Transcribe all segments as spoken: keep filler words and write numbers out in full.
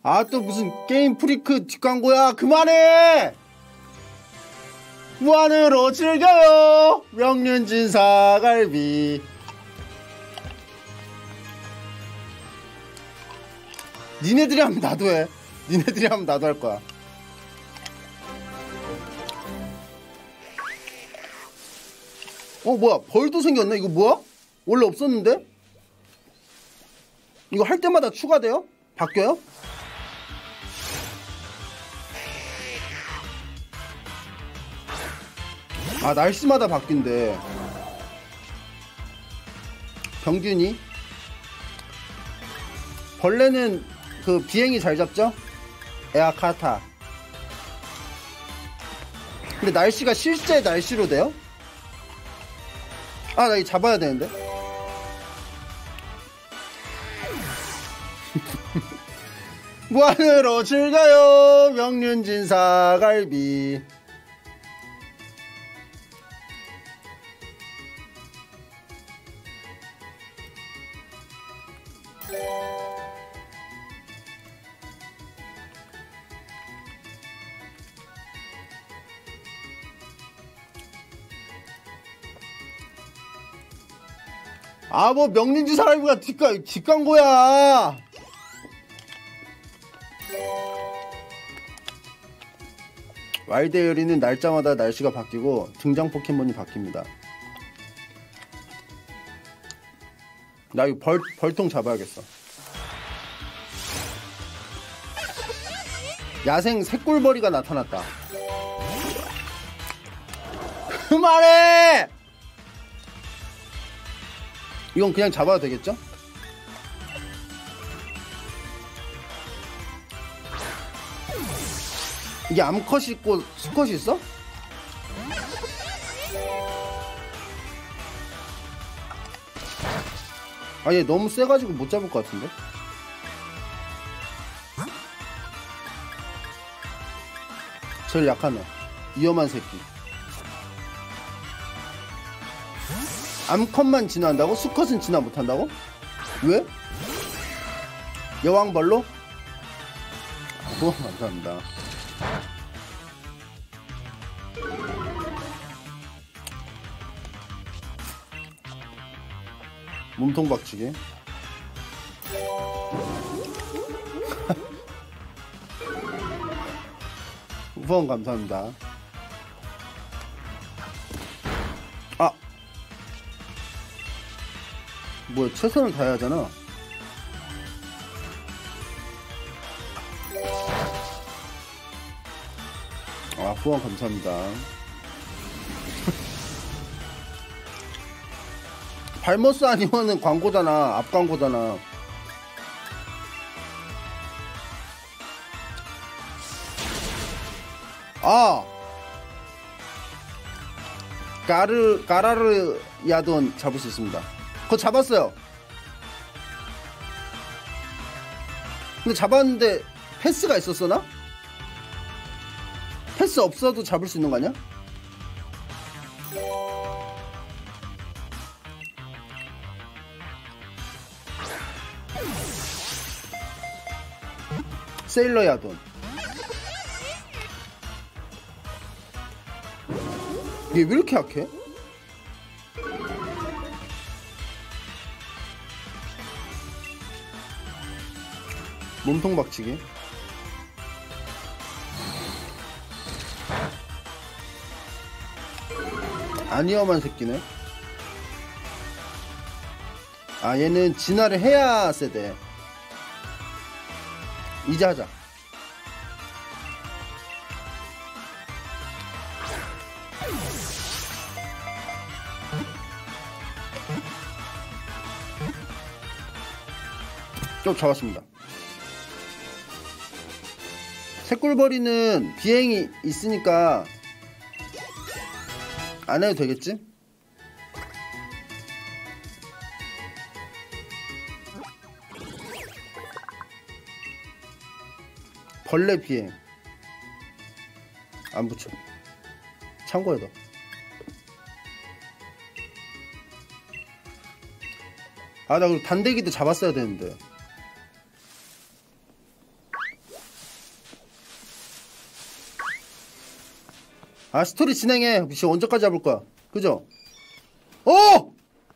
아, 또 무슨 게임 프리크 뒷광고야. 그만해. 무한으로 즐겨요. 명륜진 사갈비. 니네들이 하면 나도 해. 니네들이 하면 나도 할 거야. 어, 뭐야, 벌도 생겼네. 이거 뭐야? 원래 없었는데? 이거 할 때마다 추가돼요? 바뀌어요? 아, 날씨마다 바뀐대. 병균이. 벌레는 그 비행이 잘 잡죠? 에아카타. 근데 날씨가 실제 날씨로 돼요? 아, 나 이거 잡아야 되는데. 무한으로 즐겨요. 명륜진 사갈비. 아, 뭐 명륜지 사갈비가 뒷광, 뒷광고야. 와일드에어리는 날짜마다 날씨가 바뀌고 등장 포켓몬이 바뀝니다. 나 이거 벌, 벌통 잡아야겠어. 야생 새꿀벌이가 나타났다. 그만해! 이건 그냥 잡아도 되겠죠? 이게 암컷이 있고 수컷이 있어? 아, 얘 너무 세가지고 못 잡을 것 같은데? 제일 약하네. 위험한 새끼. 암컷만 진화한다고? 수컷은 진화 못한다고? 왜? 여왕벌로? 어, 감사합니다. 몸통 박치기. 후원 감사합니다. 아, 뭐야, 최선을 다해야 하잖아. 아, 후원 감사합니다. 발머스 아니면은 광고잖아. 앞 광고잖아. 아, 까르 까라르 야돈 잡을 수 있습니다. 그거 잡았어요. 근데 잡았는데 패스가 있었어나? 패스 없어도 잡을 수 있는 거 아니야? 세일러 야돈. 얘 왜 이렇게 약해? 몸통 박치기. 안 위험한 새끼네. 아, 얘는 진화를 해야 세대. 이제 하자. 좀 잡았습니다. 새꿀벌이는 비행이 있으니까 안 해도 되겠지? 벌레 비행 안 붙여. 참고해둬. 아, 나 그리고 단대기도 잡았어야 되는데. 아 스토리 진행해. 씨 언제까지 잡을 거야? 그죠? 어!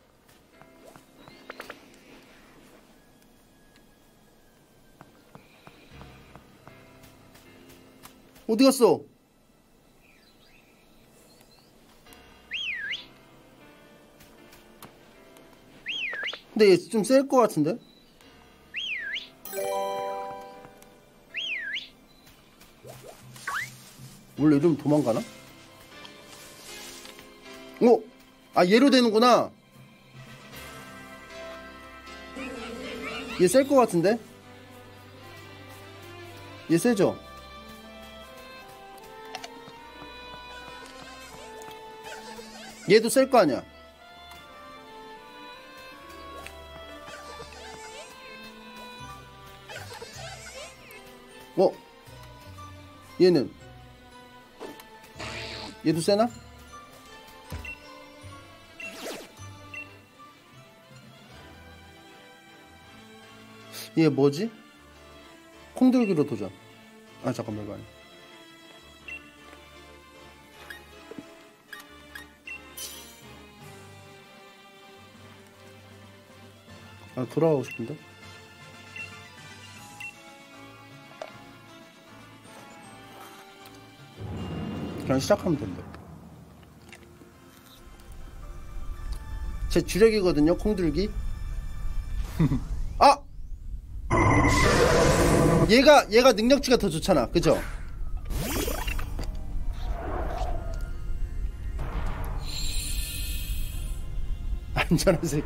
어디 갔어? 근데 얘 좀 셀 것 같은데? 원래 이러면 도망가나? 어? 아 얘로 되는구나. 얘 셀 것 같은데? 얘 세죠? 얘도 셀 거 아니야. 어? 얘는? 얘도 세나? 얘 뭐지? 콩들기로 도전. 아 잠깐만 이거 아니야. 아 돌아가고 싶은데? 그냥 시작하면 된다. 제 주력이거든요 콩들기. 아! 얘가 얘가 능력치가 더 좋잖아 그죠? 안전한 새끼.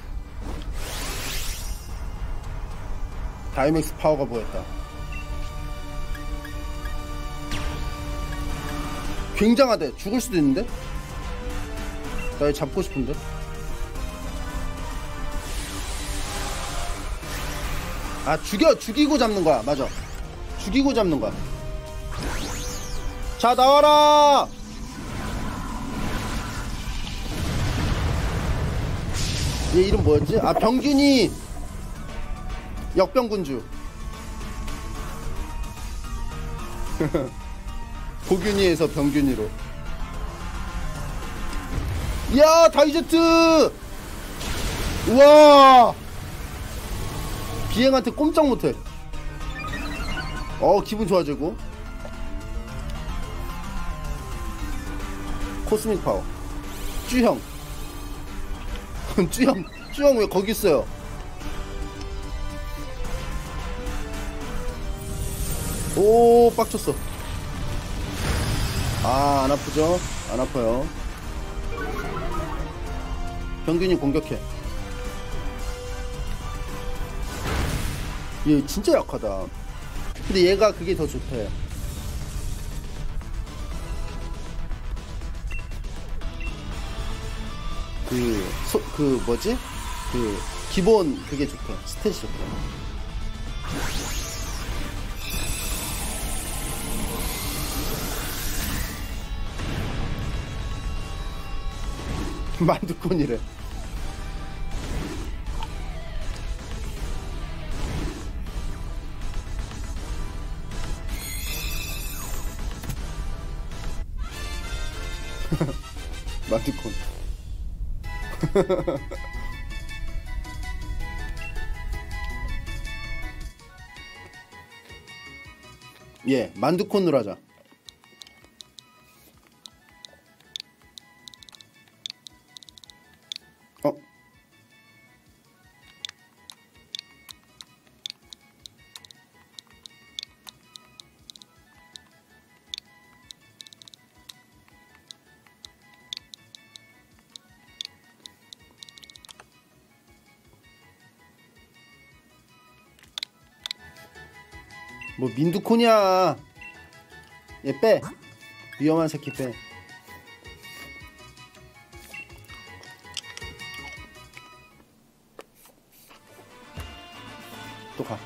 다이맥스 파워가 보였다. 굉장하대. 죽을 수도 있는데? 나 얘 잡고 싶은데? 아 죽여! 죽이고 잡는 거야. 맞아. 죽이고 잡는 거야. 자 나와라! 얘 이름 뭐였지? 아 병균이 역병군주. 보균이에서 병균이로. 이야 다이제트! 우와 비행한테 꼼짝 못해. 어 기분 좋아지고. 코스믹 파워 쭈형. 쭈형 쭈형 왜 거기 있어요? 오 빡쳤어. 아 안아프죠? 안아파요. 병균이 공격해. 얘 진짜 약하다. 근데 얘가 그게 더 좋대. 그, 소, 그 뭐지? 그 기본 그게 좋대. 스탯이 좋대. 만두콘이래. 만두콘. 예, 만두콘으로 하자. 어? 뭐 민두콘이야. 얘 빼. 위험한 새끼 빼. 또 가.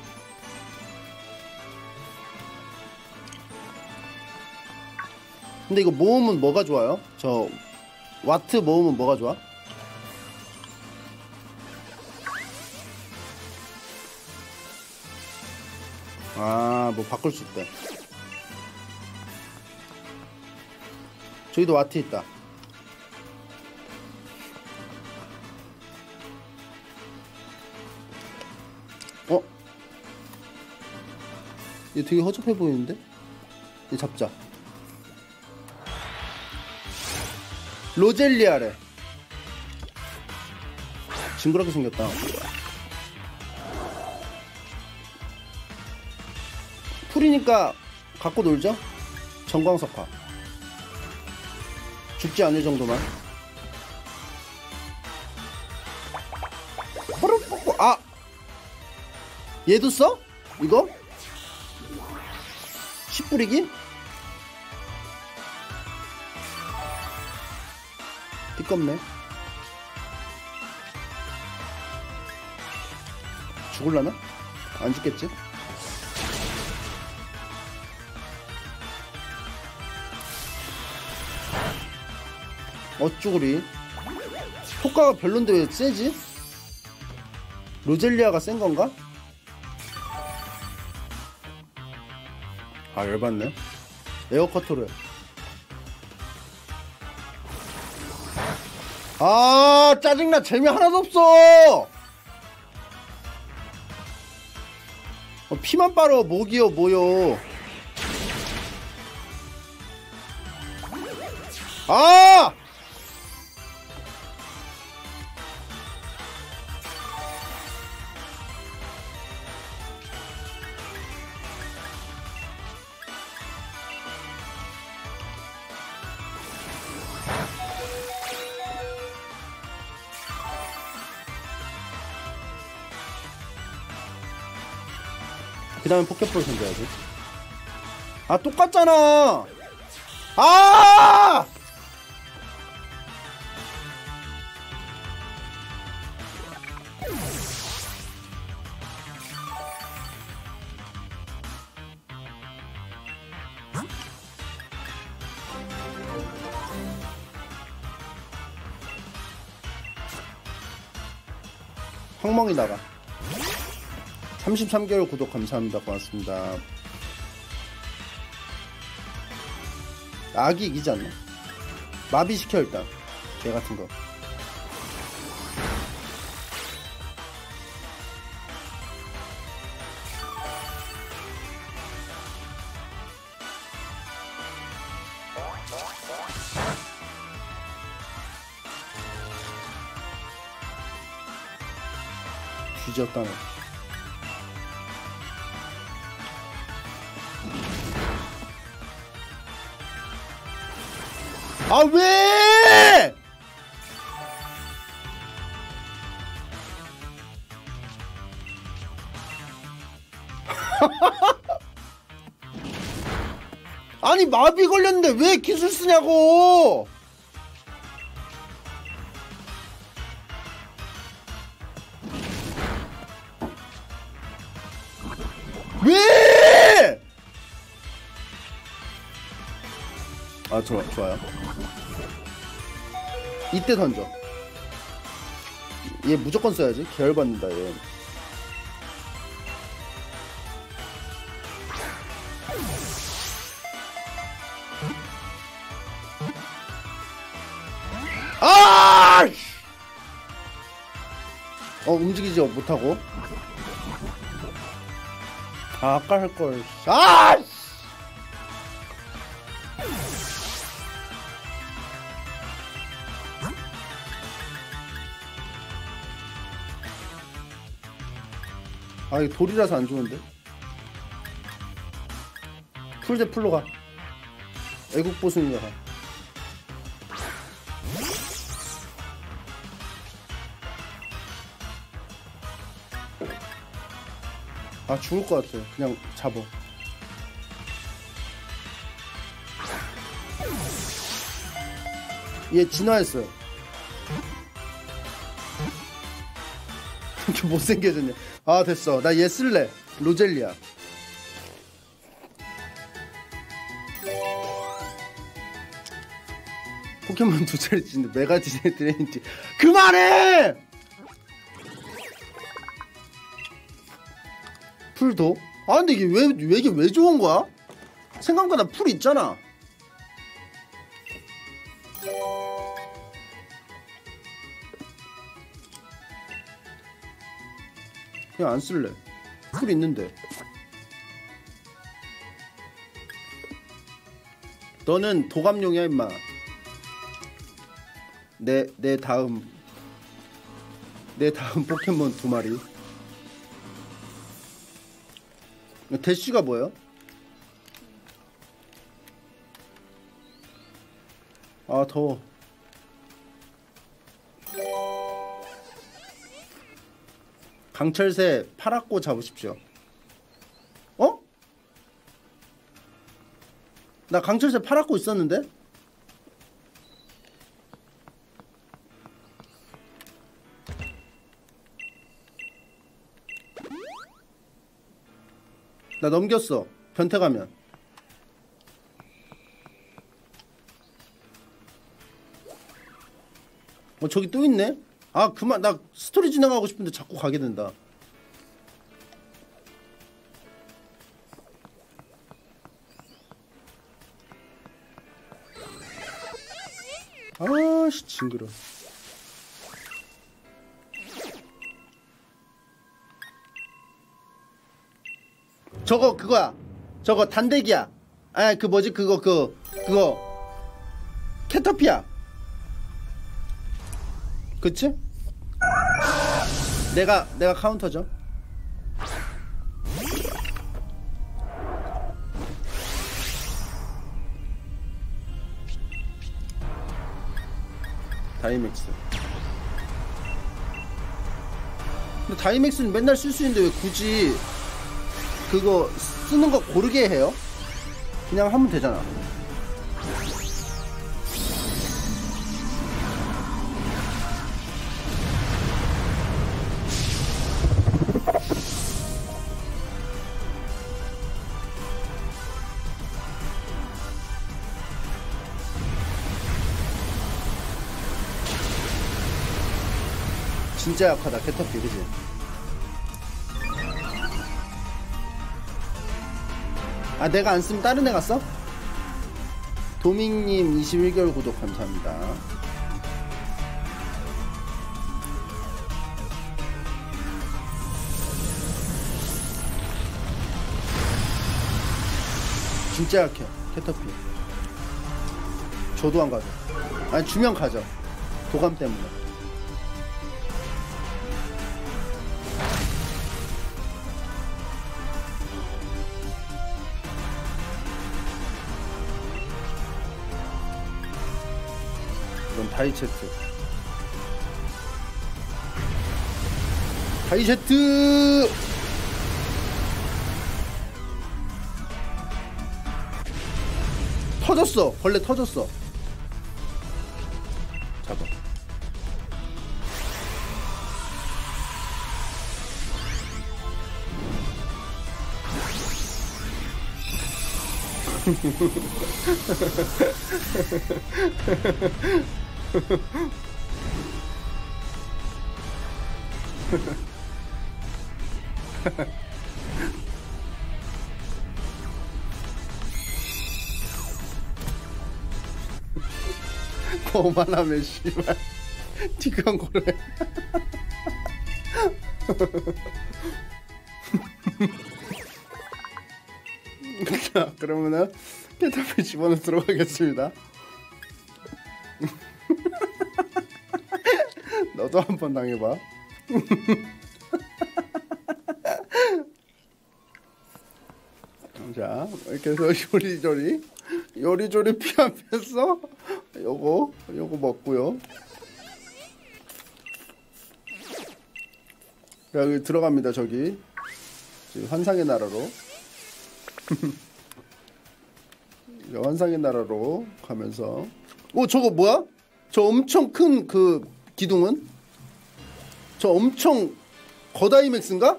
근데 이거 모으면 뭐가 좋아요? 저 와트 모으면 뭐가 좋아? 아, 뭐 바꿀 수 있대. 저기도 와트 있다. 어? 얘 되게 허접해 보이는데? 얘 잡자. 로젤리아래. 징그럽게 생겼다. 풀이니까 갖고 놀죠? 전광석화. 죽지 않을 정도만. 허릎 뽑고, 아! 얘도 써? 이거? 씨 뿌리기? 띠껍네. 죽을라나? 안 죽겠지? 어쭈구리. 효과가 별론데 왜 세지? 로젤리아가 센건가? 아 열받네. 에어커터를. 아 짜증나. 재미 하나도 없어. 어, 피만 빨어. 목이요 뭐요. 아! 그 다음에 포켓볼 던져야지. 아 똑같잖아. 아! 황멍이 나가. 삼십삼 개월 구독 감사합니다. 고맙습니다. 악이 이기지 않나? 마비시켜 일단. 개 같은 거. 뒤졌다네. 아 왜? 아니 마비 걸렸는데 왜 기술 쓰냐고. 왜? 아 좋아 좋아요. 이때 던져. 얘 무조건 써야지. 계열받는다 얘. 아! 어 움직이지 못하고. 아 아까 할걸. 아! 아 이거 돌이라서 안 좋은데. 풀 대 풀로 가. 애국 보수인가 가. 아 죽을 것 같아. 그냥 잡어. 얘 진화했어요. 이렇게 못생겨졌네. 아 됐어. 나 얘 쓸래. 로젤리아. 포켓몬 두 자리인데 메가디제 트레인티. 그만해! 풀도? 아 근데 이게 왜, 왜 이게 왜 좋은 거야? 생각보다 풀 있잖아. 그냥 안 쓸래. 풀 있는데. 너는 도감용이야 임마. 내, 내 다음 내 다음 포켓몬 두 마리. 대쉬가 뭐예요? 아 더워. 강철새 파랗고 잡으십시오. 어? 나 강철새 파랗고 있었는데? 나 넘겼어. 변태 가면. 어 저기 또 있네? 아 그만. 나 스토리 진행하고 싶은데 자꾸 가게 된다. 아씨 징그러. 저거 그거야. 저거 단대기야. 아 그 뭐지 그거 그 그거 캐터피야. 그치? 내가 내가 카운터죠. 다이맥스. 근데 다이맥스는 맨날 쓸 수 있는데 왜 굳이 그거 쓰는 거 고르게 해요? 그냥 하면 되잖아. 진짜 약하다 캐터피 그지? 아 내가 안 쓰면 다른 애가 써? 도밍님 이십일 개월 구독 감사합니다. 진짜 약해 캐터피. 저도 안 가져. 아니 주면 가져. 도감 때문에. 다이제트 다이제트 터졌어. 벌레 터졌어. 잡아. 거만하면 씨발 티kan 고래. 자 그러면은 캐터피 집어넣도록 하겠습니다. 너도 한번 당해봐. 자 이렇게 해서 요리조리 요리조리 피하면서 요거 요거 먹고요. 여기 들어갑니다. 저기 지금 환상의 나라로. 환상의 나라로 가면서 오 저거 뭐야? 저 엄청 큰 그 기둥은? 저 엄청 거다이맥스인가?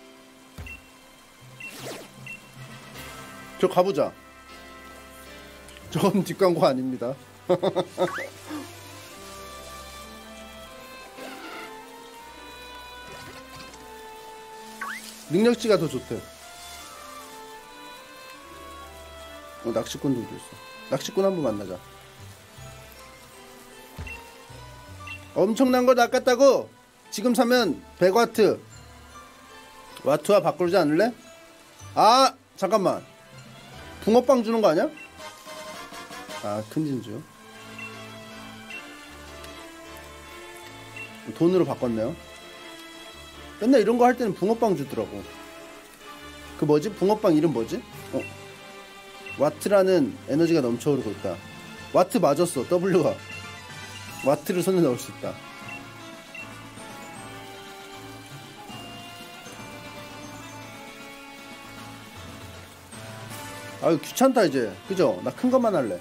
저 가보자. 저건 뒷광고 아닙니다. 능력치가 더 좋대. 어, 낚시꾼들도 있어. 낚시꾼 한번 만나자. 엄청난 거 낚았다고. 지금 사면 백 와트. 와트와 바꾸지 않을래? 아 잠깐만, 붕어빵 주는 거 아니야? 아 큰 진주 돈으로 바꿨네요. 맨날 이런 거 할 때는 붕어빵 주더라고. 그 뭐지? 붕어빵 이름 뭐지? 어. 와트라는 에너지가 넘쳐오르고 있다. 와트 맞았어. W가 와트를 손에 넣을 수 있다. 아유 귀찮다 이제. 그죠? 나 큰 것만 할래.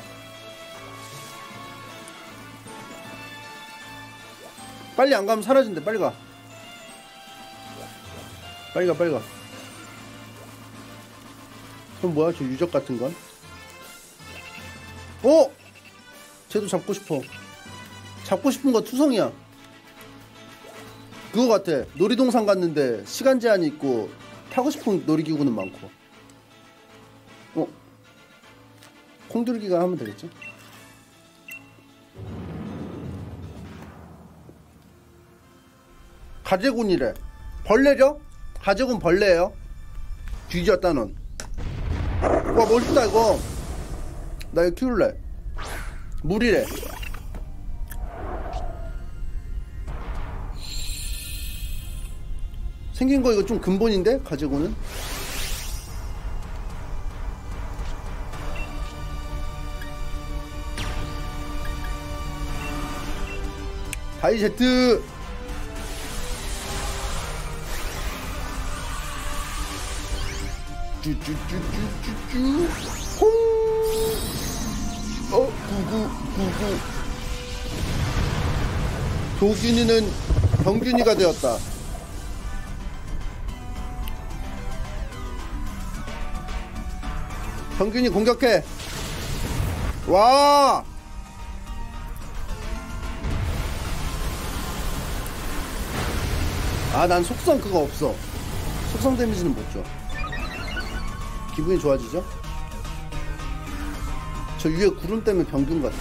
빨리 안 가면 사라진대. 빨리 가. 빨리 가 빨리 가. 그럼 뭐야 저 유적 같은 건? 어? 쟤도 잡고 싶어. 잡고 싶은 거 투성이야. 그거 같아. 놀이동산 갔는데 시간 제한이 있고 타고 싶은 놀이기구는 많고. 어? 콩들기가 하면 되겠지? 가재군이래. 벌레죠? 가재군 벌레예요. 뒤졌다 넌. 와 멋있다 이거. 나 이거 키울래. 물이래. 생긴 거 이거 좀 근본인데? 가재군은? 다이제트. 쭈쭈쭈쭈쭈쭈 홍. 어 구구 구구. 도균이는 병균이가 되었다. 병균이 공격해. 와. 아 난 속성 그거 없어. 속성 데미지는 못줘. 기분이 좋아지죠? 저 위에 구름 때문에 병균 같아.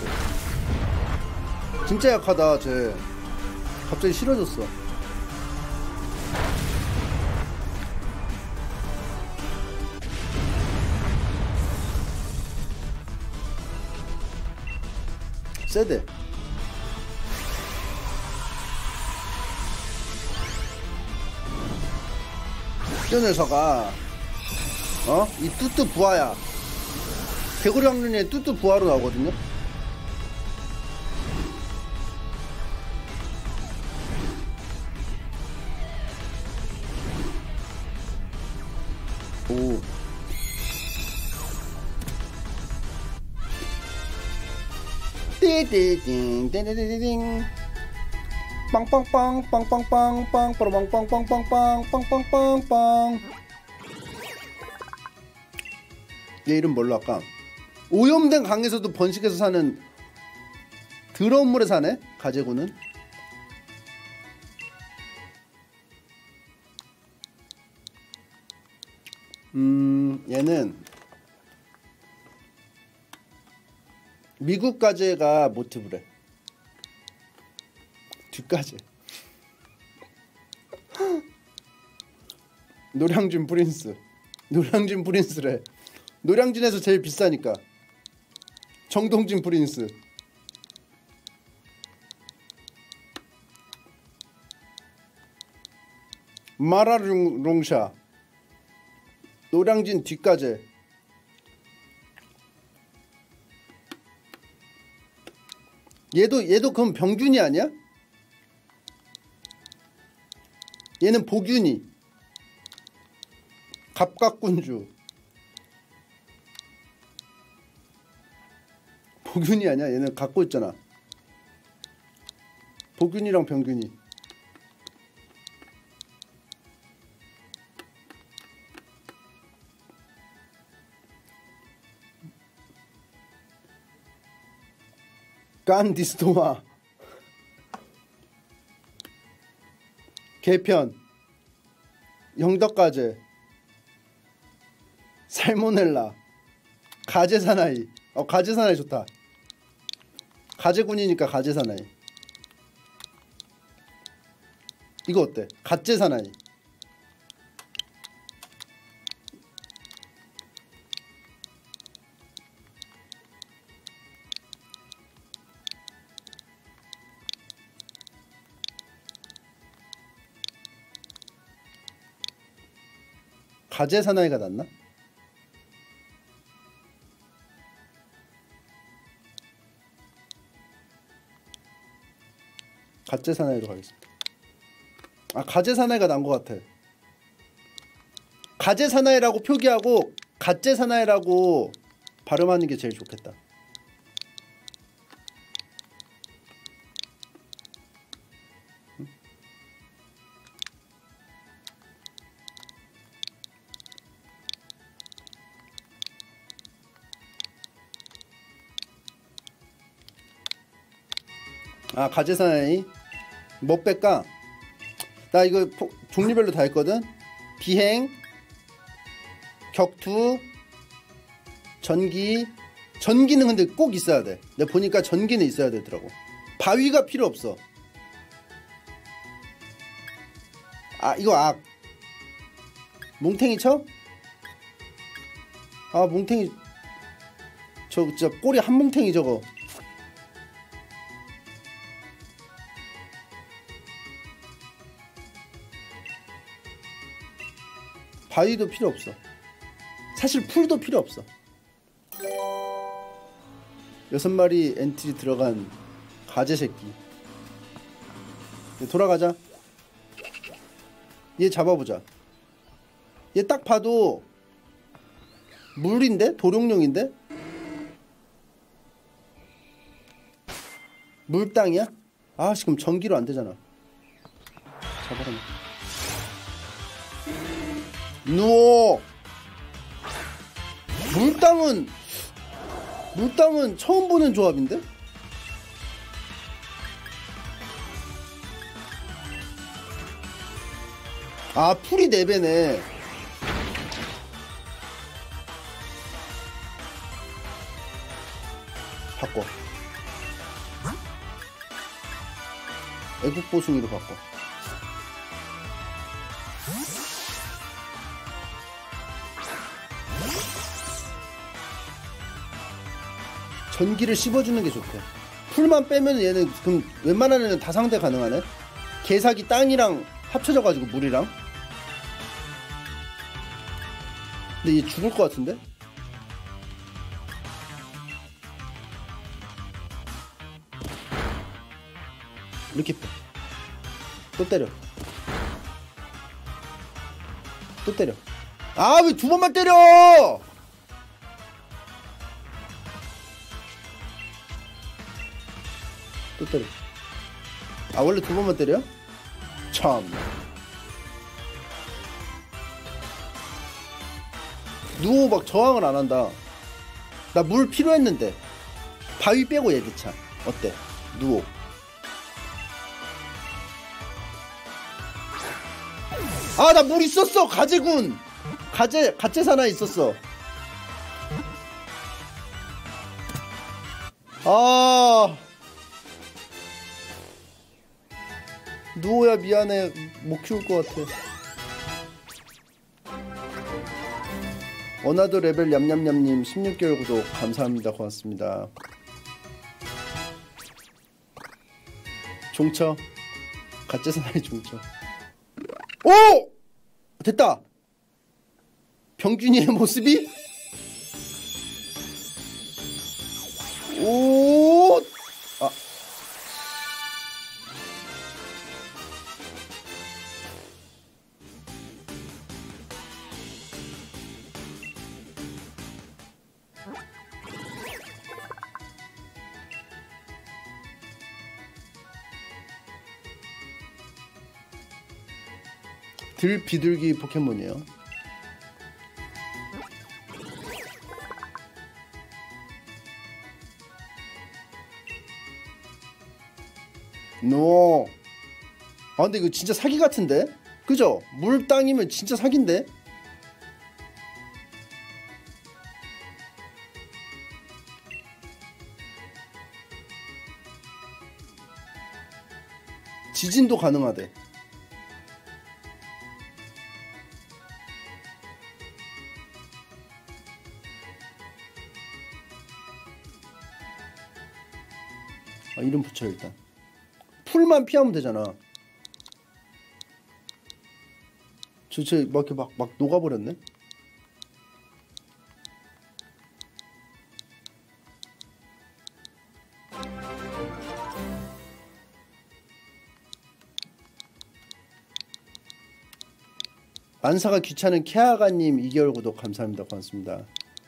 진짜 약하다 쟤. 갑자기 싫어졌어. 세대. 이 녀석아 어? 이 뚜뚜 부하야. 개구리 학년이 뚜뚜 부하로 나오거든요. 오. 띠띠띵 띠띠띵 빵빵빵 빵빵빵 빵빠라빵빵빵빵빵 빵빵빵빵. 얘 이름 뭘로 할까? 오염된 강에서도 번식해서 사는 더러운 물에 사네? 가재구는. 음 얘는 미국 가재가 모티브래. 뒷가재. 노량진 프린스. 노량진 프린스래. 노량진에서 제일 비싸니까. 정동진 프린스. 마라룽샤. 노량진 뒷가재. 얘도 얘도 그럼 병균이 아니야? 얘는 보균이. 갑각군주. 보균이 아니야? 얘는 갖고 있잖아. 보균이랑 병균이. 깐디스토마. 개편. 영덕가재. 살모넬라. 가재사나이. 어 가재사나이 좋다. 가재군이니까 가재사나이. 이거 어때? 갓제 사나이. 가제 사나이가 낫나? 가제 사나이로 가겠습니다. 아, 가제 사나이가 난 것 같아. 가제 사나이라고 표기하고 가제 사나이라고 발음하는 게 제일 좋겠다. 응? 아, 가제 사나이 뭐 뺄까? 나 이거 포, 종류별로 다 했거든. 비행, 격투, 전기. 전기는 근데 꼭 있어야 돼. 내가 보니까 전기는 있어야 되더라고. 바위가 필요 없어. 아, 이거 악. 뭉탱이 쳐? 아, 뭉탱이. 저 진짜 꼬리 한 뭉탱이 저거. 바위도 필요 없어. 사실 풀도 필요 없어. 여섯 마리 엔트리 들어간 가재 새끼. 돌아가자. 얘 잡아보자. 얘 딱 봐도 물인데? 도룡룡인데? 물땅이야? 아, 지금 전기로 안 되잖아. 잡아라. 누워. 물땅은 물땅은 처음 보는 조합인데? 아, 풀이 네 배네. 바꿔. 애국보숭이로 바꿔. 전기를 씹어주는 게 좋대. 풀만 빼면 얘는 그럼 웬만한 애는 다 상대 가능하네. 개사기 땅이랑 합쳐져가지고 물이랑. 근데 얘 죽을 것 같은데? 이렇게 빼. 또 때려. 또 때려. 아, 왜 두 번만 때려! 또 때려. 아, 원래 두 번만 때려? 참. 누워 막 저항을 안 한다. 나 물 필요했는데. 바위 빼고 얘기차. 어때? 누워. 아, 나 물 있었어. 가재군. 가재, 가재 사나 있었어. 아. 누워야 미안해. 못 키울 것 같아. 어나더 레벨 냠냠냠님 십육 개월 구독 감사합니다. 고맙습니다. 종쳐. 가짜 사나이 종쳐. 오! 됐다. 병준이의 모습이? 오! 아. 들 비둘기 포켓몬이에요. 노. 아, 근데 이거 진짜 사기 같은데? 그죠? 물 땅이면 진짜 사기인데? 지진도 가능하대. 이름 붙여 일단. 풀만 피하면 되잖아. 저쟤 막 이렇게 막, 막 녹아버렸네. 만사가 귀찮은 케아가님 이 개월 구독 감사합니다. 고맙습니다.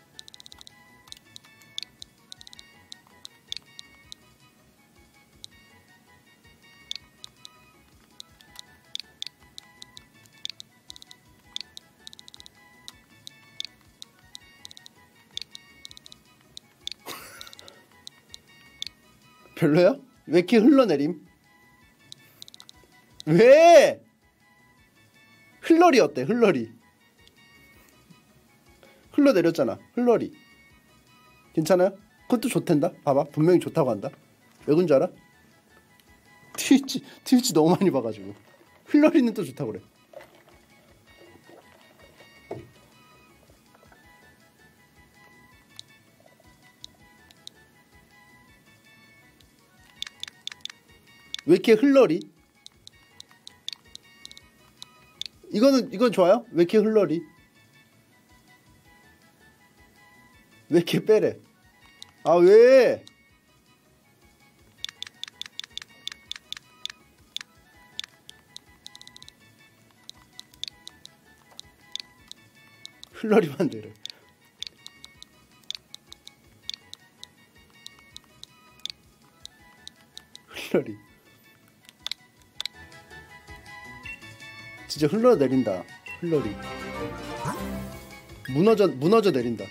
별로야? 왜 이렇게 흘러내림? 왜? 흘러리 어때? 흘러리. 흘러내렸잖아. 흘러리. 괜찮아요? 그것도 좋댄다. 봐봐. 분명히 좋다고 한다. 왜 그런 줄 알아? 트위치, 트위치 너무 많이 봐가지고. 흘러리는 또 좋다고 그래. 왜 이렇게 흘러리? 이거는 이건 좋아요? 왜 이렇게 흘러리? 왜 이렇게 빼래? 아 왜? 흘러리만 되래. 흘러리. 진짜 흘러내린다. 흘러리. 무너져 무너져 내린다.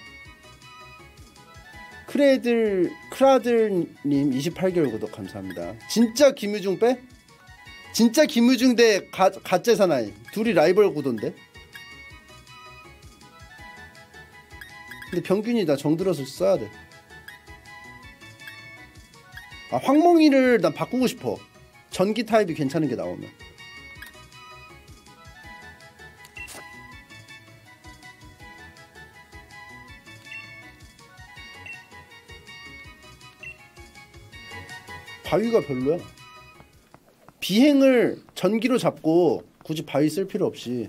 크레들 크라들님 이십팔 개월 구독 감사합니다. 진짜 김유중 빼? 진짜 김유중 대 가, 가짜 사나이 둘이 라이벌 구도인데? 근데 병균이 나 정들어서 써야 돼. 아 황몽이를 난 바꾸고 싶어. 전기 타입이 괜찮은 게 나오면. 바위가 별로야. 비행을 전기로 잡고 굳이 바위 쓸 필요 없이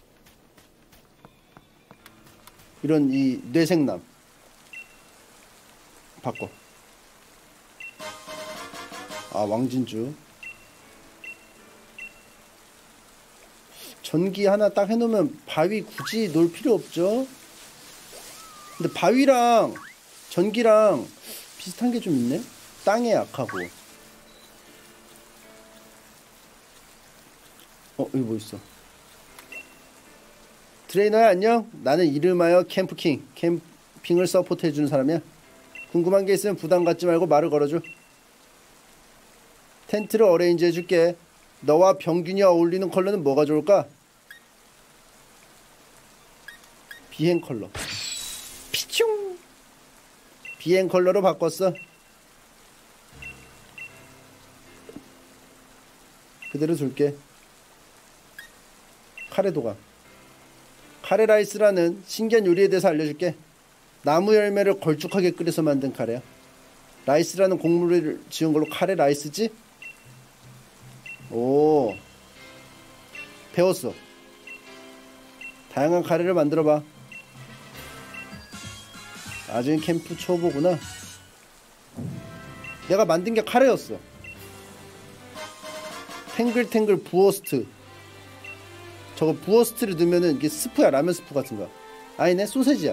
이런 이 뇌생남 바꿔. 아 왕진주 전기 하나 딱 해놓으면 바위 굳이 놓을 필요 없죠. 근데 바위랑 전기랑 비슷한 게 좀 있네. 땅에 약하고. 어 여기 뭐 있어. 트레이너야 안녕. 나는 이름하여 캠프킹. 캠핑을 서포트 해주는 사람이야. 궁금한 게 있으면 부담 갖지 말고 말을 걸어줘. 텐트를 어레인지 해줄게. 너와 병균이 어울리는 컬러는 뭐가 좋을까? 비행 컬러. 피충. 비행 컬러로 바꿨어. 그대로 둘게. 카레도가. 카레라이스라는 신기한 요리에 대해서 알려줄게. 나무 열매를 걸쭉하게 끓여서 만든 카레야. 라이스라는 곡물을 지은 걸로 카레라이스지? 오 배웠어. 다양한 카레를 만들어봐. 나중에 캠프 초보구나. 내가 만든 게 카레였어. 탱글탱글 부어스트. 저거 부어스트를 넣으면은 이게 스프야. 라면 스프 같은 거. 아니네 소세지야.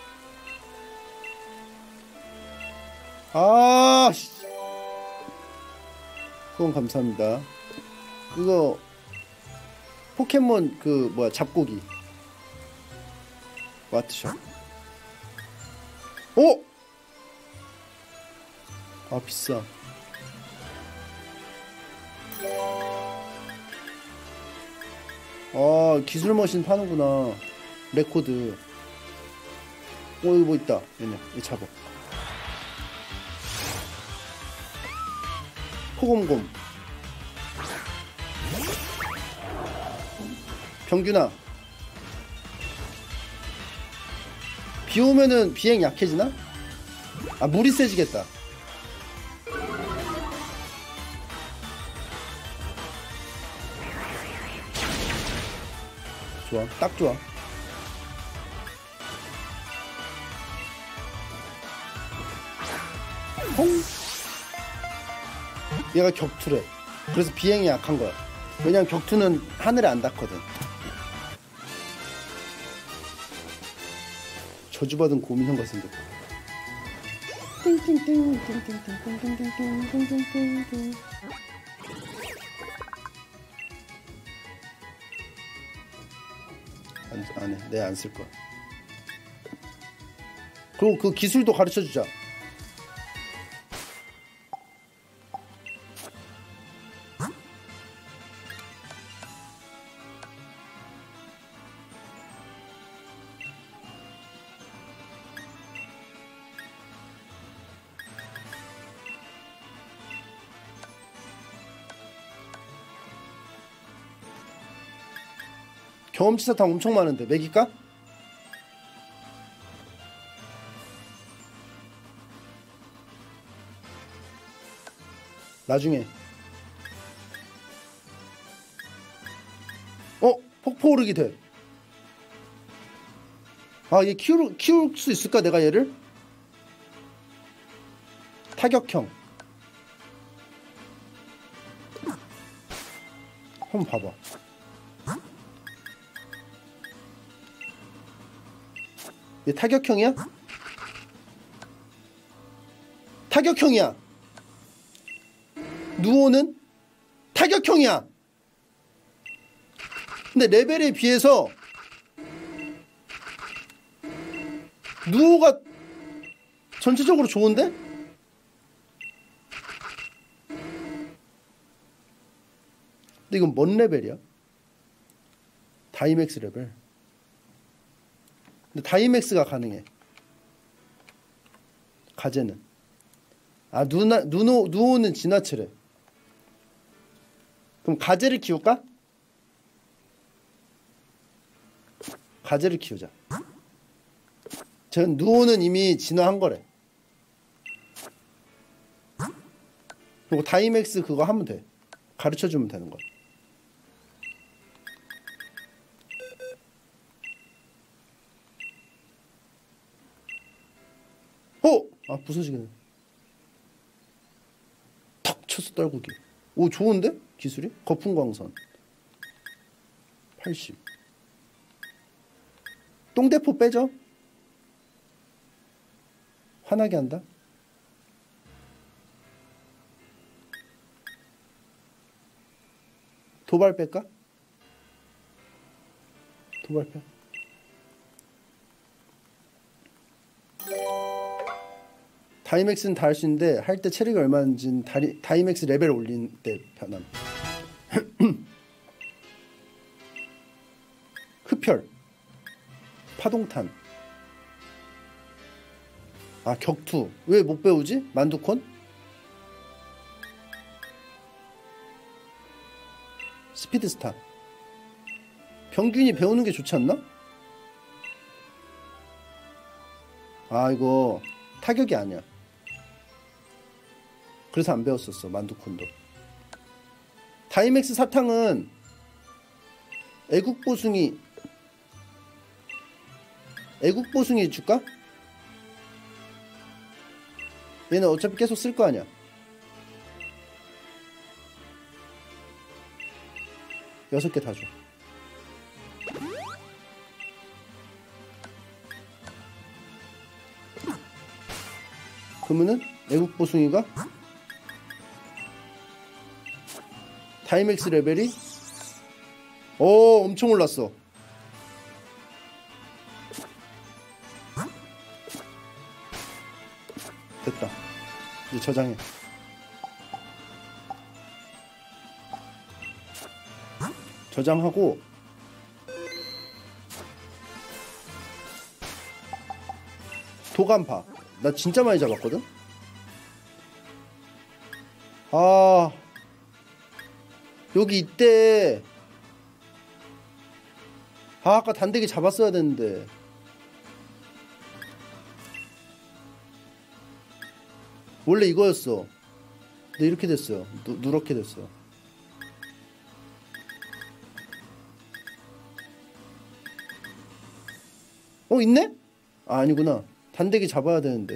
아 씨. 후원 감사합니다. 그거 포켓몬 그 뭐야 잡고기 와트샵. 오! 아 비싸. 아 기술 머신 파는구나. 레코드. 오 여기 뭐 있다. 얘네 얘 잡아. 포곰곰. 병균아 비 오면은 비행 약해지나? 아 물이 세지겠다. 좋아, 딱 좋아. 홍. 얘가 격투래. 그래서 비행이 약한 거야. 왜냐면 격투는 하늘에 안 닿거든. 저주받은 고민형과 생겼다. 띵띵띵띵띵띵띵띵띵띵띵띵띵. 안, 안 해. 내가 안 쓸 거야. 그리고 그 기술도 가르쳐 주자. 경험치 사탕 엄청 많은데 먹일까? 나중에. 어? 폭포 오르기 돼. 아, 얘 키울, 키울 수 있을까 내가 얘를? 타격형. 한번 봐봐. 얘 타격형이야? 타격형이야. 누오는 타격형이야. 근데 레벨에 비해서 누오가 전체적으로 좋은데? 근데 이건 뭔 레벨이야? 다이맥스 레벨. 근데 다이맥스가 가능해. 가제는. 아, 누나, 누노, 누오는 지나치래. 그럼 가제를 키울까? 가제를 키우자. 전 누오는 이미 진화한 거래. 그리고 다이맥스 그거 하면 돼. 가르쳐주면 되는 거야. 어! 아, 부서지겠네. 탁 쳐서 떨구기. 오, 좋은데? 기술이? 거품광선 팔십. 똥대포 빼죠? 화나게 한다? 도발 뺄까? 도발 빼. 다이맥스는 다 할 수 있는데 할 때 체력이 얼마인지는 다리, 다이맥스 레벨 올린 때 변함. 흡혈, 파동탄. 아, 격투. 왜 못 배우지? 만두콘? 스피드스타. 병균이 배우는 게 좋지 않나? 아, 이거 타격이 아니야. 그래서 안 배웠었어, 만두콘도. 다이맥스 사탕은 애국보숭이 애국보숭이 줄까? 얘는 어차피 계속 쓸 거 아니야. 여섯 개 다 줘. 그러면은 애국보숭이가 다이맥스 레벨이 오, 엄청 올랐어. 됐다. 이제 저장해. 저장하고 도감파. 나 진짜 많이 잡았거든? 아, 여기 있대. 아, 아까 단대기 잡았어야 되는데. 원래 이거였어. 근데 이렇게 됐어요. 누, 누렇게 됐어. 어 있네? 아 아니구나. 단대기 잡아야 되는데.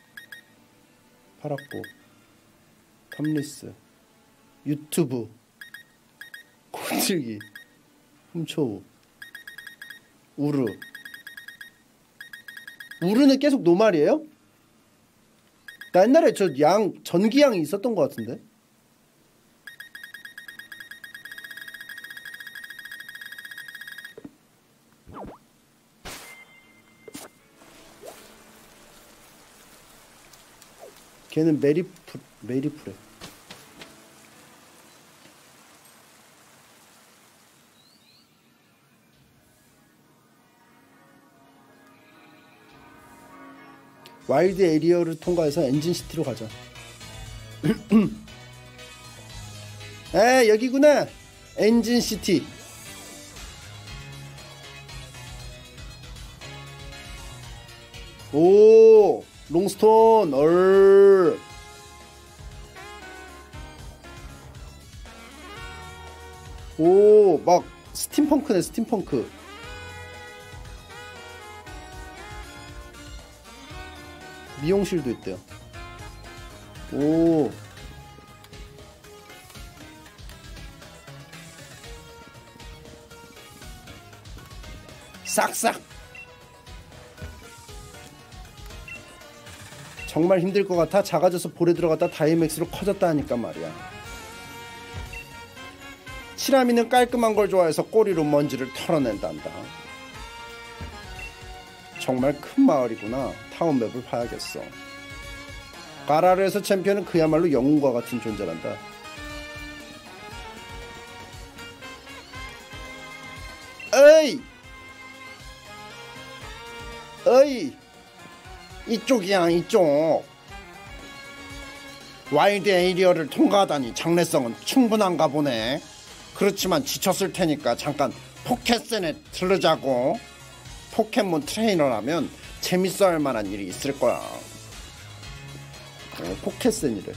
팔았고. 탐리스. 유튜브. 곤질기. 훔쳐오. 우르. 우르는 계속 노말이에요? 나 옛날에 저 양 전기양이 있었던 것 같은데. 걔는 메리프 메리프레. 와일드 에리어를 통과해서 엔진시티로 가자. 에 여기구나. 엔진시티. 오 롱스톤. 얼 오 막 스팀펑크네. 스팀펑크. 미용실도 있대요. 오 싹싹. 정말 힘들 것 같아. 작아져서 볼에 들어갔다 다이맥스로 커졌다 하니까 말이야. 치라미는 깔끔한 걸 좋아해서 꼬리로 먼지를 털어낸단다. 정말 큰 마을이구나. 타운맵을 봐야겠어. 가라르에서 챔피언은 그야말로 영웅과 같은 존재란다. 어이! 어이! 이쪽이야 이쪽. 와일드 에리어를 통과하다니 장래성은 충분한가 보네. 그렇지만 지쳤을 테니까 잠깐 포켓센에 들르자고. 포켓몬 트레이너라면 재밌어 할 만한 일이 있을 거야. 어, 포켓센이래.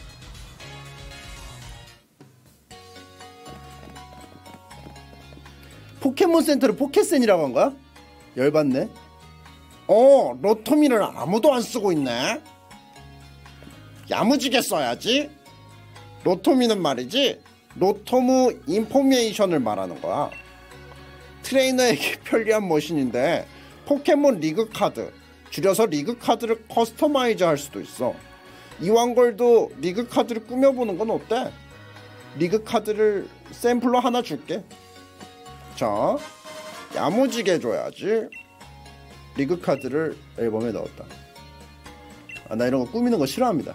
포켓몬 센터를 포켓센이라고 한 거야? 열받네. 어, 로토미를 아무도 안 쓰고 있네. 야무지게 써야지. 로토미는 말이지 로토무 인포메이션을 말하는 거야. 트레이너에게 편리한 머신인데 포켓몬 리그 카드, 줄여서 리그 카드를 커스터마이즈 할 수도 있어. 이왕걸도 리그 카드를 꾸며보는 건 어때? 리그 카드를 샘플로 하나 줄게. 자, 야무지게 줘야지. 리그 카드를 앨범에 넣었다. 아, 나 이런 거 꾸미는 거 싫어합니다.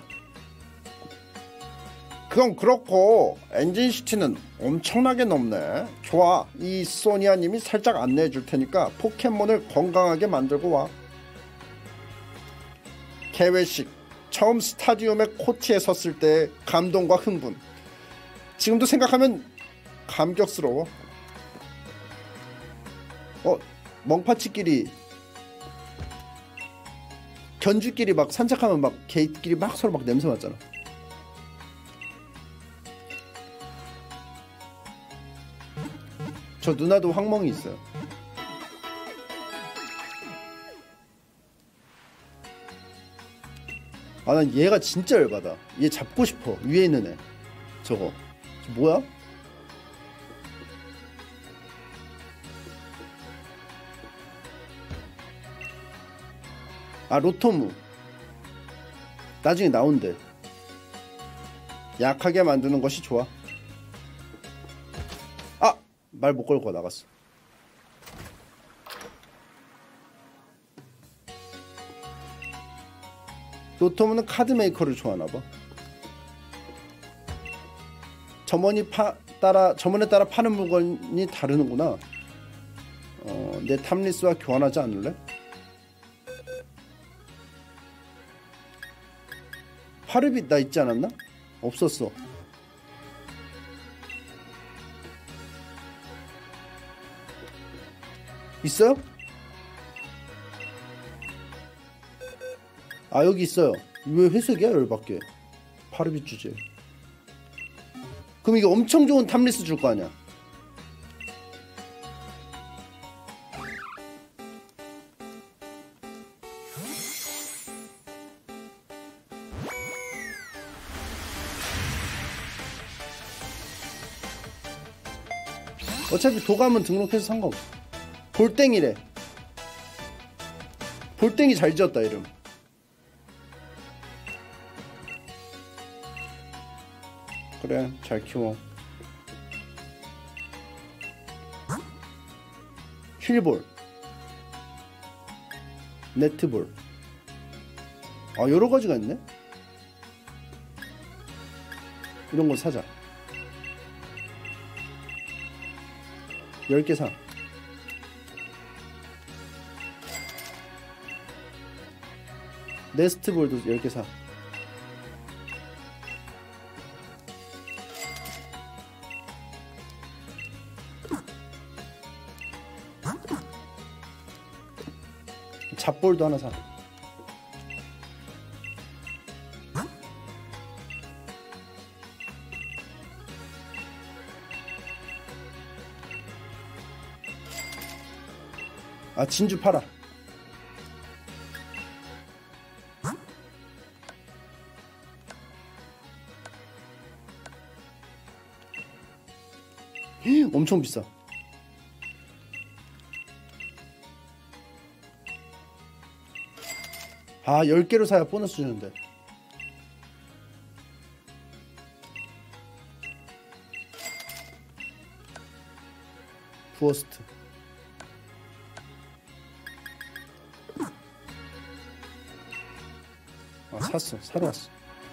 그건 그렇고 엔진시티는 엄청나게 넓네. 좋아, 이 소니아님이 살짝 안내해 줄 테니까 포켓몬을 건강하게 만들고 와. 개회식. 처음 스타디움의 코트에 섰을 때의 감동과 흥분. 지금도 생각하면 감격스러워. 어, 멍파치끼리 견주끼리 막 산책하면 막 개끼리 막 서로 막 냄새 맡잖아. 저 누나도 황멍이 있어요. 아, 난 얘가 진짜 열받아. 얘 잡고 싶어. 위에 있는 애. 저거. 저 뭐야? 아, 로토무. 나중에 나온대. 약하게 만드는 것이 좋아. 아! 말 못 걸고 나갔어. 로토무는 카드메이커를 좋아하나봐. 점원이 파, 따라, 점원에 따라 파는 물건이 다르는구나. 어, 내 탐리스와 교환하지 않을래? 파르빗 나 있지 않았나? 없었어. 있어요? 아, 여기 있어요. 왜 회색이야? 열받게. 파르빗 주제. 그럼 이게 엄청 좋은 탐리스 줄 거 아니야. 어차피 도감은 등록해서 상관없어. 볼땡이래. 볼땡이 잘 지었다 이름. 그래 잘 키워. 휠볼, 네트볼. 아 여러가지가 있네. 이런거 사자. 열 개 사. 네스트볼도 열 개 사. 잡볼도 하나 사. 아 진주 팔아. 엄청 비싸. 아 열 개로 사야 보너스 주는데. 부어스트. 아 샀어. 사러 왔어.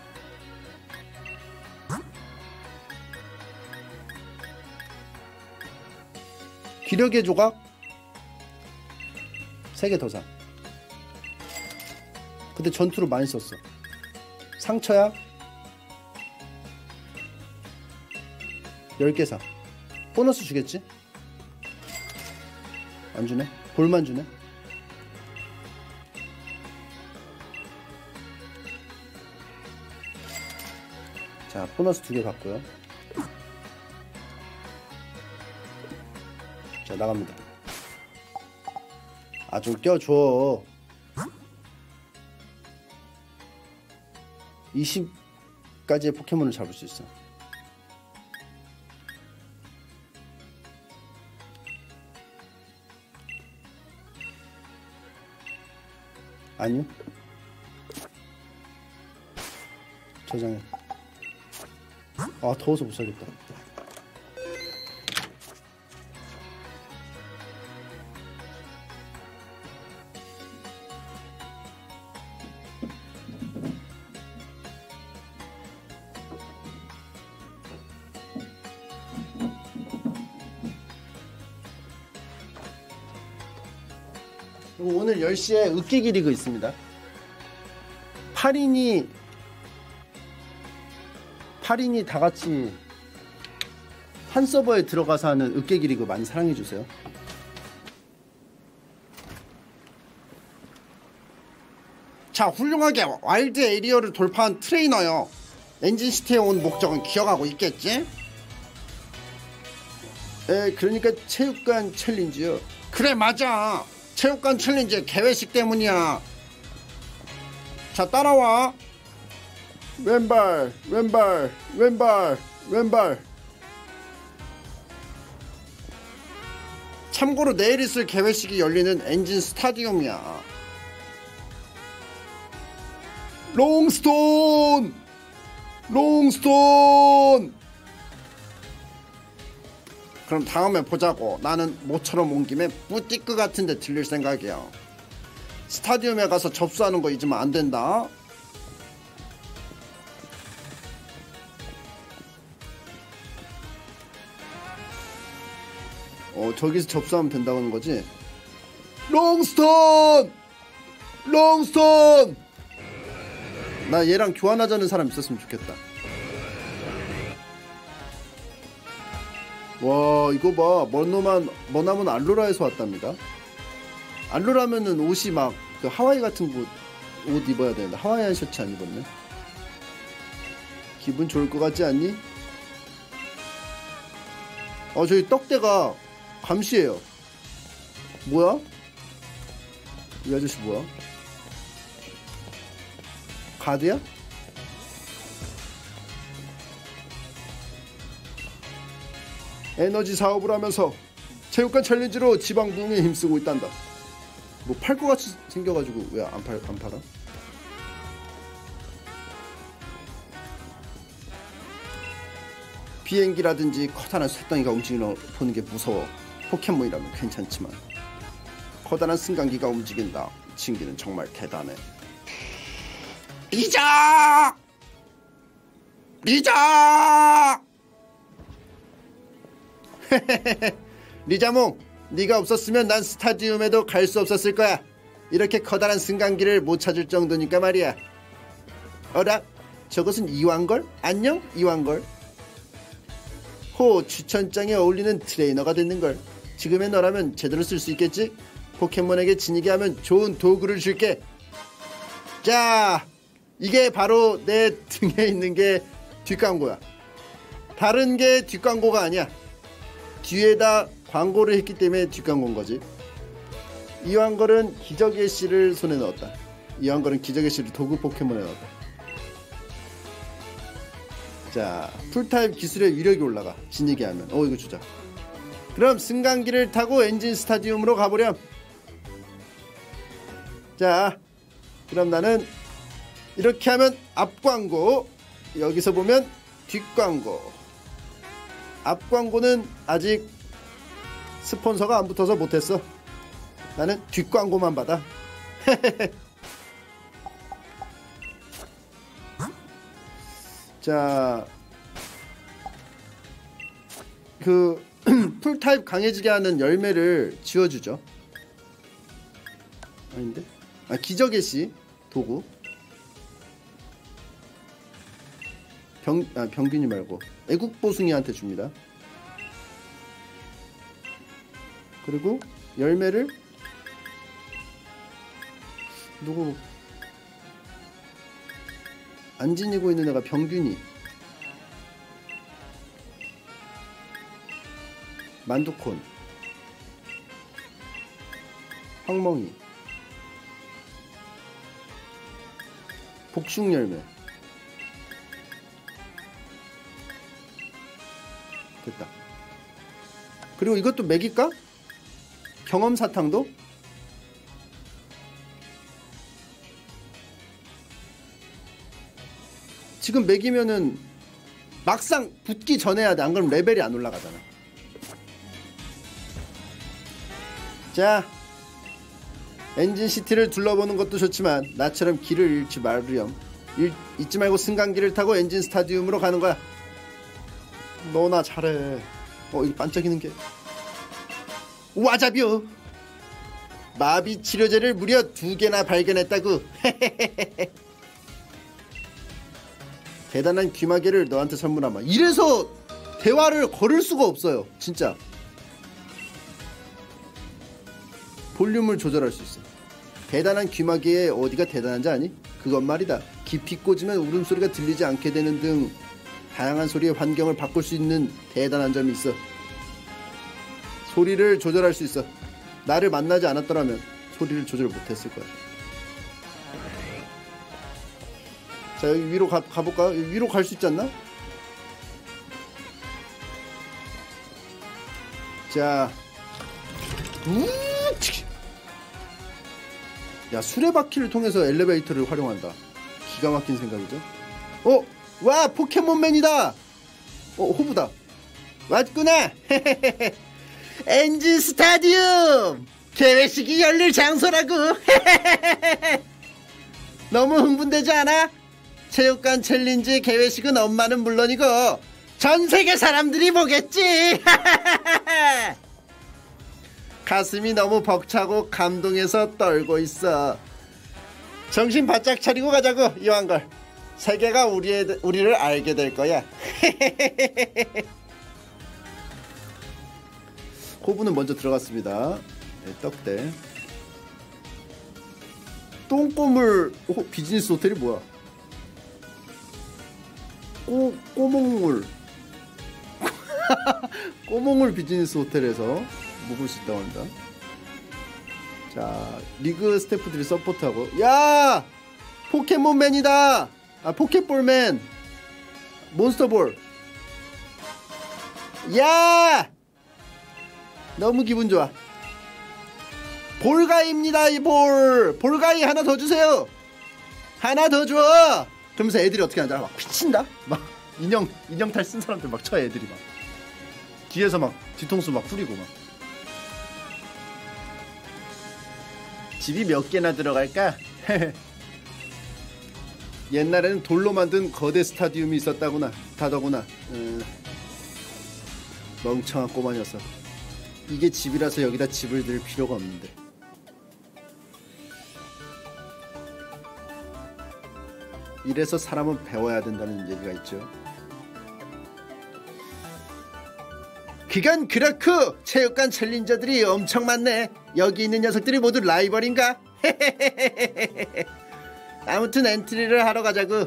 기력의 조각 세 개 더 사. 근데 전투로 많이 썼어. 상처야 열 개 사. 보너스 주겠지? 안 주네? 볼만 주네? 자 보너스 두 개 받고요. 자 나갑니다. 아 좀 껴줘. 이십 가지의 포켓몬을 잡을 수 있어. 아니요. 저장해. 아 더워서 못 살겠다. 그리고 오늘 열 시에 으깨기 리그 있습니다. 팔 인이 팔 인이 다 같이 한 서버에 들어가서 하는 으깨기 리그 많이 사랑해 주세요. 자, 훌륭하게 와일드 에리어를 돌파한 트레이너요. 엔진시티에 온 목적은 기억하고 있겠지? 에, 그러니까 체육관 챌린지요. 그래, 맞아. 체육관 챌린지의 개회식 때문이야. 자, 따라와. 왼발, 왼발, 왼발, 왼발. 참고로 내일 있을 개회식이 열리는 엔진 스타디움이야. 롱스톤! 롱스톤! 그럼 다음에 보자고. 나는 모처럼 온 김에 뿌띠크 같은 데 들릴 생각이야. 스타디움에 가서 접수하는 거 잊으면 안 된다. 어, 저기서 접수하면 된다고 하는 거지? 롱스톤! 롱스톤! 나 얘랑 교환하자는 사람 있었으면 좋겠다. 와, 이거 봐. 머나먼, 머나먼 알로라에서 왔답니다. 알로라면은 옷이 막 그 하와이 같은 곳, 옷 입어야 되는데 하와이안 셔츠 안 입었네. 기분 좋을 것 같지 않니? 어, 저기 떡대가 감시해요. 뭐야? 이 아저씨 뭐야? 가드야? 에너지 사업을 하면서 체육관 챌린지로 지방 부흥에 힘쓰고 있단다. 뭐 팔 것 같이 생겨가지고 왜 안 팔, 안 팔아? 비행기라든지 커다란 쇳덩이가 움직이는 거 보는 게 무서워. 포켓몬이라면 괜찮지만 커다란 승강기가 움직인다. 친기는 정말 대단해. 리자! 리자! 리자몽, 네가 없었으면 난 스타디움에도 갈 수 없었을 거야. 이렇게 커다란 승강기를 못 찾을 정도니까 말이야. 어라? 저것은 이완걸? 안녕? 이완걸? 호, 추천장에 어울리는 트레이너가 됐는걸. 지금의 너라면 제대로 쓸 수 있겠지? 포켓몬에게 지니게 하면 좋은 도구를 줄게. 자, 이게 바로 내 등에 있는 게 뒷광고야. 다른 게 뒷광고가 아니야. 뒤에다 광고를 했기 때문에 뒷광고인 거지. 이완걸은 기적의 씨를 손에 넣었다. 이완걸은 기적의 씨를 도구 포켓몬에 넣었다. 자, 풀타입 기술의 위력이 올라가. 지니게 하면. 어, 이거 주자. 그럼 승강기를 타고 엔진 스타디움으로 가보렴. 자, 그럼 나는 이렇게 하면 앞광고, 여기서 보면 뒷광고. 앞광고는 아직 스폰서가 안 붙어서 못했어. 나는 뒷광고만 받아. 자, 그 풀타입 강해지게 하는 열매를 지어주죠. 아닌데? 아, 기적의 씨 도구. 병, 아, 병균이 말고 애국보숭이한테 줍니다. 그리고 열매를 누구 안 지니고 있는 애가 병균이, 만두콘, 황멍이, 복숭열매. 됐다. 그리고 이것도 먹일까? 경험사탕도? 지금 먹이면은 막상 붙기 전에 해야 돼. 안 그러면 레벨이 안 올라가잖아. 자, 엔진시티를 둘러보는 것도 좋지만 나처럼 길을 잃지 말으렴. 잃, 잊지 말고 승강기를 타고 엔진 스타디움으로 가는 거야. 너나 잘해. 어, 이 반짝이는 게 와자비오. 마비 치료제를 무려 두 개나 발견했다고. 대단한 귀마개를 너한테 선물하마. 이래서 대화를 걸을 수가 없어요. 진짜. 볼륨을 조절할 수 있어. 대단한 귀마개의 어디가 대단한지 아니? 그건 말이다. 깊이 꽂으면 울음소리가 들리지 않게 되는 등 다양한 소리의 환경을 바꿀 수 있는 대단한 점이 있어. 소리를 조절할 수 있어. 나를 만나지 않았더라면 소리를 조절 못했을 거야. 자, 여기 위로 가, 가볼까? 위로 갈 수 있지 않나? 자, 우 야, 수레바퀴를 통해서 엘리베이터를 활용한다. 기가 막힌 생각이죠. 어? 와, 포켓몬맨이다. 어, 호부다. 왔구나. 엔진 스타디움 개회식이 열릴 장소라고. 너무 흥분되지 않아? 체육관 챌린지 개회식은 엄마는 물론이고 전세계 사람들이 보겠지. 가슴이 너무 벅차고 감동해서 떨고 있어. 정신 바짝 차리고 가자고. 이완걸, 세계가 우리의, 우리를 알게 될 거야. 호부는 먼저 들어갔습니다. 네, 떡대. 똥꼬물. 오, 비즈니스 호텔이 뭐야? 꼬, 꼬몽물. 꼬몽물 비즈니스 호텔에서 묵을 수 있다고 합니다. 자, 리그 스태프들이 서포트하고. 야! 포켓몬맨이다! 아, 포켓볼맨. 몬스터볼. 야! 너무 기분 좋아. 볼가이입니다. 이 볼. 볼가이 하나 더 주세요. 하나 더 줘. 그러면서 애들이 어떻게 하냐, 막 피친다. 막 인형 인형 탈 쓴 사람들 막 쳐. 애들이 막 뒤에서 막 뒤통수 막 후리고 막. 집이 몇 개나 들어갈까? 옛날에는 돌로 만든 거대 스타디움이 있었다구나. 다더구나. 음, 멍청한 꼬마 녀석. 이게 집이라서 여기다 집을 들 필요가 없는데. 이래서 사람은 배워야 된다는 얘기가 있죠. 그건 그렇고 체육관 챌린저들이 엄청 많네. 여기 있는 녀석들이 모두 라이벌인가? 아무튼 엔트리를 하러 가자고.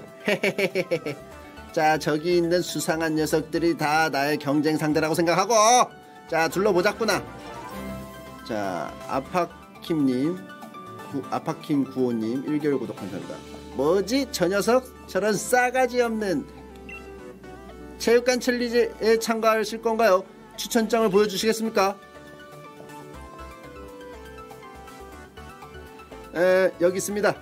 자, 저기 있는 수상한 녀석들이 다 나의 경쟁 상대라고 생각하고, 자, 둘러보자꾸나. 자, 아파킴님, 구, 아파킴 구호님 일 개월 구독 감사합니다. 뭐지? 저 녀석? 저런 싸가지 없는. 체육관 챌린지에 참가하실 건가요? 추천장을 보여주시겠습니까? 에, 여기 있습니다.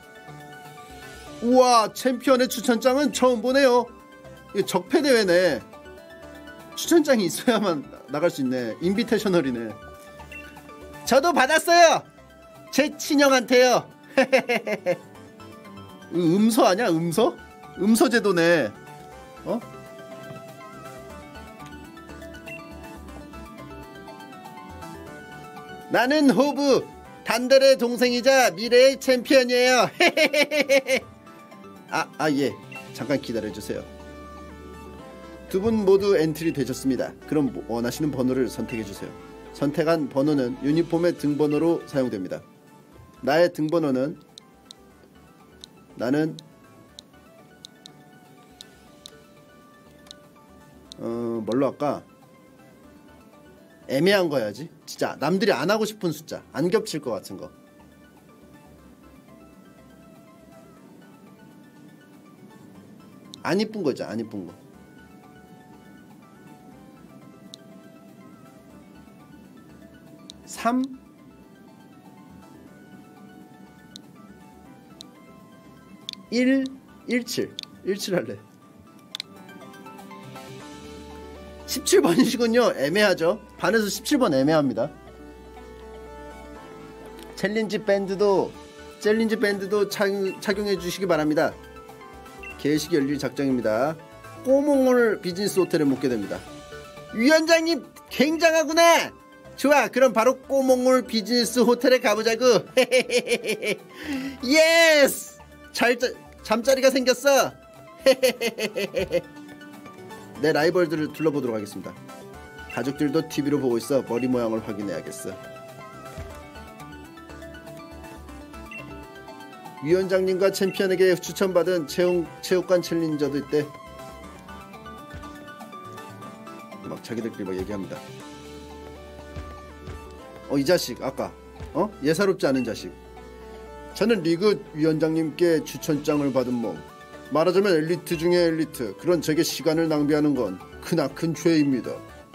우와, 챔피언의 추천장은 처음 보네요. 이거 적폐대회네. 추천장이 있어야만 나갈 수 있네. 인비테이셔널이네. 저도 받았어요. 제 친형한테요. 음서 아니야? 음서? 음서 제도네. 어? 나는 호브, 단델의 동생이자 미래의 챔피언이에요. 아, 아, 예. 잠깐 기다려주세요. 두 분 모두 엔트리 되셨습니다. 그럼 원하시는 번호를 선택해주세요. 선택한 번호는 유니폼의 등번호로 사용됩니다. 나의 등번호는, 나는 어 뭘로 할까? 애매한 거 해야지. 진짜 남들이 안 하고 싶은 숫자, 안 겹칠 것 같은 거. 안 이쁜 거죠. 안 이쁜 거. 삼 일 일칠 일칠 할래. 십칠 번이시군요. 애매하죠. 반에서 십칠 번 애매합니다. 챌린지 밴드도 챌린지 밴드도 착, 착용해 주시기 바랍니다. 개식이 열릴 작정입니다. 꼬몽을 비즈니스 호텔에 묵게 됩니다. 위원장님 굉장하구나. 좋아, 그럼 바로 꼬몽을 비즈니스 호텔에 가보자고. 예스. 잘 잠자리가 생겼어. 내 라이벌들을 둘러보도록 하겠습니다. 가족들도 티비로 보고 있어. 머리 모양을 확인해야겠어. 위원장님과 챔피언에게 추천받은 체육, 체육관 챌린저도 있대. 막 자기들끼리 막 얘기합니다. 어, 이 자식 아까 어? 예사롭지 않은 자식. 저는 리그 위원장님께 추천장을 받은 몸. 말하자면 엘리트 중에 엘리트. 그런 제게 시간을 낭비하는 건 크나큰 죄입니다.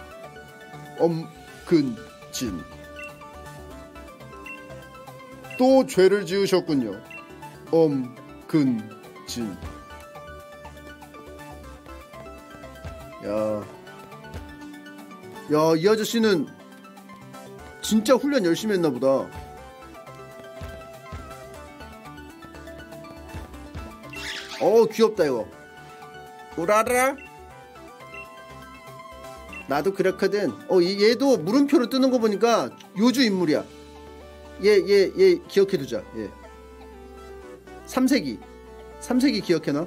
엄근진. 또 죄를 지으셨군요. 엄근진. 야, 야, 이 아저씨는 진짜 훈련 열심히 했나 보다. 어, 귀엽다 이거. 우라라. 나도 그렇거든. 어, 얘도 물음표로 뜨는 거 보니까 요주 인물이야. 얘, 얘, 얘 기억해두자. 얘. 삼 세기. 삼 세기 기억해놔.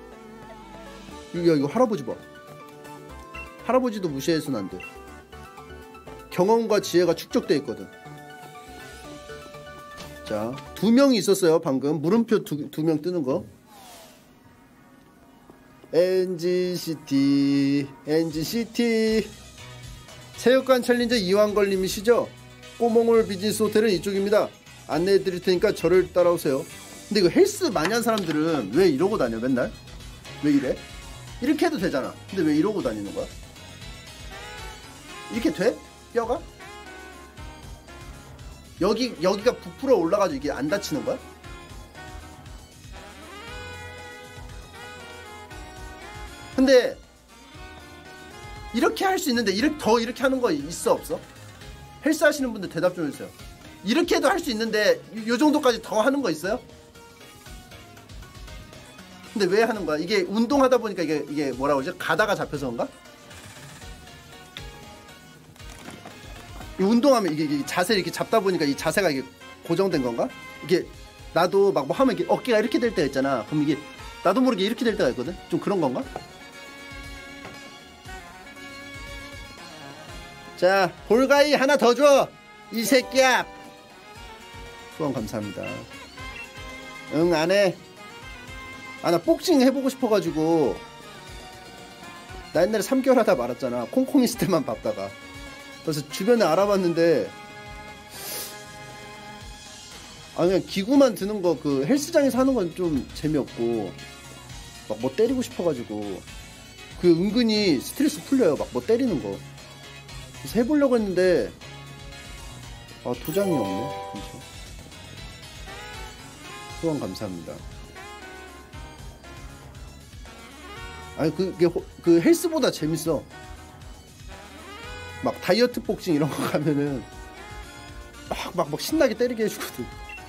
야, 이거 할아버지 봐. 할아버지도 무시해서는 안 돼. 경험과 지혜가 축적돼 있거든. 자, 두 명이 있었어요 방금. 물음표 두, 두 명 뜨는 거. 엔지시티 엔지시티 체육관 챌린저 이왕걸님이시죠? 꼬몽홀 비즈니스 호텔은 이쪽입니다. 안내해 드릴 테니까 저를 따라오세요. 근데 이거 헬스 많이 한 사람들은 왜 이러고 다녀 맨날? 왜 이래? 이렇게 해도 되잖아. 근데 왜 이러고 다니는 거야? 이렇게 돼? 뼈가? 여기 여기가 부풀어 올라가지고 이게 안 다치는 거야? 근데 이렇게 할 수 있는데 이렇게 더 이렇게 하는 거 있어 없어? 헬스 하시는 분들 대답 좀 해주세요. 이렇게 해도 할 수 있는데 요 정도까지 더 하는 거 있어요? 근데 왜 하는 거야? 이게 운동하다 보니까 이게 이게 뭐라 그러지? 가다가 잡혀서 그런가? 이 운동하면 이게, 이게 자세 이렇게 잡다 보니까 이 자세가 이게 고정된 건가? 이게 나도 막 뭐 하면 이게 어깨가 이렇게 될 때가 있잖아. 그럼 이게 나도 모르게 이렇게 될 때가 있거든. 좀 그런 건가? 자, 볼가이 하나 더 줘! 이 새끼야! 후원 감사합니다. 응, 안 해. 아, 나 복싱 해보고 싶어가지고. 나 옛날에 삼 개월 하다 말았잖아. 콩콩 있을 때만 밟다가. 그래서 주변에 알아봤는데, 아, 그냥 기구만 드는 거, 그 헬스장에서 하는 건 좀 재미없고, 막 뭐 때리고 싶어가지고, 그 은근히 스트레스 풀려요. 막 뭐 때리는 거. 그래서 해보려고 했는데 아 도장이 없네. 그렇죠. 후원 감사합니다. 아니 그게 그 헬스보다 재밌어. 막 다이어트 복싱 이런 거 가면은 막 막 막 신나게 때리게 해주거든.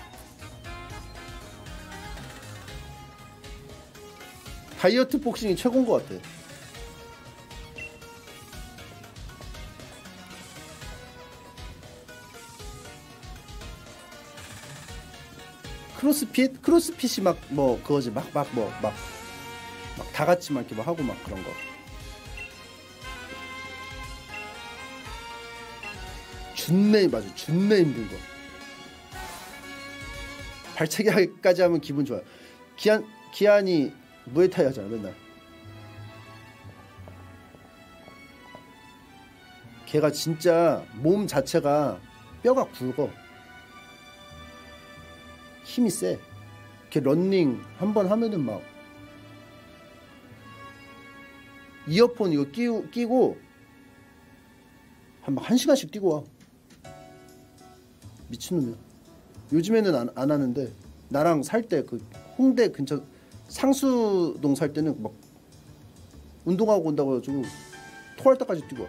다이어트 복싱이 최고인 것 같아. 크로스핏? 크로스핏이 막 뭐 그거지. 막 막 뭐 막 막 다 같이 막 이렇게 막 하고 막 그런 거. 준매 맞아. 준매 힘든 거. 발차기까지 하면 기분 좋아요. 기한 기한이 무에타이 하잖아 맨날. 걔가 진짜 몸 자체가 뼈가 굵어. 힘이 세. 걔 런닝 한 번 하면은 막 이어폰 이거 끼고, 끼고 한 막 한 시간씩 뛰고 와. 미친놈이야. 요즘에는 안, 안 하는데 나랑 살 때 그 홍대 근처 상수동 살 때는 막 운동하고 온다고 해가지고 토할 때까지 뛰고 와.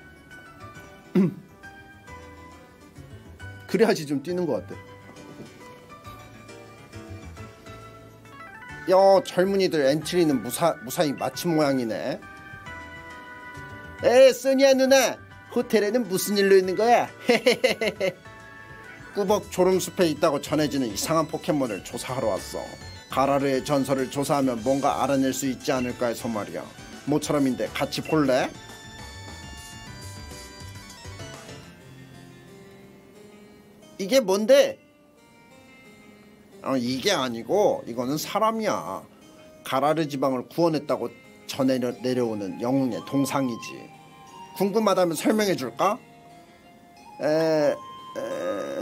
그래야지 좀 뛰는 것 같아. 야, 젊은이들 엔트리는 무사, 무사히 마침 모양이네. 에, 소니아 누나, 호텔에는 무슨 일로 있는 거야? 꾸벅 조름숲에 있다고 전해지는 이상한 포켓몬을 조사하러 왔어. 가라르의 전설을 조사하면 뭔가 알아낼 수 있지 않을까 해서 말이야. 모처럼인데 같이 볼래? 이게 뭔데? 어, 이게 아니고 이거는 사람이야. 가라르 지방을 구원했다고 전해 내려오는 영웅의 동상이지. 궁금하다면 설명해 줄까? 에, 에, 에,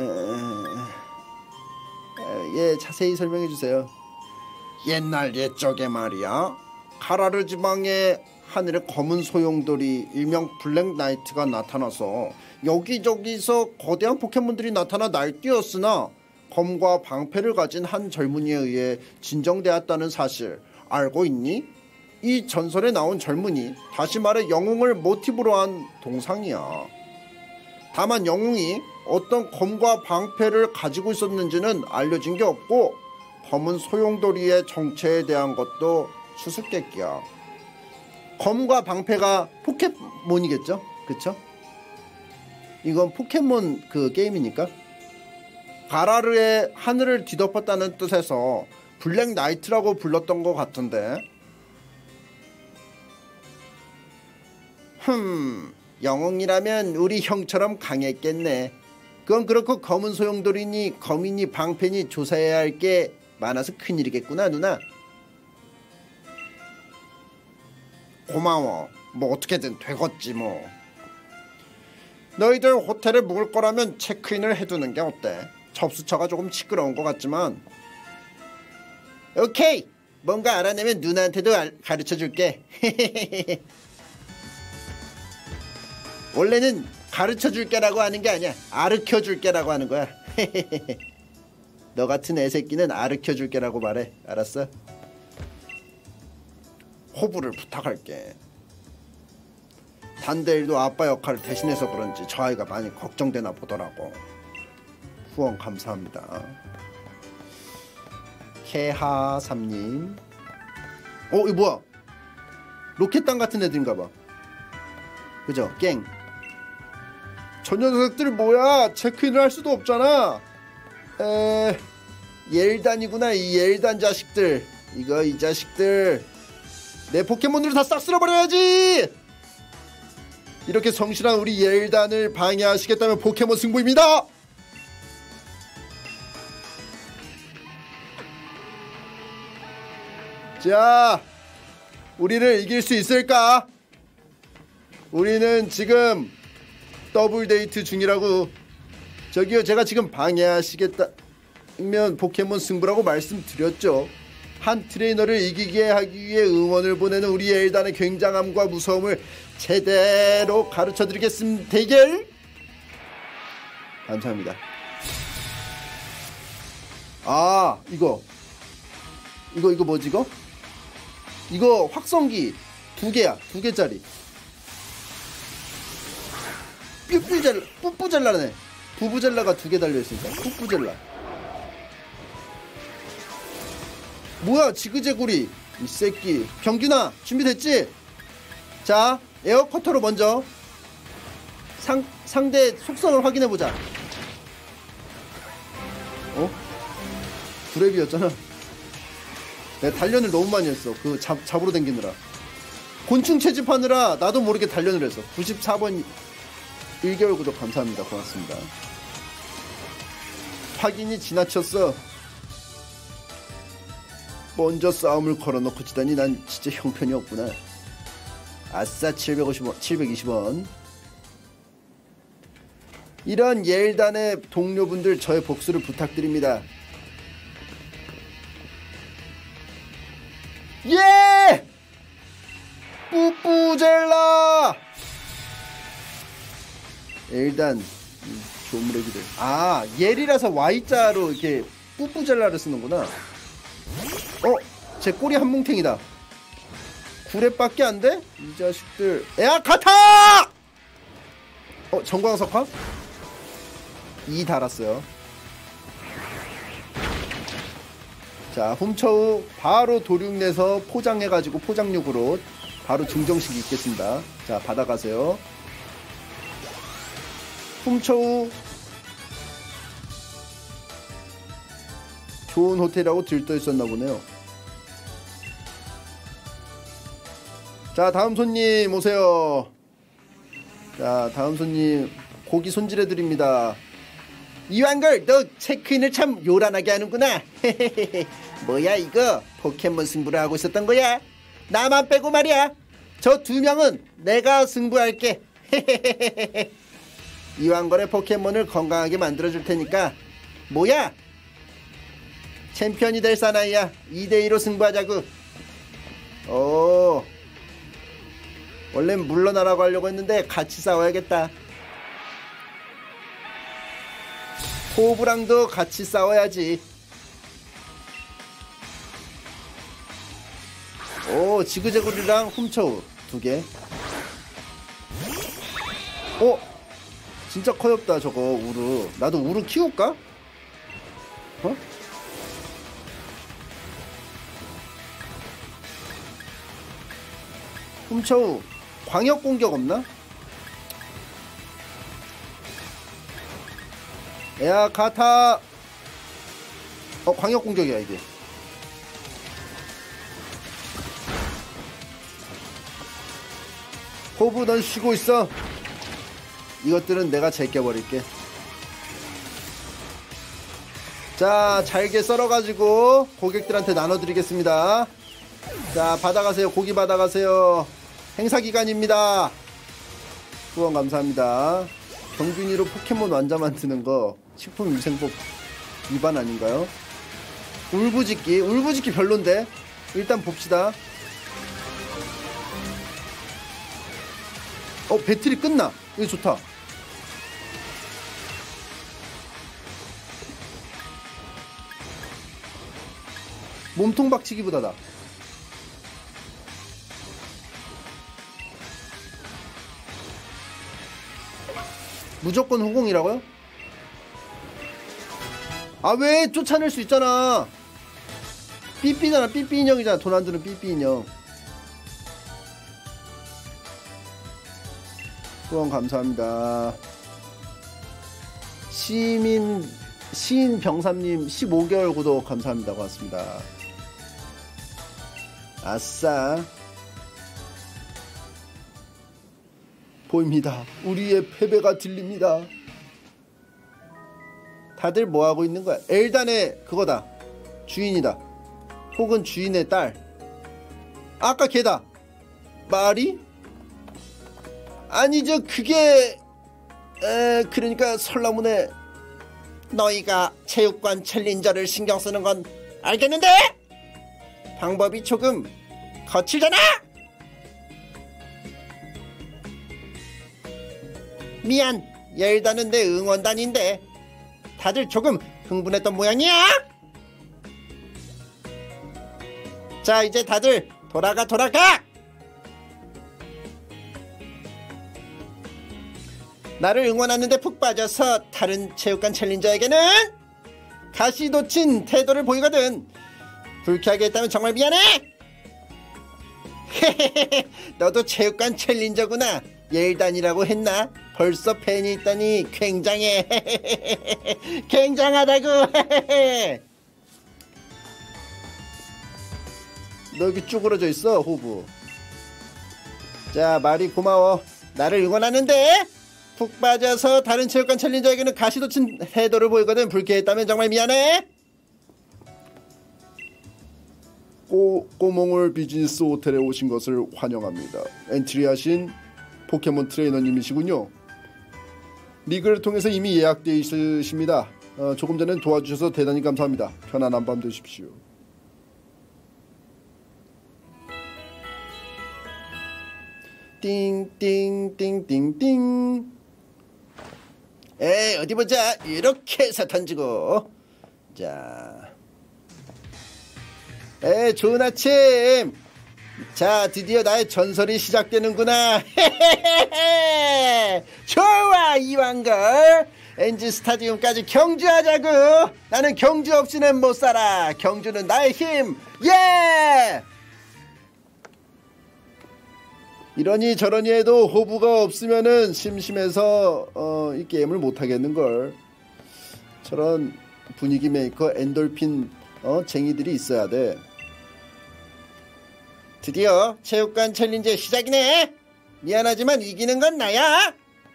에, 예, 자세히 설명해 주세요. 옛날 옛적에 말이야, 가라르 지방의 하늘에 검은 소용돌이 일명 블랙 나이트가 나타나서 여기저기서 거대한 포켓몬들이 나타나 날뛰었으나 검과 방패를 가진 한 젊은이에 의해 진정되었다는 사실 알고 있니? 이 전설에 나온 젊은이, 다시 말해 영웅을 모티브로 한 동상이야. 다만 영웅이 어떤 검과 방패를 가지고 있었는지는 알려진 게 없고 검은 소용돌이의 정체에 대한 것도 수수께끼야. 검과 방패가 포켓몬이겠죠? 그쵸? 이건 포켓몬 그 게임이니까. 가라르의 하늘을 뒤덮었다는 뜻에서 블랙 나이트라고 불렀던 것 같은데. 흠, 영웅이라면 우리 형처럼 강했겠네. 그건 그렇고 검은 소용돌이니 검이니 방패니 조사해야 할 게 많아서 큰일이겠구나 누나. 고마워. 뭐 어떻게든 되겠지 뭐. 너희들 호텔에 묵을 거라면 체크인을 해두는 게 어때? 접수처가 조금 시끄러운 것 같지만. 오케이! 뭔가 알아내면 누나한테도 가르쳐줄게. 원래는 가르쳐 줄게라고 하는 게 아니야. 아르켜 줄게라고 하는 거야. 너 같은 애새끼는 아르켜 줄게라고 말해. 알았어? 호부를 부탁할게. 단대일도 아빠 역할을 대신해서 그런지 저 아이가 많이 걱정되나 보더라고. 후원 감사합니다. 케하삼님. 어 이거 뭐야? 로켓단 같은 애들인가봐. 그죠? 갱. 저 녀석들 뭐야? 체크인을 할 수도 없잖아. 에... 옐단이구나. 이 옐단 자식들. 이거 이 자식들 내 포켓몬으로 다 싹 쓸어버려야지. 이렇게 성실한 우리 옐단을 방해하시겠다면 포켓몬 승부입니다. 자, 우리를 이길 수 있을까? 우리는 지금 더블 데이트 중이라고. 저기요, 제가 지금 방해하시겠다면 포켓몬 승부라고 말씀드렸죠. 한 트레이너를 이기게 하기 위해 응원을 보내는 우리 엘단의 굉장함과 무서움을 제대로 가르쳐드리겠습니다. 대결 감사합니다. 아 이거 이거 이거 뭐지 이거? 이거 확성기 두 개야. 두 개짜리. 삐뿌젤라 뿌뿌젤라네. 부부젤라가 두 개 달려있으니까 뿌뿌젤라. 뭐야 지그재구리 이 새끼. 병균아 준비됐지? 자 에어커터로 먼저 상, 상대 속성을 확인해보자. 어? 브랩이었잖아. 내가 단련을 너무 많이 했어. 그 잡, 잡으러 댕기느라. 곤충 채집하느라 나도 모르게 단련을 했어. 구십사 번 일 개월 구독 감사합니다. 고맙습니다. 확인이 지나쳤어. 먼저 싸움을 걸어놓고 치다니 난 진짜 형편이 없구나. 아싸 칠백오십 원, 칠백이십 원. 이런 옐단의 동료분들 저의 복수를 부탁드립니다. 예! 뿌뿌젤라! 옐단 조무래기들. 아 옐이라서 Y자로 이렇게 뿌뿌젤라를 쓰는구나. 어? 제 꼬리 한 뭉탱이다. 구렙밖에 안 돼? 이 자식들. 야 가타! 어 전광석화? 이 달았어요. 자 훔쳐우 바로 도륙내서 포장해가지고 포장육으로 바로 증정식이 있겠습니다. 자 받아가세요. 훔쳐우 좋은 호텔이라고 들떠있었나 보네요. 자 다음 손님 오세요. 자 다음 손님 고기 손질해드립니다. 이완걸 너 체크인을 참 요란하게 하는구나. 뭐야 이거 포켓몬 승부를 하고 있었던 거야? 나만 빼고 말이야. 저 두 명은 내가 승부할게. 이완걸의 포켓몬을 건강하게 만들어줄 테니까 뭐야 챔피언이 될 사나이야. 이 대 이로 승부하자구. 오 원래는 물러나라고 하려고 했는데 같이 싸워야겠다. 호브랑도 같이 싸워야지. 오 지그재구리랑 훔쳐우 두개. 오 진짜 커엽다 저거 우르. 나도 우르 키울까? 어? 훔쳐우 광역 공격 없나? 야 가타. 어 광역 공격이야 이게. 호브 넌 쉬고 있어. 이것들은 내가 제껴버릴게. 자 잘게 썰어가지고 고객들한테 나눠드리겠습니다. 자 받아가세요. 고기 받아가세요. 행사기간입니다. 후원 감사합니다. 병균이로 포켓몬 완자 만드는거 식품위생법 위반 아닌가요? 울부짖기 울부짖기 별론데 일단 봅시다. 어 배틀이 끝나. 이거 좋다. 몸통 박치기보다 나. 무조건 후공이라고요? 아 왜 쫓아낼 수 있잖아. 삐삐잖아. 삐삐 인형이잖아. 돈 안 드는 삐삐 인형. 후원 감사합니다. 시민 시인병삼님 십오 개월 구독 감사합니다. 고맙습니다. 아싸. 보입니다. 우리의 패배가 들립니다. 다들 뭐하고 있는 거야? 엘단의 그거다. 주인이다. 혹은 주인의 딸. 아까 걔다. 말이? 아니죠. 그게 에 그러니까 설라문에 너희가 체육관 챌린저를 신경 쓰는 건 알겠는데 방법이 조금 거칠잖아. 미안. 열다는 내 응원단인데 다들 조금 흥분했던 모양이야. 자 이제 다들 돌아가 돌아가. 나를 응원하는데 푹 빠져서 다른 체육관 챌린저에게는 가시 돋친 태도를 보이거든. 불쾌하게 했다면 정말 미안해. 너도 체육관 챌린저구나. 예일단이라고 했나? 벌써 팬이 있다니 굉장해. 굉장하다고. 너 여기 쭈그러져 있어 호부. 자 말이 고마워. 나를 응원하는데 푹 빠져서 다른 체육관 챌린저에게는 가시 돋친 태도를 보이거든. 불쾌했다면 정말 미안해. 꼬, 꼬몽을 비즈니스 호텔에 오신 것을 환영합니다. 엔트리하신 포켓몬 트레이너님이시군요. 리그를 통해서 이미 예약되어 있으십니다. 어, 조금 전에 도와주셔서 대단히 감사합니다. 편안한 밤 되십시오. 띵띵띵띵띵. 에이 어디 보자. 이렇게 해서 던지고. 자 에이 좋은 아침. 자 드디어 나의 전설이 시작되는구나. 좋아 이왕걸. 엔지 스타디움까지 경주하자고. 나는 경주 없이는 못살아. 경주는 나의 힘. 예. 이러니 저러니 해도 호부가 없으면은 심심해서 어, 이 게임을 못하겠는걸. 저런 분위기 메이커 엔돌핀 어, 쟁이들이 있어야 돼. 드디어 체육관 챌린지 시작이네. 미안하지만 이기는 건 나야.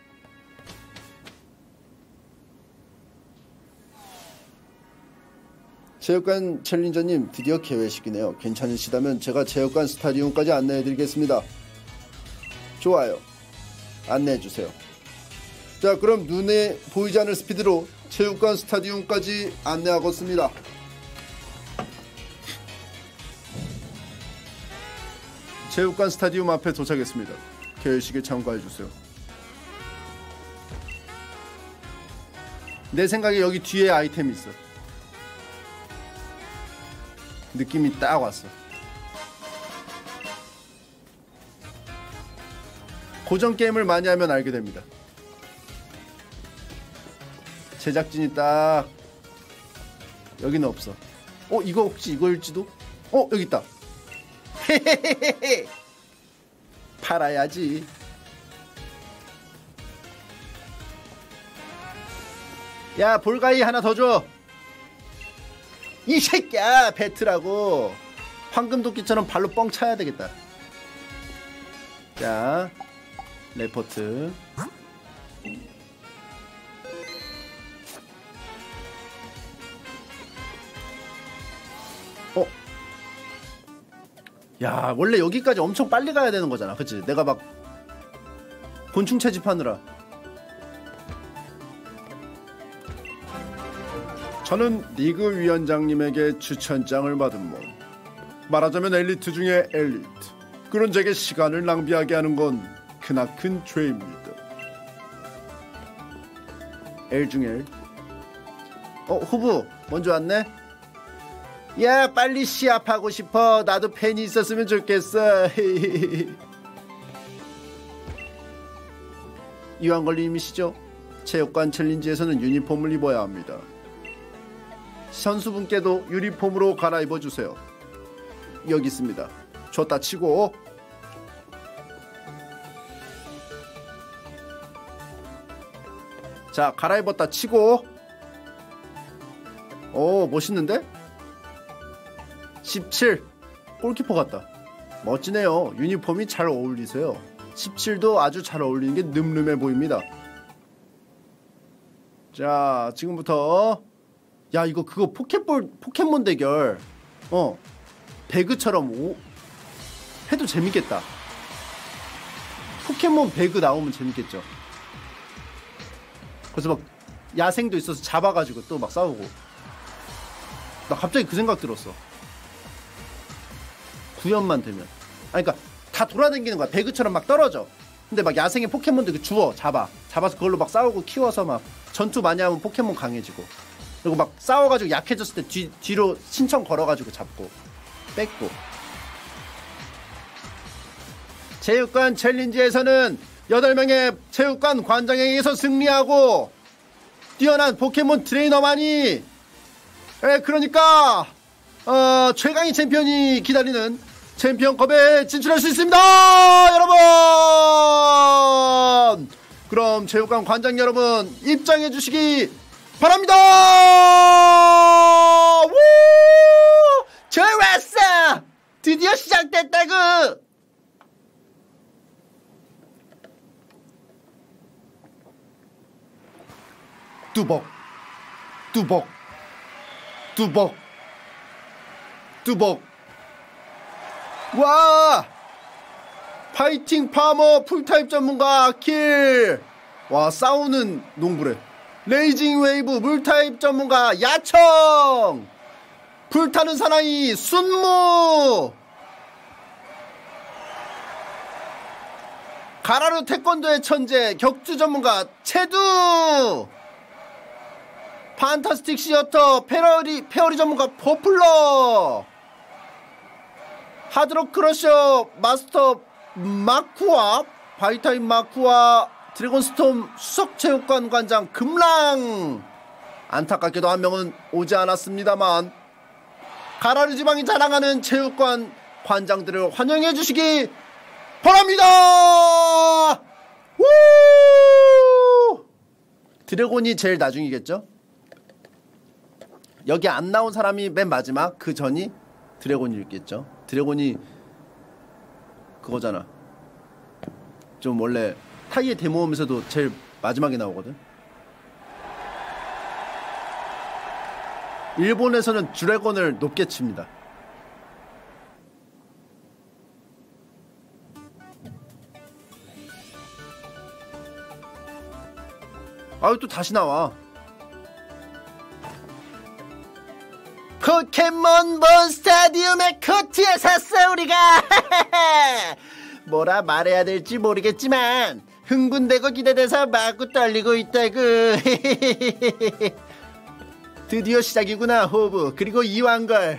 체육관 챌린저님 드디어 개회식이네요. 괜찮으시다면 제가 체육관 스타디움까지 안내해드리겠습니다. 좋아요. 안내해주세요. 자 그럼 눈에 보이지 않을 스피드로 체육관 스타디움까지 안내하겠습니다. 체육관 스타디움 앞에 도착했습니다. 개회식에 참가해주세요. 내 생각에 여기 뒤에 아이템이 있어. 느낌이 딱 왔어. 고전 게임을 많이 하면 알게 됩니다. 제작진이 딱 여기는 없어. 어 이거 혹시 이거일지도? 어 여기 있다. 헤헤헤헤. 팔아야지. 야 볼가이 하나 더 줘. 이 새끼야 배트라고. 황금도끼처럼 발로 뻥 차야 되겠다. 자 레포트. 어? 야 원래 여기까지 엄청 빨리 가야 되는 거잖아. 그치? 내가 막 곤충 채집하느라. 저는 리그 위원장님에게 추천장을 받은 몸. 말하자면 엘리트 중에 엘리트. 그런 제게 시간을 낭비하게 하는 건 크나큰 죄입니다. L 중 L. 어 후보 먼저 왔네. 야 빨리 시합하고 싶어. 나도 팬이 있었으면 좋겠어. 이왕걸님이시죠? 체육관 챌린지에서는 유니폼을 입어야 합니다. 선수분께도 유니폼으로 갈아입어주세요. 여기 있습니다. 줬다 치고. 자 갈아입었다 치고. 오 멋있는데? 십칠 골키퍼 같다. 멋지네요. 유니폼이 잘 어울리세요. 십칠도 아주 잘 어울리는 게 늠름해 보입니다. 자 지금부터 야 이거 그거 포켓볼 포켓몬 대결 어 배그처럼 오 해도 재밌겠다. 포켓몬 배그 나오면 재밌겠죠. 그래서 막 야생도 있어서 잡아가지고 또 막 싸우고. 나 갑자기 그 생각 들었어. 구현만 되면. 아니 그니까 다 돌아다니는 거야. 배그처럼 막 떨어져. 근데 막 야생의 포켓몬들 그 주워 잡아 잡아서 그걸로 막 싸우고 키워서 막 전투 많이 하면 포켓몬 강해지고. 그리고 막 싸워가지고 약해졌을 때 뒤, 뒤로 신청 걸어가지고 잡고 뺏고. 체육관 챌린지에서는 여덟 명의 체육관 관장에 의해서 승리하고 뛰어난 포켓몬 트레이너만이 에 그러니까 어, 최강의 챔피언이 기다리는 챔피언컵에 진출할 수 있습니다 여러분. 그럼 체육관 관장 여러분 입장해 주시기 바랍니다. 우! 좋았어. 드디어 시작됐다구. 뚜벅 뚜벅 뚜벅 뚜벅. 와 파이팅 파머 풀타입 전문가 킬. 와 싸우는 농구래. 레이징 웨이브 물타입 전문가 야청. 불타는 사나이 순무. 가라르 태권도의 천재 격투 전문가 체두. 판타스틱 시어터 페어리, 페어리 전문가 버플러. 하드록 크러셔 마스터 마쿠아. 바이타임 마쿠아. 드래곤스톰 수석체육관 관장 금랑. 안타깝게도 한 명은 오지 않았습니다만 가라르 지방이 자랑하는 체육관 관장들을 환영해 주시기 바랍니다. 우! 드래곤이 제일 나중이겠죠? 여기 안 나온 사람이 맨 마지막, 그 전이 드래곤이겠죠. 드래곤이 그거잖아. 좀 원래 타이의 데모험에서도 제일 마지막에 나오거든. 일본에서는 드래곤을 높게 칩니다. 아유 또 다시 나와. 포켓몬본 스타디움의 코트에 샀어 우리가. 뭐라 말해야 될지 모르겠지만 흥분되고 기대돼서 마구 떨리고 있다구. 드디어 시작이구나 호브. 그리고 이완걸.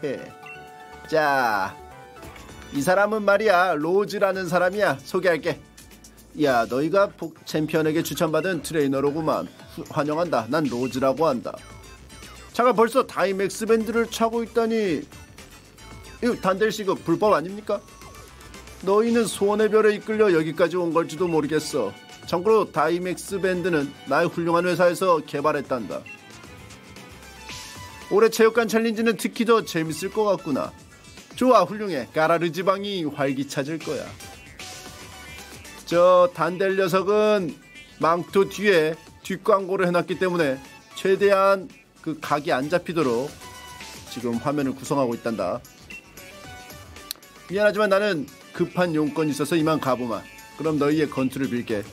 자, 이 사람은 말이야 로즈라는 사람이야. 소개할게. 야 너희가 복 챔피언에게 추천받은 트레이너로구만. 후, 환영한다. 난 로즈라고 한다. 잠깐 벌써 다이맥스 밴드를 차고 있다니 이거 단델씨 이거 불법 아닙니까? 너희는 소원의 별에 이끌려 여기까지 온 걸지도 모르겠어. 참고로 다이맥스 밴드는 나의 훌륭한 회사에서 개발했단다. 올해 체육관 챌린지는 특히 더 재밌을 것 같구나. 좋아 훌륭해. 가라르 지방이 활기차질 거야. 저 단델 녀석은 망토 뒤에 뒷광고를 해놨기 때문에 최대한 그 각이 안 잡히도록 지금 화면을 구성하고 있단다. 미안하지만 나는 급한 용건이 있어서 이만 가보마. 그럼 너희의 건투를 빌게.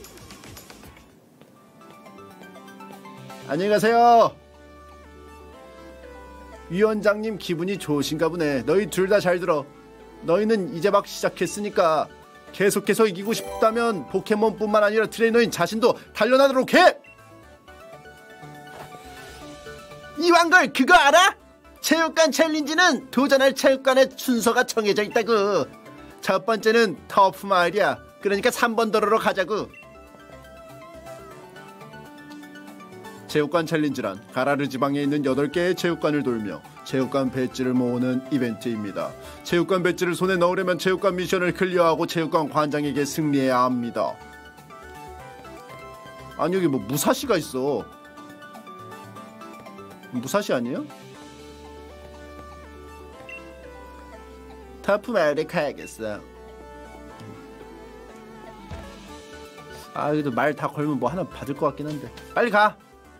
안녕히 가세요. 위원장님 기분이 좋으신가 보네. 너희 둘 다 잘 들어. 너희는 이제 막 시작했으니까 계속해서 이기고 싶다면 포켓몬뿐만 아니라 트레이너인 자신도 단련하도록 해. 이왕걸 그거 알아? 체육관 챌린지는 도전할 체육관의 순서가 정해져 있다고. 첫 번째는 터프 마을이야. 그러니까 삼 번 도로로 가자고. 체육관 챌린지란 가라르 지방에 있는 여덟 개의 체육관을 돌며 체육관 배지를 모으는 이벤트입니다. 체육관 배지를 손에 넣으려면 체육관 미션을 클리어하고 체육관 관장에게 승리해야 합니다. 아니 여기 뭐 무사시가 있어. 무사시 아니에요? 터프 마을에 가야겠어. 아 여기도 말 다 걸면 뭐 하나 받을 것 같긴 한데 빨리 가.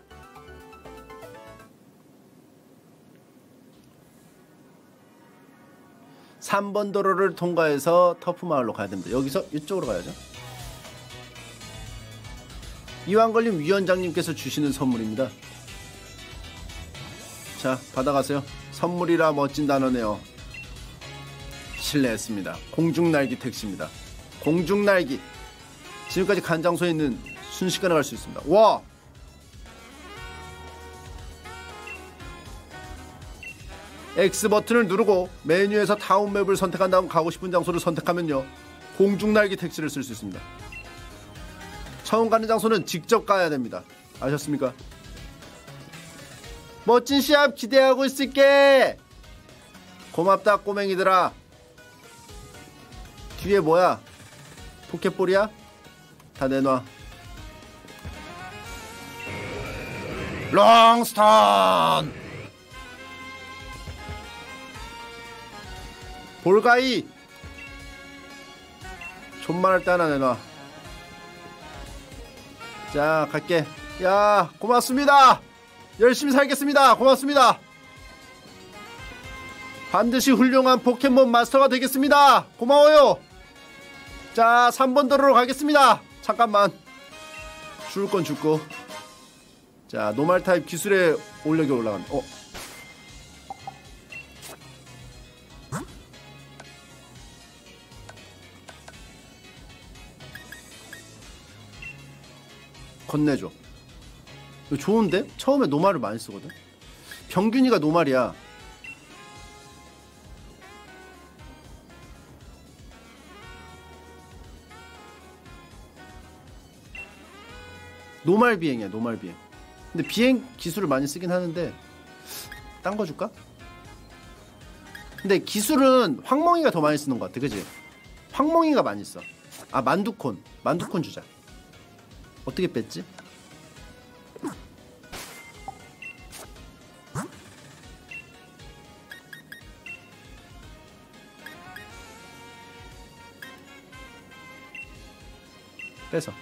삼 번 도로를 통과해서 터프 마을로 가야 됩니다. 여기서 이쪽으로 가야죠. 이왕걸림 위원장님께서 주시는 선물입니다. 자 받아가세요. 선물이라 멋진 단어네요. 실례했습니다. 공중날기 택시입니다. 공중날기. 지금까지 간 장소에 있는 순식간에 갈 수 있습니다. 와! X버튼을 누르고 메뉴에서 타운맵을 선택한 다음 가고 싶은 장소를 선택하면요 공중날기 택시를 쓸 수 있습니다. 처음 가는 장소는 직접 가야 됩니다. 아셨습니까? 멋진 시합 기대하고 있을게. 고맙다 꼬맹이들아. 뒤에 뭐야? 포켓볼이야? 다 내놔. 롱스턴 볼가이 존만할 때 하나 내놔. 자 갈게. 야 고맙습니다. 열심히 살겠습니다. 고맙습니다. 반드시 훌륭한 포켓몬 마스터가 되겠습니다. 고마워요. 자 삼 번 도로로 가겠습니다. 잠깐만 줄 건 줄거. 자 노말 타입 기술의 올력이 올라간다. 어 건네줘. 이거 좋은데? 처음에 노말을 많이 쓰거든. 병균이가 노말이야. 노말 비행이야. 노말 비행. 근데 비행 기술을 많이 쓰긴 하는데 딴 거 줄까? 근데 기술은 황몽이가 더 많이 쓰는 것 같아. 그치? 황몽이가 많이 써. 아 만두콘. 만두콘 주자. 어떻게 뺐지? 뺏어.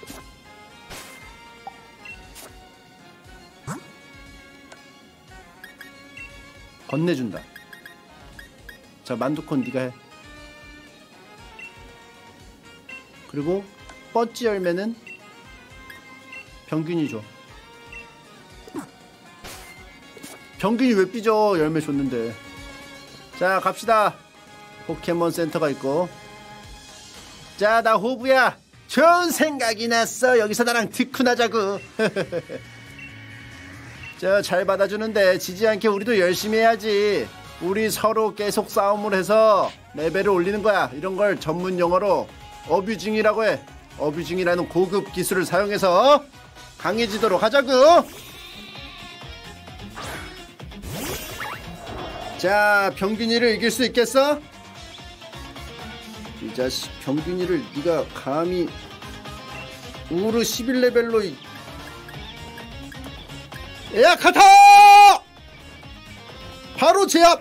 건네준다. 자 만두콘 네가 해. 그리고 뻗지 열매는 병균이 줘. 병균이 왜 삐져? 열매 줬는데. 자 갑시다. 포켓몬 센터가 있고. 자 나 호부야. 좋은 생각이 났어. 여기서 나랑 특훈하자고. 자 잘 받아주는데 지지 않게 우리도 열심히 해야지. 우리 서로 계속 싸움을 해서 레벨을 올리는 거야. 이런 걸 전문 용어로 어뷰징이라고 해. 어뷰징이라는 고급 기술을 사용해서 강해지도록 하자고. 자 병균이를 이길 수 있겠어? 이 자식 병균이를 네가 감히 우르 십일 레벨로 이... 야 카타! 바로 제압!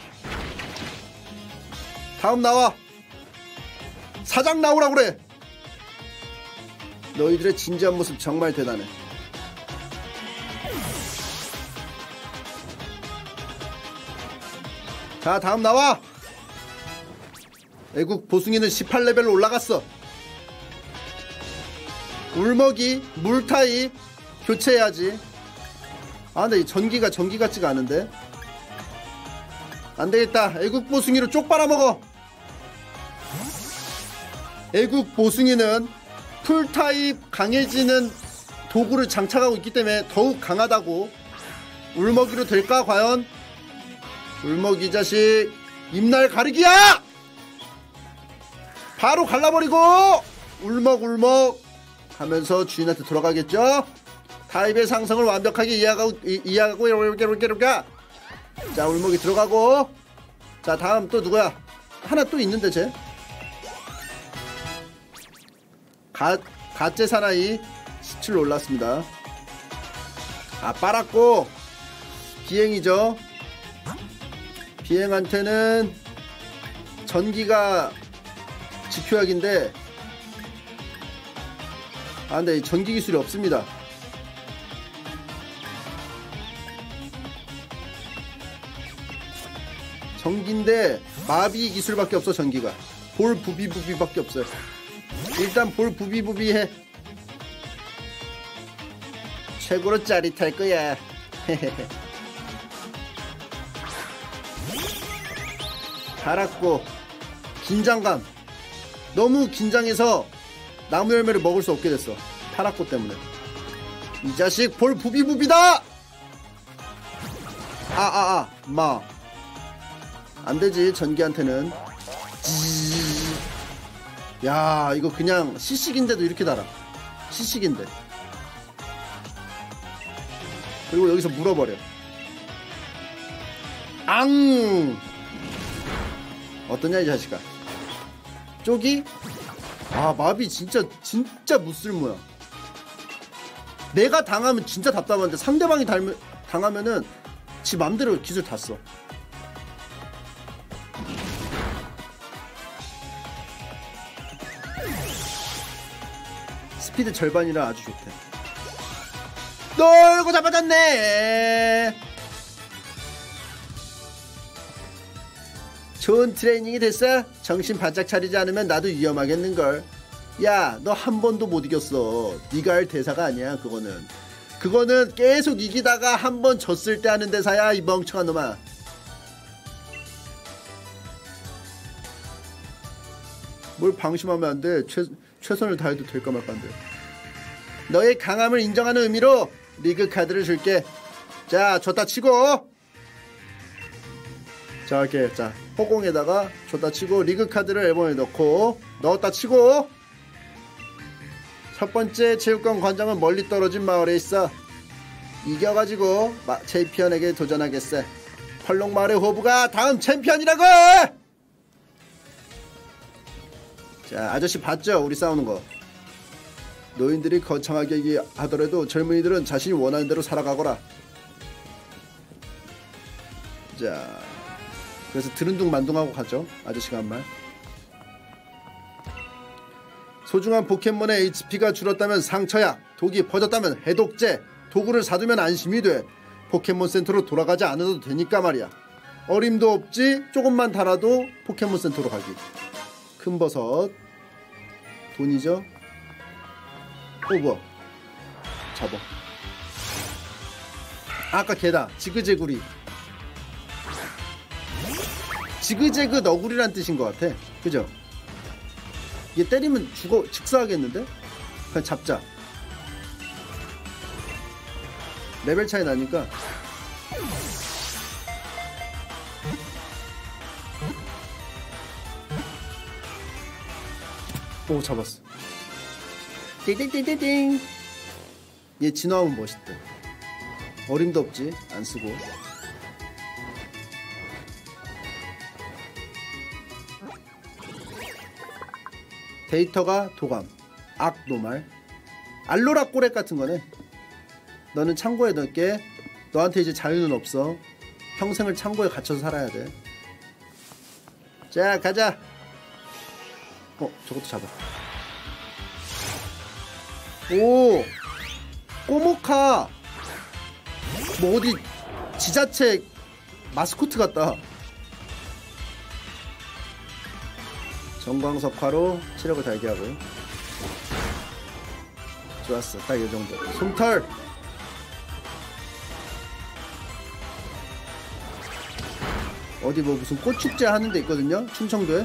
다음 나와. 사장 나오라 그래. 너희들의 진지한 모습 정말 대단해. 자 다음 나와. 애국 보승이는 십팔 레벨로 올라갔어. 울먹이 물타입 교체해야지. 아 근데 이 전기가 전기 같지가 않은데. 안되겠다. 애국 보승이로 쪽 빨아먹어. 애국 보승이는 풀타입 강해지는 도구를 장착하고 있기 때문에 더욱 강하다고. 울먹이로 될까 과연? 울먹이 자식 입날 가리기야! 바로 갈라버리고 울먹울먹 하면서 주인한테 돌아가겠죠? 타입의 상성을 완벽하게 이해하고 이, 이해하고 이렇게 이렇게 이렇게. 자 울먹이 들어가고. 자 다음 또 누구야? 하나 또 있는데 쟤 가, 가째 사나이 십칠로 올랐습니다. 아 빨았고 비행이죠. 비행한테는 전기가 지표약인데 아 근데 전기 기술이 없습니다. 전기인데 마비 기술밖에 없어. 전기가 볼 부비부비밖에 없어요. 일단 볼 부비부비해. 최고로 짜릿할 거야. 달았고 긴장감. 너무 긴장해서 나무 열매를 먹을 수 없게 됐어. 파라코 때문에. 이 자식 볼 부비부비다. 아아아 마 안되지 전기한테는. 지지지. 야 이거 그냥 시식인데도 이렇게 달아. 시식인데. 그리고 여기서 물어버려. 앙 어떠냐 이 자식아. 쪼기? 아 마비 진짜 진짜 무쓸모야. 내가 당하면 진짜 답답한데 상대방이 닮, 당하면은 지 맘대로 기술 다 써. 스피드 절반이라 아주 좋대. 놀고 잡아졌네. 좋은 트레이닝이 됐어? 정신 바짝 차리지 않으면 나도 위험하겠는걸. 야 너 한 번도 못 이겼어. 네가 할 대사가 아니야 그거는. 그거는 계속 이기다가 한 번 졌을 때 하는 대사야 이 멍청한 놈아. 뭘 방심하면 안돼. 최, 최선을 다해도 될까 말까인데. 너의 강함을 인정하는 의미로 리그 카드를 줄게. 자 줬다 치고. 자 이렇게 자 허공에다가 줬다 치고 리그 카드를 앨범에 넣고 넣었다 치고. 첫 번째 체육관 관장은 멀리 떨어진 마을에 있어. 이겨가지고 마, 챔피언에게 도전하겠어. 펄록마을의 호부가 다음 챔피언이라고. 자 아저씨 봤죠 우리 싸우는 거. 노인들이 거창하게 얘기하더라도 젊은이들은 자신이 원하는 대로 살아가거라. 자 그래서 드른둥만둥하고 가죠 아저씨가 한 말. 소중한 포켓몬의 에이치피가 줄었다면 상처약, 독이 퍼졌다면 해독제, 도구를 사두면 안심이 돼. 포켓몬 센터로 돌아가지 않아도 되니까 말이야. 어림도 없지. 조금만 달아도 포켓몬 센터로 가기. 큰 버섯 돈이죠. 오 뭐야 잡아. 아까 걔다 지그재구리. 지그재그 너구리란 뜻인 것 같아. 그죠? 얘 때리면 죽어 즉사하겠는데? 그냥 잡자. 레벨 차이 나니까. 오 잡았어. 띵띵띵띵띵. 얘 진화하면 멋있대. 어림도 없지 안 쓰고. 데이터가 도감, 악노말, 알로라 꼬렉 같은 거네. 너는 창고에 넣을게. 너한테 이제 자유는 없어. 평생을 창고에 갇혀서 살아야 돼. 자 가자. 어 저것도 잡아. 오 꼬모카. 뭐 어디 지자체 마스코트 같다. 정광석화로 체력을 달게 하고. 좋았어 딱 이 정도. 솜털. 어디 뭐 무슨 꽃축제 하는 데 있거든요 충청도에.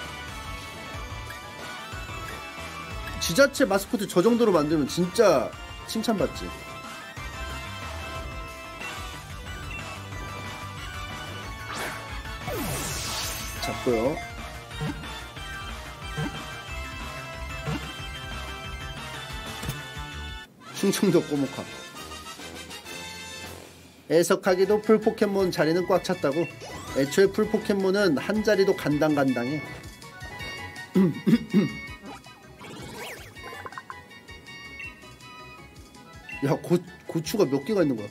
지자체 마스코트 저 정도로 만들면 진짜 칭찬받지. 잡고요. 충청도 꼬목화. 애석하게도 풀포켓몬 자리는 꽉 찼다고. 애초에 풀포켓몬은 한 자리도 간당간당해. 야, 고, 고추가 몇 개가 있는 거야?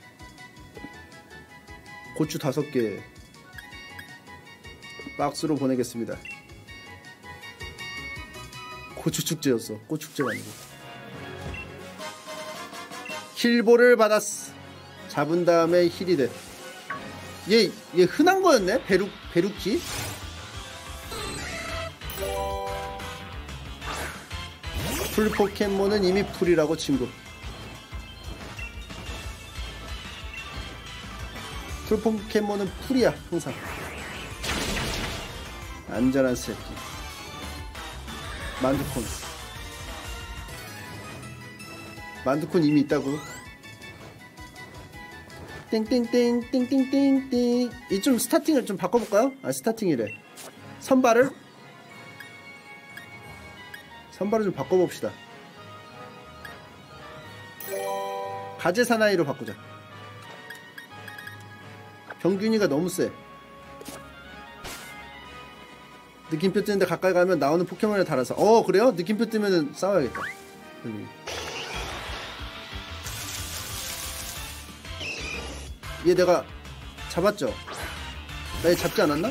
고추 다섯 개. 박스로 보내겠습니다. 고추 축제였어. 고축제가 아니고. 힐볼을 받았어. 잡은 다음에 힐이 돼. 얘, 얘 흔한 거였네? 베루, 베루키? 풀 포켓몬은 이미 풀이라고 친구. 풀 포켓몬은 풀이야 항상. 안전한 새끼. 만두콘. 만두콘 이미 있다고. 땡땡땡 땡땡땡땡. 이 좀 스타팅을 좀 바꿔볼까요? 아 스타팅이래. 선발을 선발을 좀 바꿔봅시다. 가제 사나이로 바꾸자. 병균이가 너무 세. 느낌표 뜨는데 가까이 가면 나오는 포켓몬을 달아서. 어 그래요? 느낌표 뜨면은 싸워야겠다. 얘 내가 잡았죠? 나 얘 잡지 않았나?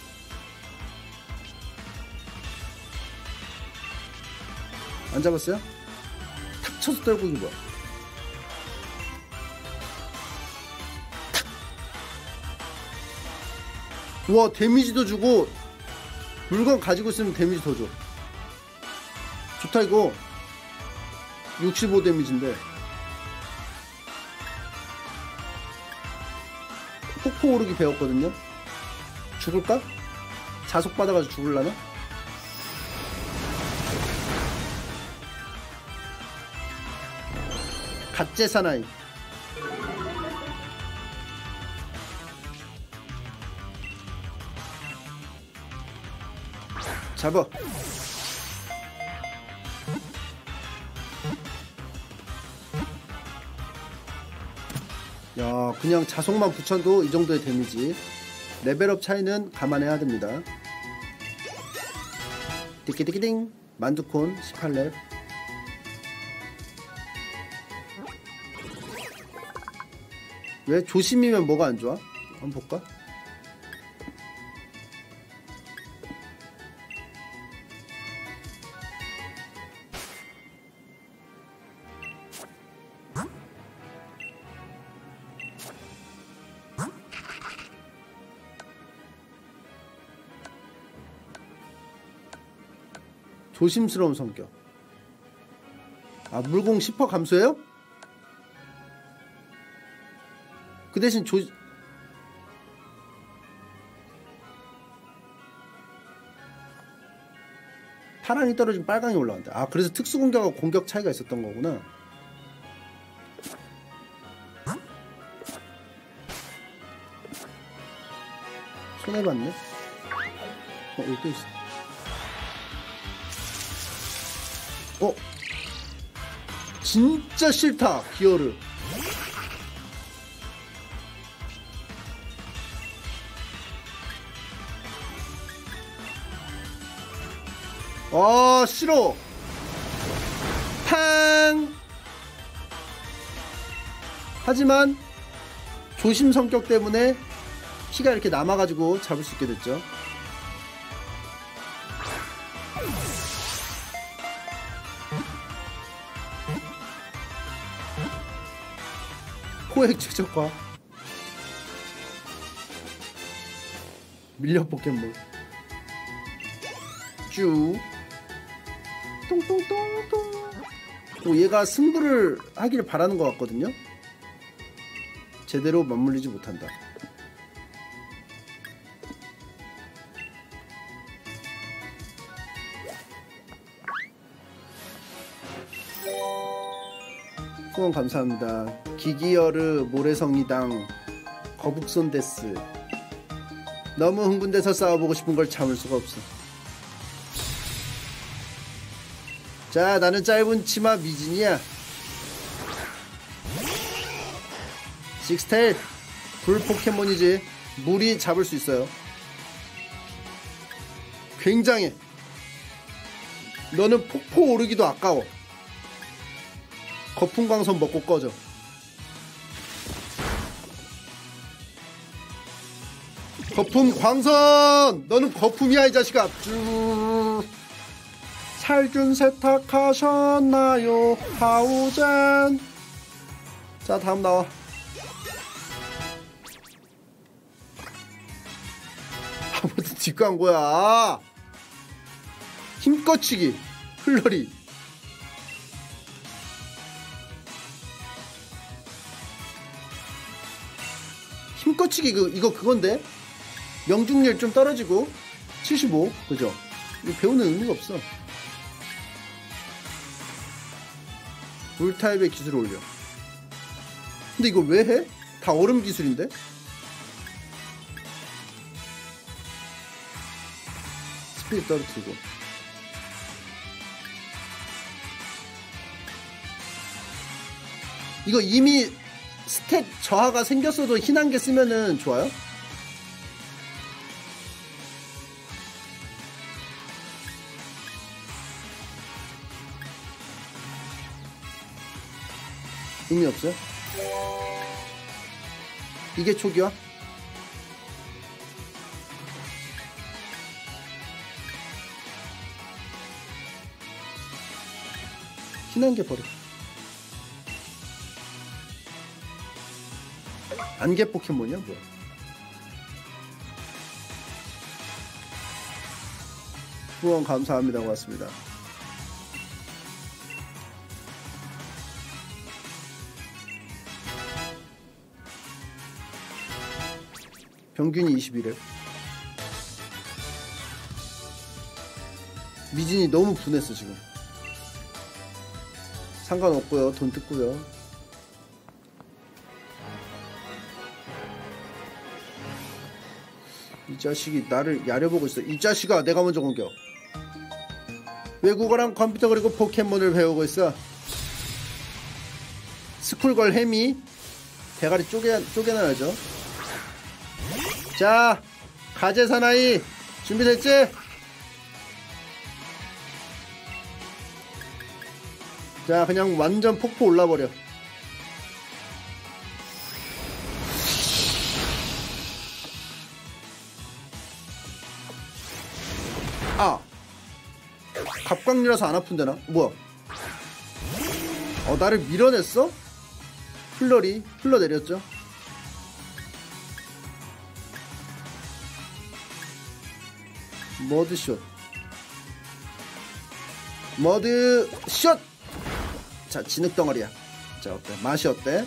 안 잡았어요? 탁 쳐서 떨고 있는 거야. 우와 데미지도 주고 물건 가지고 있으면 데미지 더 줘. 좋다 이거. 육십오 데미지인데. 폭포 오르기 배웠거든요. 죽을까? 자속 받아가지고 죽을라나? 갓제 사나이. 잡아. 야 그냥 자속만 붙여도 이 정도의 데미지. 레벨업 차이는 감안해야 됩니다. 띠끼띠끼띵. 만두콘 십팔 렙. 왜? 조심이면 뭐가 안 좋아? 한번 볼까? 조심스러운 성격. 아 물공 십 퍼센트 감소해요? 그 대신 조... 파랑이 떨어지면 빨강이 올라간다. 아 그래서 특수공격하고 공격 차이가 있었던 거구나. 손해봤네. 어 여기 또 있어. 어? 진짜 싫다 기어르. 아 싫어. 팡. 하지만 조심 성격 때문에 피가 이렇게 남아가지고 잡을 수 있게 됐죠. 포획 최적화. 밀렵 포켓몬 쭉 똥똥똥똥. 또 얘가 승부를 하기를 바라는 것 같거든요. 제대로 맞물리지 못한다. 후원 감사합니다. 기기어르 모래성이당 거북손 데스. 너무 흥분돼서 싸워보고 싶은 걸 참을 수가 없어. 자, 나는 짧은 치마 미진이야. 식스테일 불 포켓몬이지. 물이 잡을 수 있어요. 굉장해. 너는 폭포 오르기도 아까워. 거품광선 먹고 꺼져. 거품광선! 너는 거품이야 이 자식아. 살균 세탁하셨나요 하우젠. 자, 다음 나와. 아무튼 뒷광고야. 힘껏 치기 플러리. 힘껏 치기 그, 이거 그건데 명중률 좀 떨어지고 칠십오. 그죠? 이거 배우는 의미가 없어. 불타입의 기술 올려. 근데 이거 왜 해? 다 얼음 기술인데? 스피드 떨어뜨리고. 이거 이미 스탯 저하가 생겼어도 희난개 쓰면은 좋아요? 의미 없어요? 이게 초기화? 희난개 버려. 안개 포켓몬이야 뭐야? 후원 감사합니다. 고맙습니다. 평균이 이십일 회. 미진이 너무 분했어 지금. 상관없고요. 돈 뜯고요. 이 자식이 나를 야려보고 있어. 이 자식아, 내가 먼저 공격. 외국어랑 컴퓨터 그리고 포켓몬을 배우고 있어. 스쿨걸 해미. 대가리 쪼개, 쪼개놔야죠. 자, 가제 사나이 준비됐지? 자, 그냥 완전 폭포 올라버려. 아, 갑각류라서 안 아픈데나? 뭐야? 어, 나를 밀어냈어? 플러리 흘러내렸죠? 머드숏. 머드숏! 자, 진흙덩어리야. 자, 어때? 맛이 어때?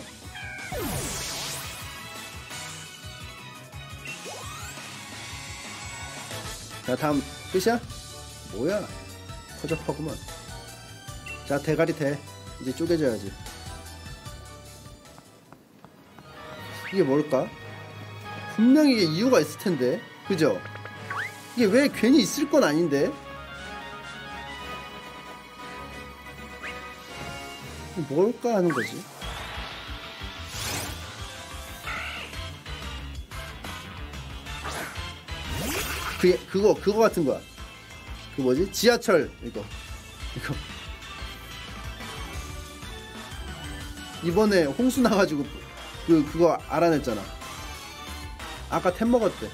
자, 다음 끝이야? 뭐야? 허접하구만. 자, 대가리 대. 이제 쪼개져야지. 이게 뭘까? 분명히 이게 이유가 있을 텐데. 그죠? 이게 왜 괜히 있을 건 아닌데? 뭘까 하는 거지? 그, 그거, 그거 같은 거야. 그 뭐지? 지하철, 이거. 이거. 이번에 홍수 나가지고, 그, 그거 알아냈잖아. 아까 템 먹었대.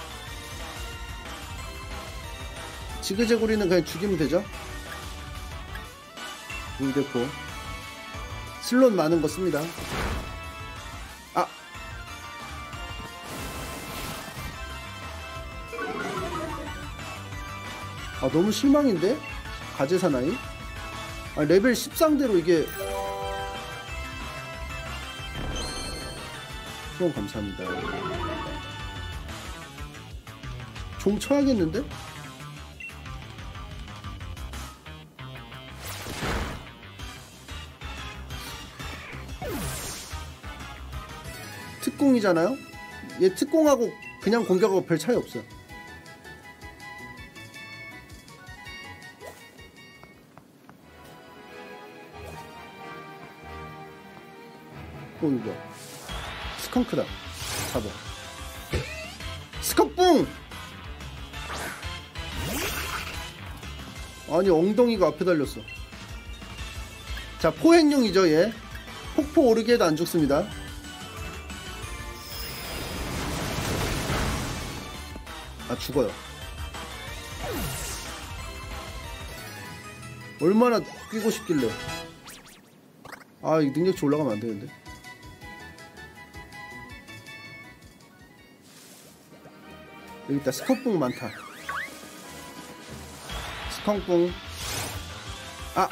지그재구리는 그냥 죽이면 되죠? 물대포. 슬롯 많은 거 씁니다. 아! 아, 너무 실망인데? 가제사나이? 아, 레벨 십 상대로 이게. 후원 감사합니다. 종 쳐야겠는데? 특공이잖아요? 얘 특공하고 그냥 공격하고 별 차이 없어요. 어 이거 뭐야? 스컹크다. 잡아. 스컹뿡! 아니 엉덩이가 앞에 달렸어. 자 포획용이죠 얘. 폭포 오르게 해도 안 죽습니다. 아 죽어요. 얼마나 끼고 싶길래. 아 이 능력치 올라가면 안 되는데. 여기 있다. 스컹뿡 많다. 스컹뿡. 아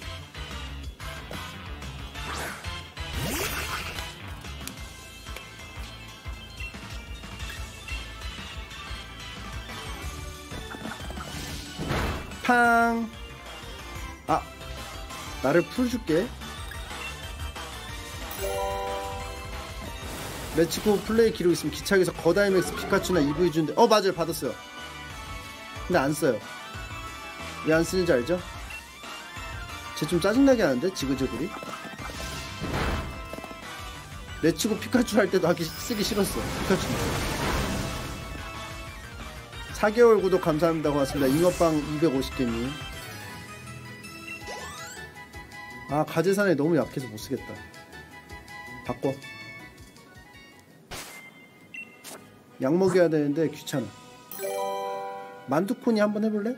팡. 아 나를 풀어줄게. 매치코 플레이 기록 있으면 기차에서 거다이맥스 피카츄나 이브이 준대. 어 맞아요 받았어요. 근데 안 써요. 왜 안 쓰는지 알죠? 쟤 좀 짜증나게 하는데 지그재그리. 매치코 피카츄 할 때도 하기 쓰기 싫었어. 피카츄 사 개월 구독 감사합니다. 고맙습니다. 잉어빵 이백오십 개님. 아 가재산에 너무 약해서 못쓰겠다. 바꿔. 약 먹여야 되는데 귀찮아. 만두코니 한번 해볼래?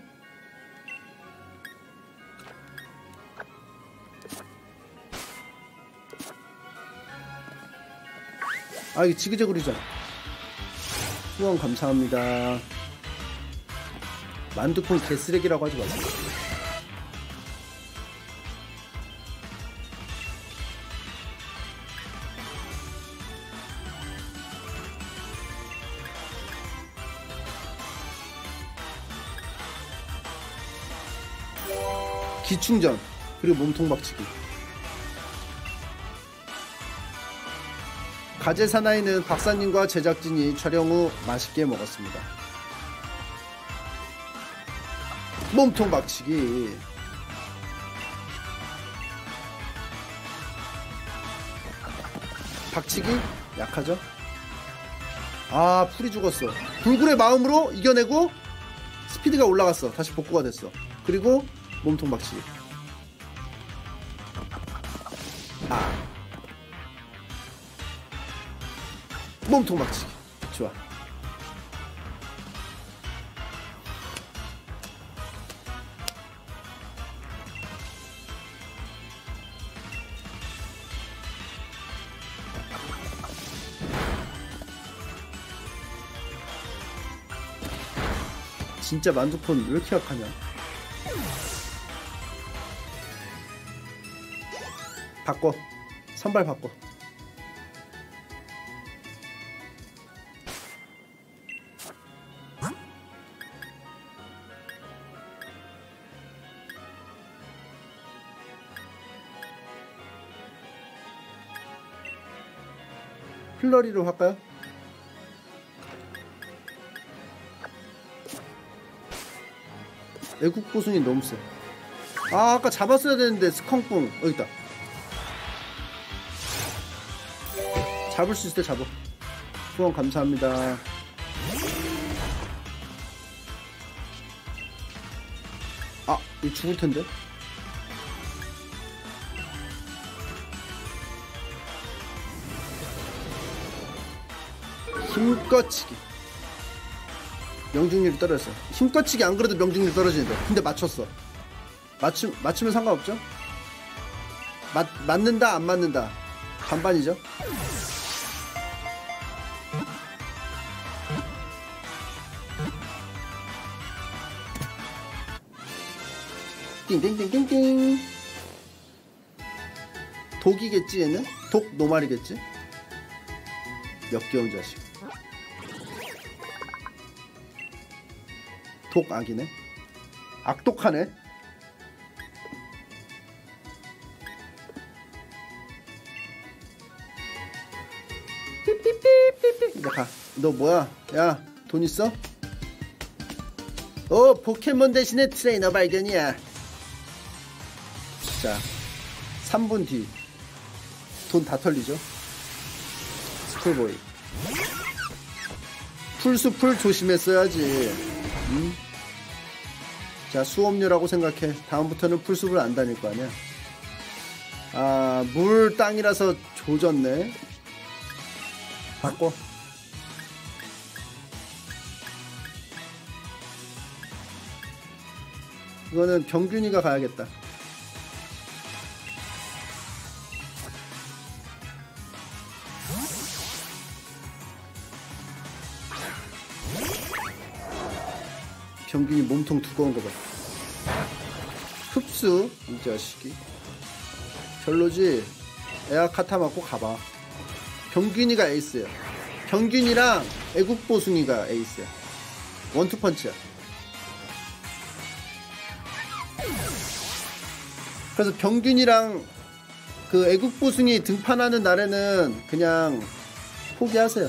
아 이게 지그재그리잖아. 후원 감사합니다. 만두콘 개쓰레기라고 하지 마세요. 기충전 그리고 몸통 박치기. 가재 사나이는 박사님과 제작진이 촬영 후 맛있게 먹었습니다. 몸통 박치기. 박치기 약하죠? 아 풀이 죽었어. 불굴의 마음으로 이겨내고 스피드가 올라갔어. 다시 복구가 됐어. 그리고 몸통 박치기. 아 몸통 박치기. 좋아. 진짜 만두콘 왜 이렇게 약하냐? 바꿔. 선발 바꿔. 플러리로 할까요? 애국 고순이 너무 세. 아 아까 잡았어야 되는데. 스컹뿡 여기 있다. 잡을 수 있을 때 잡아. 후원 감사합니다. 아 이거 죽을 텐데. 힘껏치기. 명중률이 떨어졌어. 힘껏치기 안 그래도 명중률 떨어지는데. 근데 맞췄어. 맞추, 맞추면 상관없죠? 맞, 맞는다 안 맞는다 반반이죠. 띵띵띵띵띵. 독이겠지 얘는? 독 노말이겠지? 역겨운 자식. 독악이네. 악독하네. 삐삐삐삐삐. 이제 가. 너 뭐야? 야, 돈 있어? 어, 포켓몬 대신에 트레이너 발견이야. 자, 삼 분 뒤. 돈 다 털리죠? 스쿨보이. 풀숲을 조심했어야지. 응? 자, 수업료라고 생각해. 다음부터는 풀숲을 안 다닐 거 아니야. 아, 물 땅이라서 조졌네. 바꿔. 이거는 병균이가 가야겠다. 병균이 몸통 두꺼운 거 봐. 흡수, 이 자식이. 별로지? 에아 카타 맞고 가봐. 병균이가 에이스야. 병균이랑 애국보숭이가 에이스야. 원투펀치야. 그래서 병균이랑 그 애국보숭이 등판하는 날에는 그냥 포기하세요.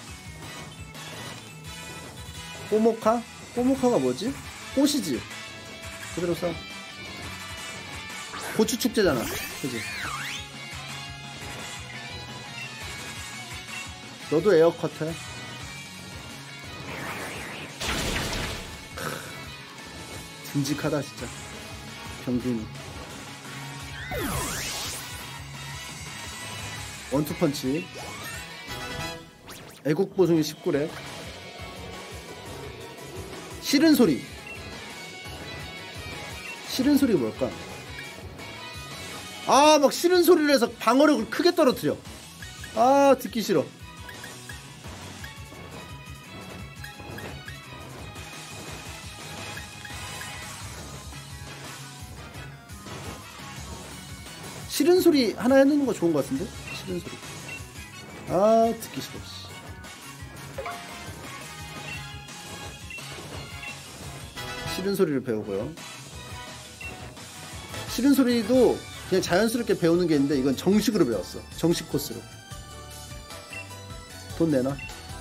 꼬모카? 꼬모카가 뭐지? 꽃이지? 그대로 써. 고추축제잖아. 그지? 너도 에어커트야. 듬직하다 진짜. 병균이. 원투펀치. 애국보숭이 십구 렙. 싫은 소리. 싫은 소리가 뭘까? 아, 막 싫은 소리를 해서 방어력을 크게 떨어뜨려. 아, 듣기 싫어. 싫은 소리 하나 해놓는 거 좋은 거 같은데? 싫은 소리. 아, 듣기 싫어. 싫은 소리를 배우고요. 싫은 소리도 그냥 자연스럽게 배우는 게 있는데 이건 정식으로 배웠어. 정식 코스로. 돈 내놔.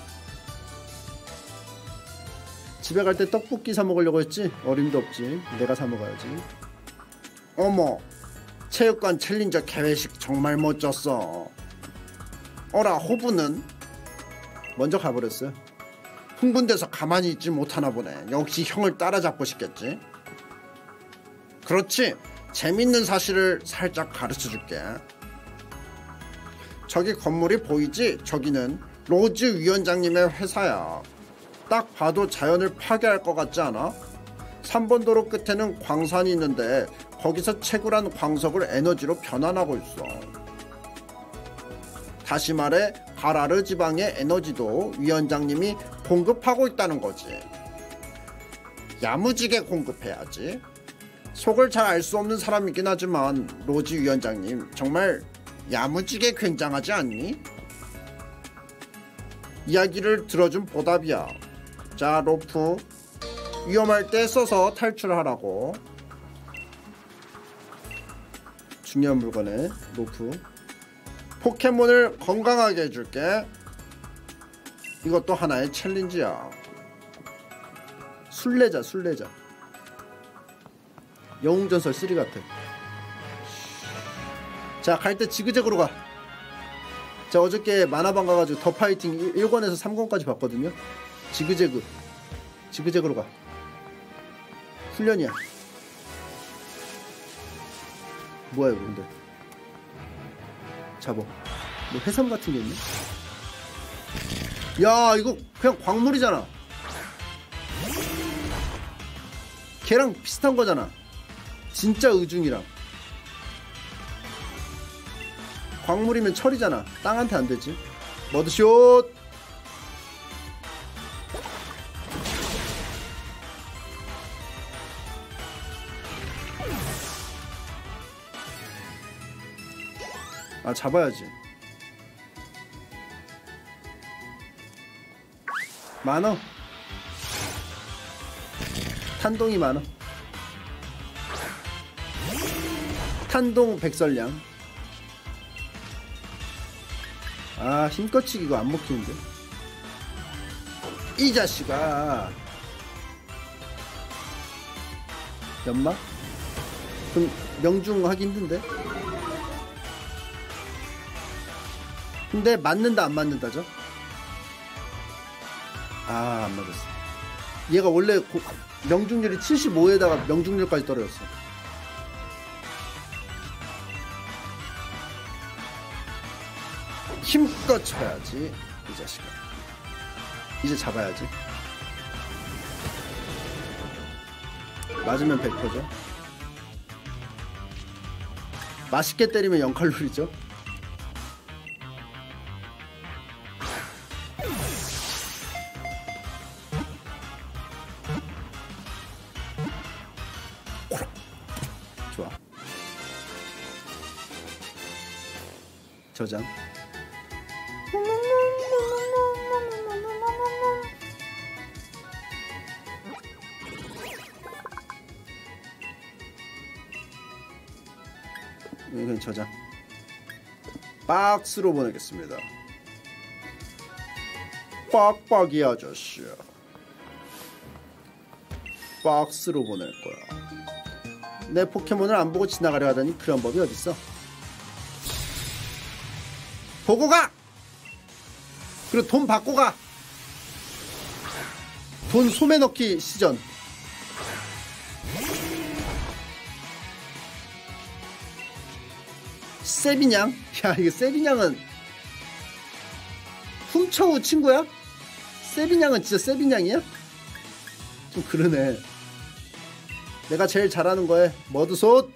집에 갈 때 떡볶이 사 먹으려고 했지? 어림도 없지. 내가 사 먹어야지. 어머, 체육관 챌린저 개회식 정말 멋졌어. 어라, 호부는? 먼저 가버렸어요. 흥분돼서 가만히 있지 못하나 보네. 역시 형을 따라잡고 싶겠지. 그렇지. 재밌는 사실을 살짝 가르쳐줄게. 저기 건물이 보이지? 저기는 로즈 위원장님의 회사야. 딱 봐도 자연을 파괴할 것 같지 않아? 삼 번 도로 끝에는 광산이 있는데 거기서 채굴한 광석을 에너지로 변환하고 있어. 다시 말해 가라르 지방의 에너지도 위원장님이 공급하고 있다는 거지. 야무지게 공급해야지. 속을 잘 알 수 없는 사람이긴 하지만 로지 위원장님 정말 야무지게 굉장하지 않니? 이야기를 들어준 보답이야. 자, 로프. 위험할 때 써서 탈출하라고. 중요한 물건에 로프. 포켓몬을 건강하게 해줄게. 이것도 하나의 챌린지야. 술래자, 술래자. 영웅전설 쓰리 같아. 자, 갈 때 지그재그로 가. 자, 어저께 만화방 가가지고 더 파이팅 일 권에서 삼 권까지 봤거든요. 지그재그. 지그재그로 가. 훈련이야. 뭐야 이거 근데. 잡어. 뭐 해삼 같은 게 있네. 야, 이거 그냥 광물이잖아. 걔랑 비슷한 거잖아. 진짜 의중이랑. 광물이면 철이잖아. 땅한테 안 되지. 머드숏. 아, 잡아야지. 많어. 탄동이 많어. 탄동 백설량. 아, 힘껏치기 이거 안 먹히는데. 이 자식아. 연마? 그럼 명중하기 힘든데? 근데 맞는다 안 맞는다죠? 아, 안 맞았어. 얘가 원래 고, 명중률이 칠십오에다가 명중률까지 떨어졌어. 힘껏 쳐야지 이 자식아. 이제 잡아야지. 맞으면 백 퍼센트죠. 맛있게 때리면 영 칼로리죠. 좋아. 저장. 이건 저장. 박스로 보내겠습니다. 빡빡이 아저씨. 박스로 보낼 거야. 내 포켓몬을 안 보고 지나가려 하다니 그런 법이 어딨어. 보고 가! 그리고 돈 받고 가! 돈 소매 넣기 시전. 세비냥? 야, 이거 세비냥은 훔쳐오 친구야? 세비냥은 진짜 세비냥이야? 좀 그러네. 내가 제일 잘하는 거에 머드솥.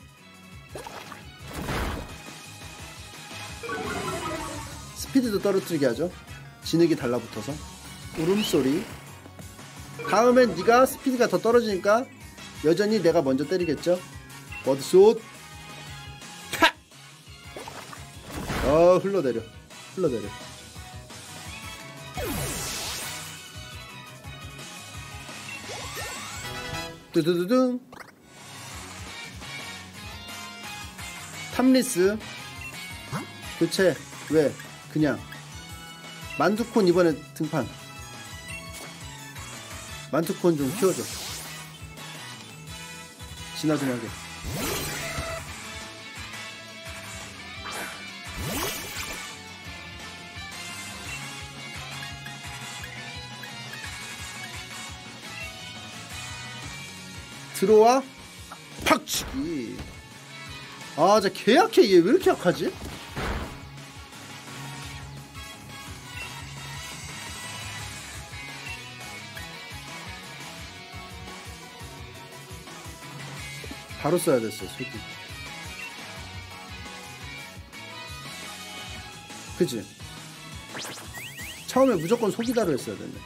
스피드도 떨어뜨리게 하죠. 진흙이 달라붙어서. 울음소리. 다음엔 네가 스피드가 더 떨어지니까 여전히 내가 먼저 때리겠죠. 머드솥. 어, 흘러내려 흘러내려. 두두두둥. 탐리스 교체. 왜? 그냥 만두콘 이번에 등판. 만두콘 좀 키워줘. 진화 좀 하게. 들어와. 팍치기. 아, 진짜 개 약해. 얘 왜 이렇게 약하지? 바로 써야 됐어. 속이. 그치? 처음에 무조건 속이다로 했어야 됐네.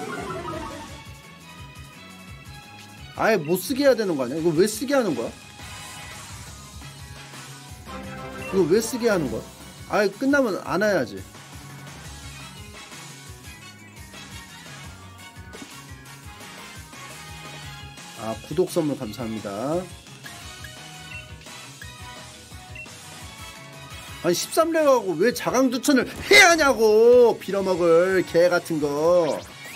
아예 못쓰게 해야 되는 거 아니야? 이거 왜 쓰게 하는 거야? 이거 왜 쓰게 하는 거야? 아예 끝나면 안 해야지. 아, 구독 선물 감사합니다. 아니 십삼 렙하고 왜 자강두천을 해야 하냐고. 빌어먹을 개 같은 거.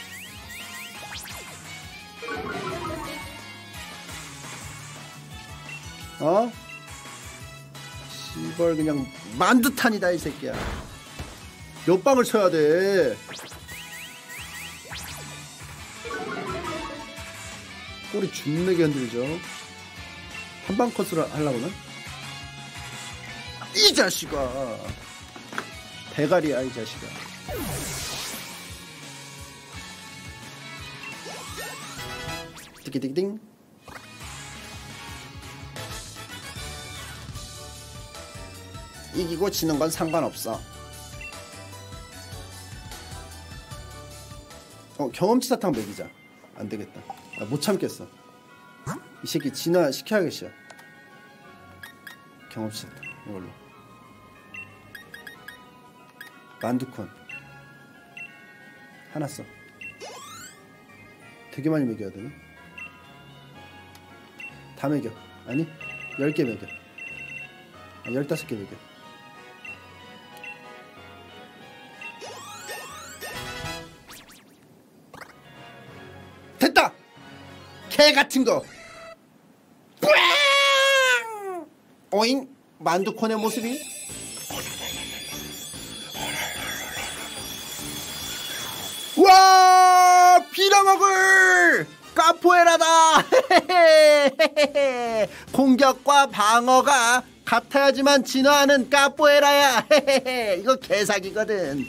어? 시벌 그냥 만두탄이다 이 새끼야. 몇 방을 쳐야 돼. 꼬리 준내게 흔들죠. 한방 컷으로 하려고는? 이 자식아. 대가리야 이 자식아. 띠기띠기띵. 이기고 지는 건 상관없어. 어, 경험치 사탕 먹이자. 안 되겠다. 나 못 참겠어. 이 새끼 진화 시켜야겠어. 경험치 사탕 이걸로. 만두콘 하나 써. 되게 많이 먹여야 되네. 다 먹여. 아니 열 개 먹여. 아, 열다섯 개 먹여. 개 같은 거. 뿌앙! 오잉? 만두콘의 모습이? 와! 빌어먹을! 카포에라다! 공격과 방어가 같아야지만 진화하는 카포에라야! 이거 개사기거든.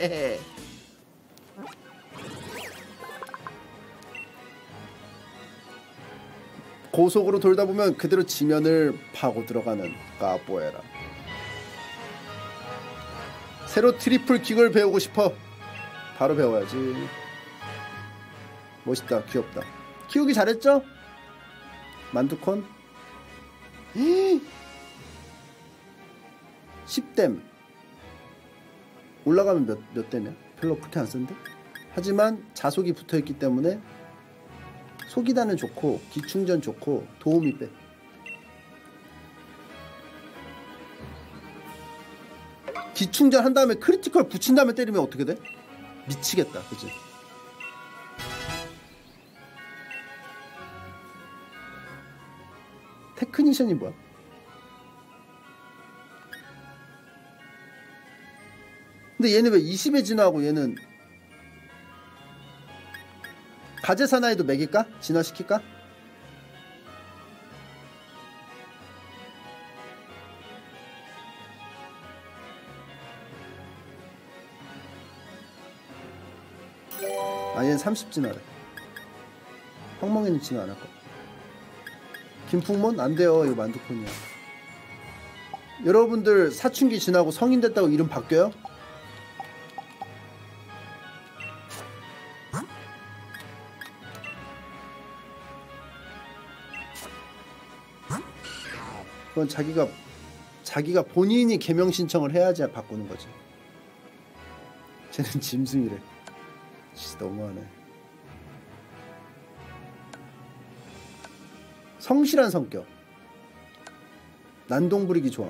고속으로 돌다 보면 그대로 지면을 파고 들어가는 카포에라. 새로 트리플 킥을 배우고 싶어. 바로 배워야지. 멋있다. 귀엽다. 키우기 잘했죠? 만두콘. 십 댐 올라가면 몇, 몇 댐이야? 별로 그렇게 안 쓴데? 하지만 자속이 붙어있기 때문에 소기단은 좋고 기충전 좋고 도움이 빼. 기충전 한 다음에 크리티컬 붙인 다음에 때리면 어떻게 돼? 미치겠다. 그치? 테크니션이 뭐야? 근데 얘는 왜 이십에 진화하고 얘는 가제 사나이도 먹일까? 진화시킬까? 아, 얘는 삼십 진화래. 황멍이는 진화 안 할 거야. 김풍몬? 안 돼요. 이거 만두콘이야. 여러분들 사춘기 지나고 성인 됐다고 이름 바뀌어요? 그건 자기가 자기가 본인이 개명 신청을 해야지 바꾸는 거지. 쟤는 짐승이래. 진짜 너무하네. 성실한 성격. 난동 부리기 좋아.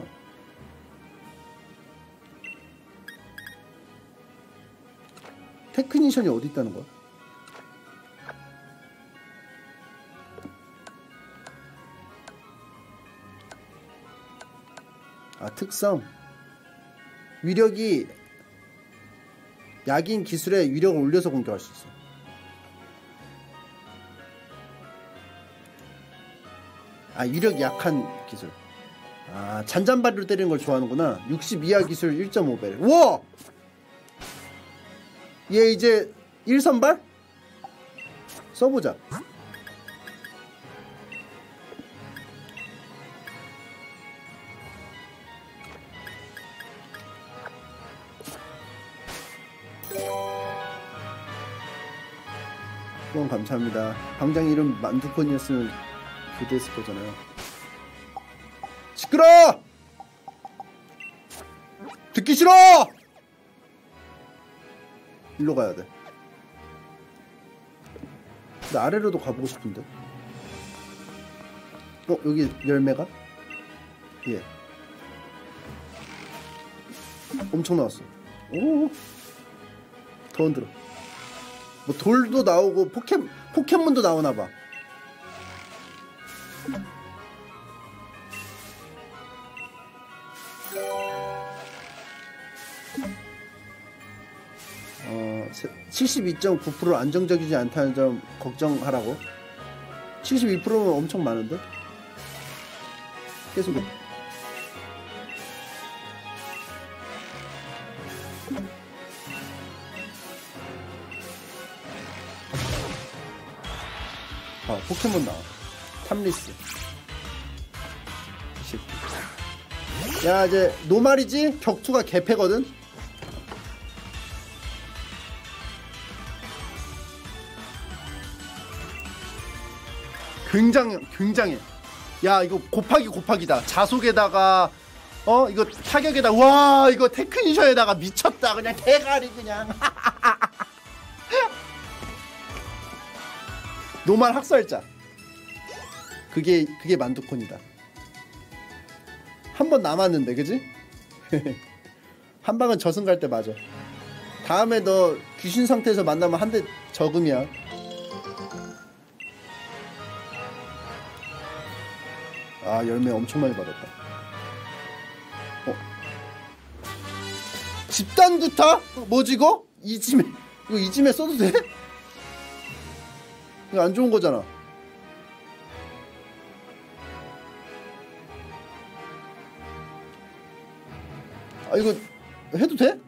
테크니션이 어디 있다는 거야? 아, 특성. 위력이 약인 기술에 위력을 올려서 공격할 수 있어. 아, 위력이 약한 기술. 아, 잔잔바리로 때리는 걸 좋아하는구나. 육십 이하 기술 일 점 오 배. 우와! 얘 이제 일 선발? 써보자. 후원 감사합니다. 방장 이름 만두콘이었으면 교대했을 거잖아요. 시끄러! 듣기 싫어! 일로 가야 돼. 근데 아래로도 가보고 싶은데. 어? 여기 열매가? 예. 엄청 나왔어. 오, 더 흔들어. 뭐 돌도 나오고 포켓, 포켓몬도 나오나봐. 어, 칠십이 점 구 퍼센트 안정적이지 않다는 점 걱정하라고. 칠십이 퍼센트면 엄청 많은데? 계속. 아, 포켓몬 나와. 탐리스. 야, 이제 노말이지? 격투가 개패거든? 굉장해, 굉장해. 야, 이거 곱하기 곱하기다. 자속에다가, 어? 이거 타격에다, 와, 이거 테크니션에다가 미쳤다. 그냥 대가리 그냥. 노말 학살자. 그게, 그게 만두콘이다. 한 번 남았는데, 그지? 한 방은 저승 갈 때 맞아. 다음에 너 귀신 상태에서 만나면 한 대 저금이야. 아, 열매 엄청 많이 받았다. 어? 집단 구타? 뭐지 이거? 이짐에 이거 이짐에 써도 돼? 이거 안 좋은 거잖아. 아, 이거 해도 돼?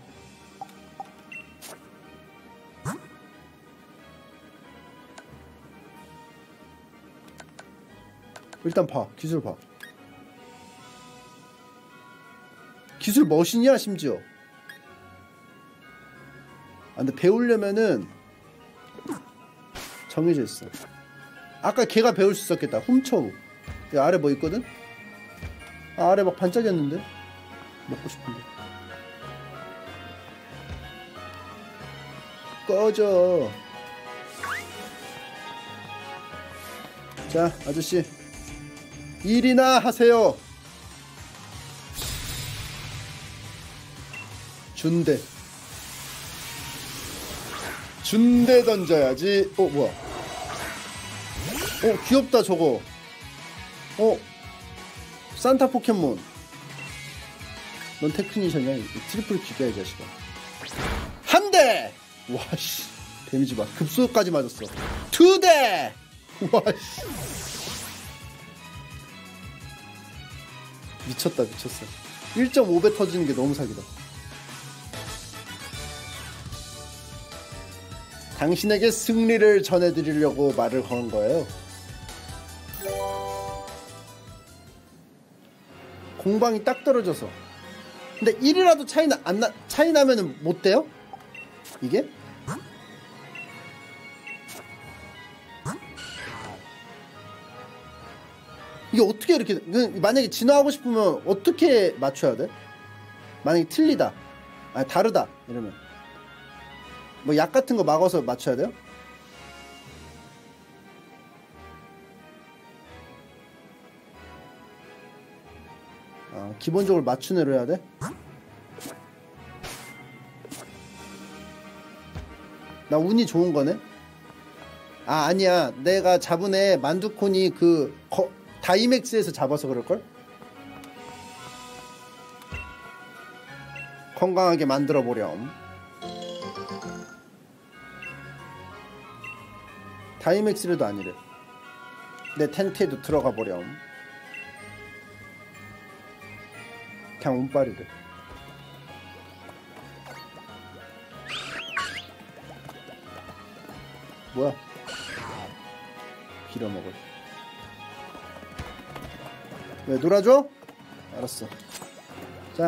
일단 봐. 기술 봐. 기술 머신이야 심지어. 아, 근데 배우려면은 정해져 있어. 아까 걔가 배울 수 있었겠다. 훔쳐우. 여기 아래 뭐 있거든? 아, 아래 막 반짝였는데? 먹고 싶은데. 꺼져. 자, 아저씨 일이나 하세요. 준대. 준대 던져야지. 어, 뭐야? 어, 귀엽다 저거. 어, 산타 포켓몬. 넌 테크니션이야. 트리플 킥이야 이 자식아. 한 대. 와씨, 데미지 봐. 급소까지 맞았어. 두 대. 와씨, 미쳤다 미쳤어. 일 점 오 배 터지는 게 너무 사기다. 당신에게 승리를 전해드리려고 말을 거는 거예요. 공방이 딱 떨어져서. 근데 일이라도 차이 나, 안 나, 차이 나면은 못 돼요? 이게? 이게 어떻게 이렇게, 만약에 진화하고 싶으면 어떻게 맞춰야 돼? 만약에 틀리다, 아니 다르다 이러면 뭐 약 같은 거 막아서 맞춰야 돼요? 아, 기본적으로 맞춘 애로 해야 돼? 나 운이 좋은 거네? 아, 아니야. 내가 잡은 애 만두콘이 그 거, 다이맥스에서 잡아서 그럴걸? 건강하게 만들어 보렴. 다이맥스라도 아니래. 내 텐트에도 들어가 보렴. 그냥 운빨이래. 뭐야? 빌어먹을. 왜 놀아줘? 알았어. 자.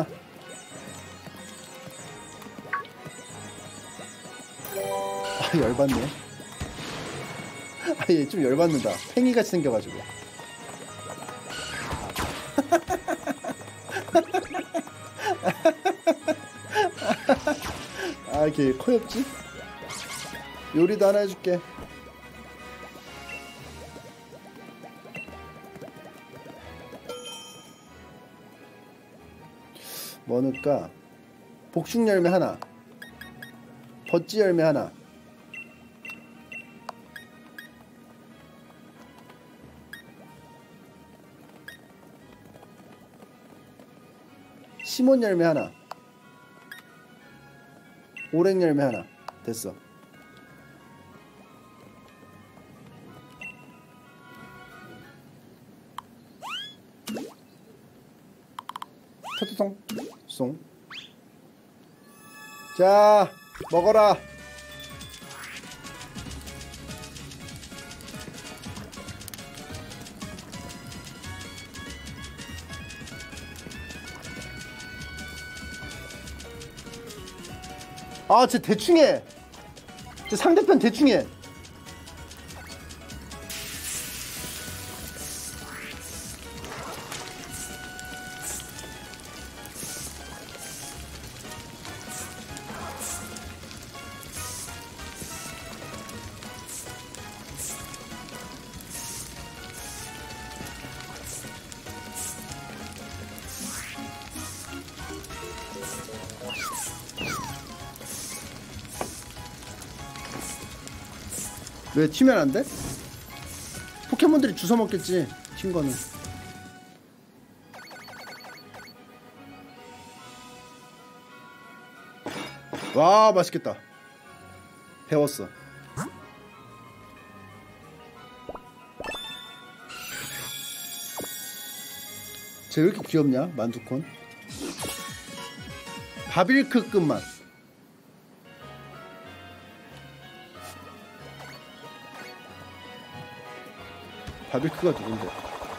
아, 열받네. 아, 얘 좀 열받는다. 팽이같이 생겨가지고. 아, 이렇게 커엽지? 요리도 하나 해줄게. 뭐 넣을까? 복숭열매 하나, 버찌 열매 하나, 시몬 열매 하나, 오랭 열매 하나. 됐어. 토토통 송. 자, 먹어라. 아, 쟤 대충해. 쟤 상대편 대충해. 왜 튀면 안 돼? 포켓몬들이 주워 먹겠지. 튄 거는. 와 맛있겠다. 배웠어. 쟤 왜 이렇게 귀엽냐 만두콘. 바빌크급 맛. 바빌크가 누군데?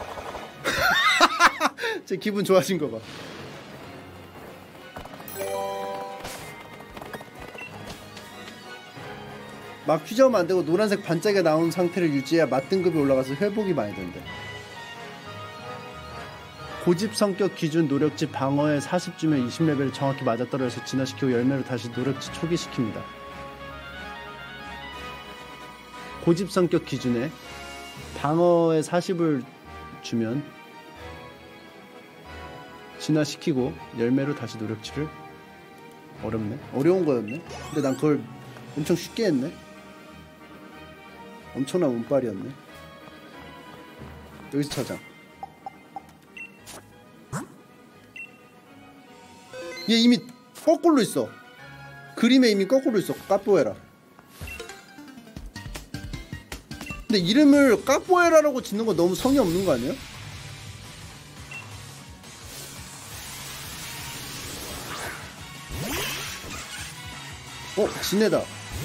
제 기분 좋아진 거 봐. 막 휘저으면 안 되고 노란색 반짝이가 나온 상태를 유지해야 맛 등급이 올라가서 회복이 많이 된대. 고집 성격 기준 노력치 방어에 사십 주면 이십 레벨을 정확히 맞아떨어져서 진화시키고 열매로 다시 노력치 초기시킵니다. 고집 성격 기준에 방어에 사십을 주면 진화시키고 열매로 다시 노력치를. 어렵네. 어려운 거였네. 근데 난 그걸 엄청 쉽게 했네. 엄청난 운빨이었네. 여기서 찾아. 얘 이미 거꾸로 있어. 그림에 이미 거꾸로 있어. 까뽀에라. 근데 이름을 까뽀에라라고 짓는 거 너무 성의 없는 거 아니에요? 어? 지네다.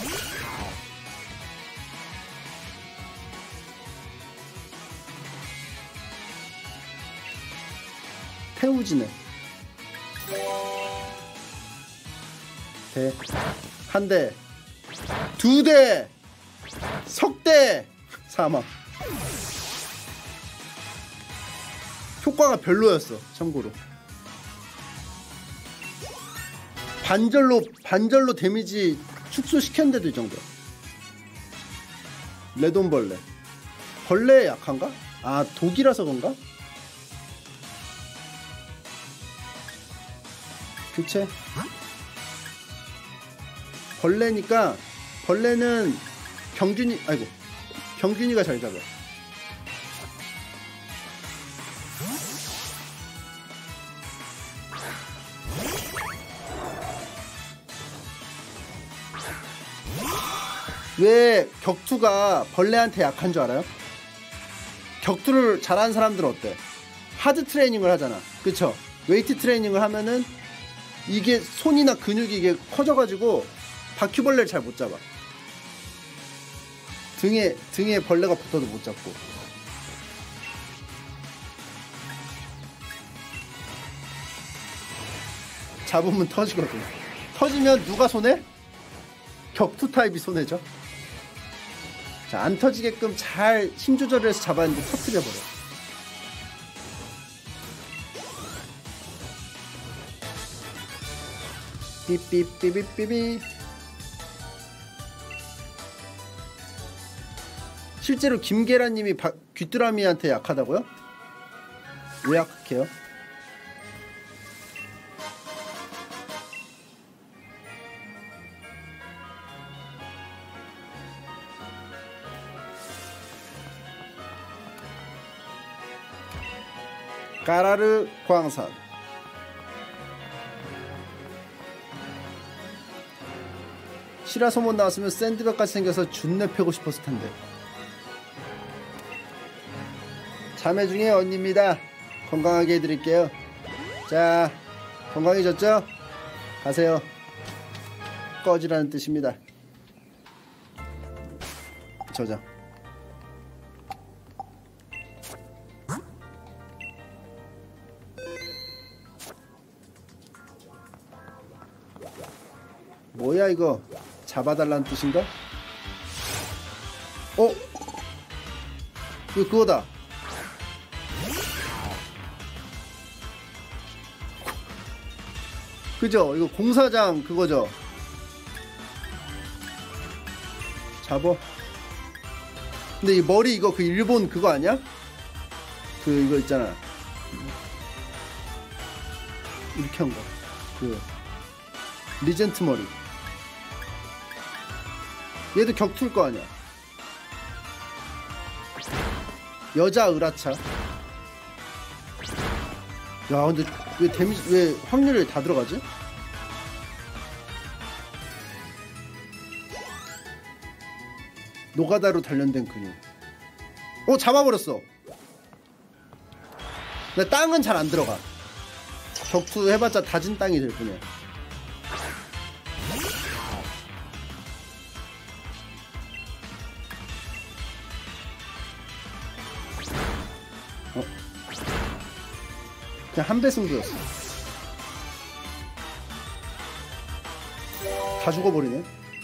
태우지네. 대. 한 대. 두 대. 석 대. 사망. 효과가 별로였어. 참고로. 반절로 반절로 데미지 축소시켰는데도 이 정도야. 레돈벌레. 벌레에 약한가? 아 독이라서 그런가? 교체. 벌레니까 벌레는 경준이 아이고 경준이가 잘 잡아. 왜 격투가 벌레한테 약한 줄 알아요? 격투를 잘하는 사람들은 어때? 하드 트레이닝을 하잖아. 그쵸? 웨이트 트레이닝을 하면은 이게 손이나 근육이 이게 커져가지고 바퀴벌레를 잘 못 잡아. 등에 등에 벌레가 붙어도 못 잡고. 잡으면 터지거든. 터지면 누가 손해? 격투 타입이 손해죠. 자, 안 터지게끔 잘 힘 조절을 해서 잡았는데 터뜨려버려. 삐삐삐삐삐삐. 실제로 김계란님이 바, 귀뚜라미한테 약하다고요? 왜 약해요? 까라르 광산. 시라소몬 나왔으면 샌드백같이 생겨서 준내 패고 싶었을 텐데. 자매 중에 언니입니다. 건강하게 해드릴게요. 자, 건강해졌죠? 가세요. 꺼지라는 뜻입니다. 저장. 뭐야 이거? 잡아달라는 뜻인가? 어? 이거 그거다. 그죠? 이거 공사장 그거죠? 잡어. 근데 이 머리 이거 그 일본 그거 아니야? 그 이거 있잖아. 이렇게 한 거. 그 리젠트 머리. 얘도 격투일 거 아니야. 여자 으라차. 야 근데 왜 데미지 왜 확률이 다 들어가지? 노가다로 단련된 근육. 오, 잡아버렸어. 근데 땅은 잘 안 들어가. 격투 해봤자 다진 땅이 될 뿐이야. 어? 그냥 한 배 승부였어. 다 죽어버리네.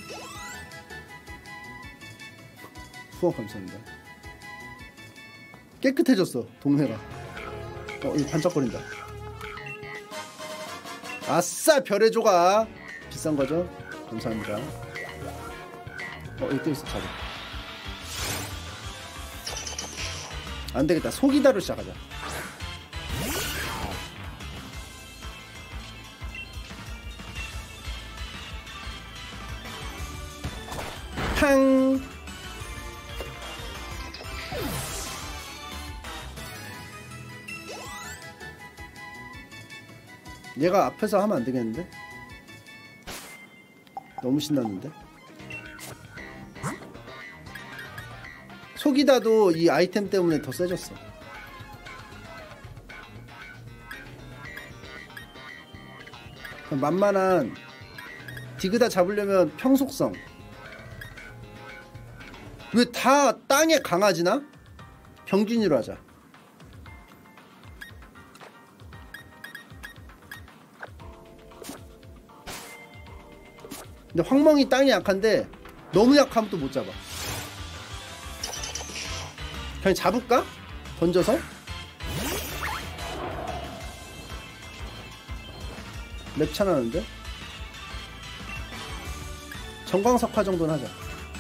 후원 감사합니다. 깨끗해졌어 동네가. 어, 이거 반짝거린다. 아싸, 별의 조각. 비싼거죠? 감사합니다. 어, 여기 또 있어. 잡아. 안되겠다. 속이다로 시작하자. 팡. 얘가 앞에서 하면 안 되겠는데? 너무 신났는데? 속이다도 이 아이템 때문에 더 세졌어. 만만한 디그다 잡으려면 평속성. 왜 다 땅에 강아지나? 평균으로 하자. 근데 황멍이 땅이 약한데 너무 약하면 또 못 잡아. 그냥 잡을까? 던져서? 랩찬하는데? 정광석화 정도는 하자.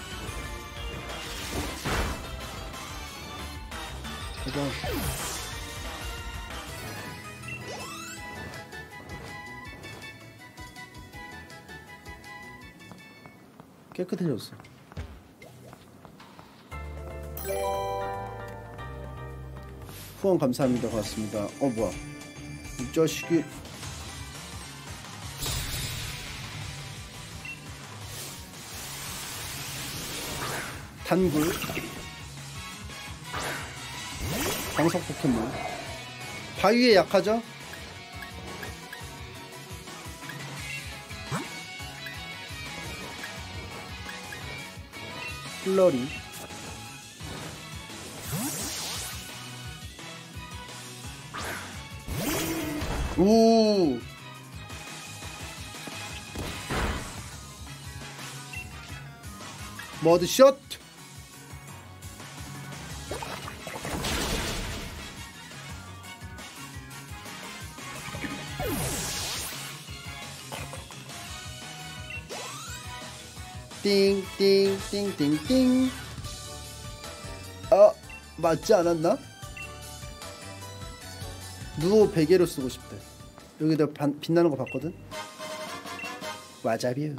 그거 깨끗해졌어. 후원 감사합니다. 고맙습니다. 어 뭐야 이 자식이. 단굴 광석 포켓몬. 바위에 약하죠? 플러리. 오. 머드샷. 띵띵띵띵띵. 어, 맞지 않았나? 누오 베개로 쓰고 싶대. 여기다 반, 빛나는 거 봤거든? 와자비요.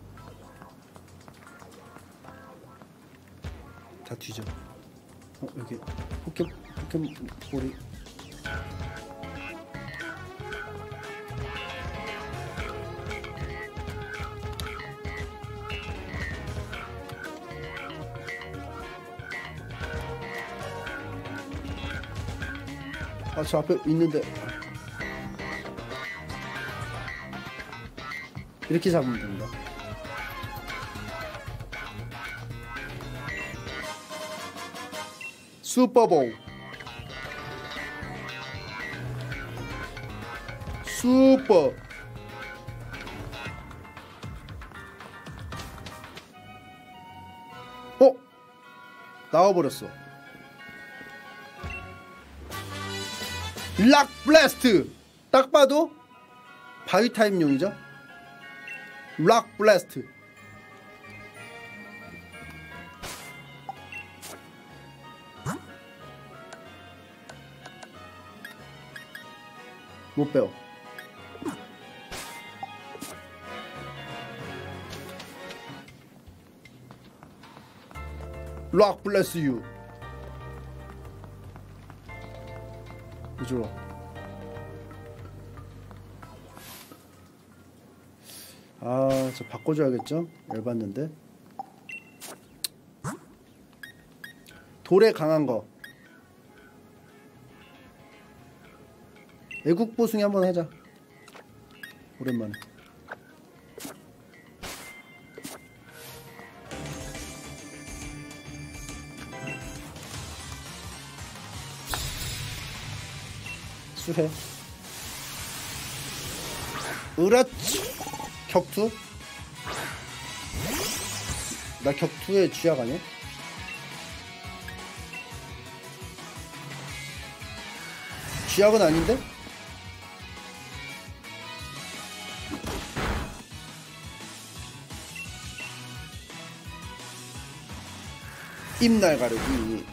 다 뒤져. 어, 여기 포켓, 포켓볼이. 아, 저 앞에 있는데. 이렇게 잡으면 됩니다. 슈퍼볼. 슈퍼. 어? 나와버렸어. 락 블래스트. 딱 봐도 바위 타입용이죠. 락 블래스트. 못 빼요. 락 블래스 유. 이쪽으로. 아, 저 바꿔줘야겠죠? 열받는데. 돌에 강한 거. 애국 보숭이 한번 하자. 오랜만에. 수해. 으라치. 격투. 나 격투에 쥐약 아니야? 쥐약은 아닌데? 입날 가르기.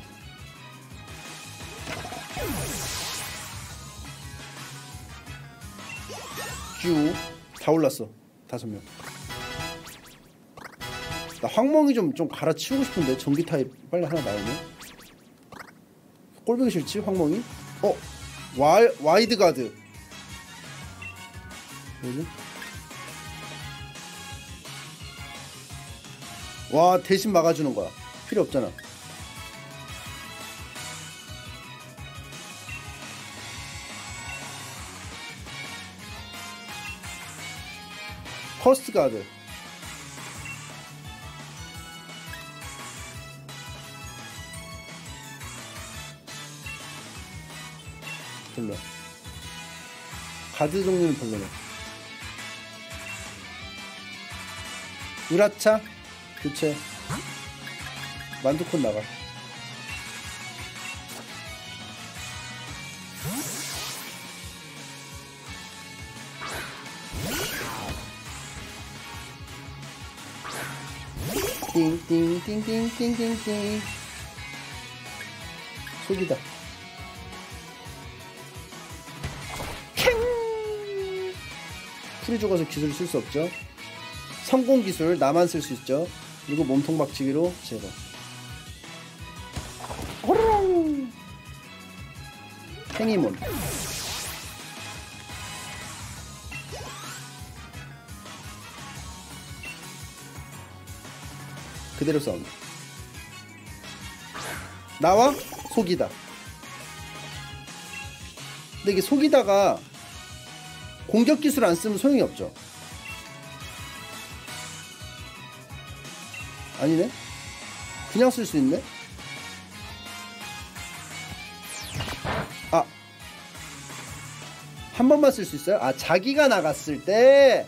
큐. 다 올랐어. 다섯 명. 나 황멍이 좀, 좀 갈아치우고 싶은데. 전기 타입 빨리 하나 나오네. 꼴보기 싫지? 황멍이? 어? 와, 와이드 가드. 뭐지? 와, 대신 막아주는 거야. 필요 없잖아. 퍼스트 가드. 별로. 가드 종류는 별로네. 으라차 교체. 만두콘 나가. 띵띵띵띵띵띵띵. 속이다. 캥. 풀이 죽어서 기술 쓸 수 없죠. 성공 기술 나만 쓸 수 있죠. 그리고 몸통 박치기로 제거. 호롱. 행이몬. 그대로 싸운다. 나와? 속이다. 근데 이게 속이다가 공격 기술 안 쓰면 소용이 없죠. 아니네? 그냥 쓸 수 있네? 아, 한 번만 쓸 수 있어요? 아, 자기가 나갔을 때.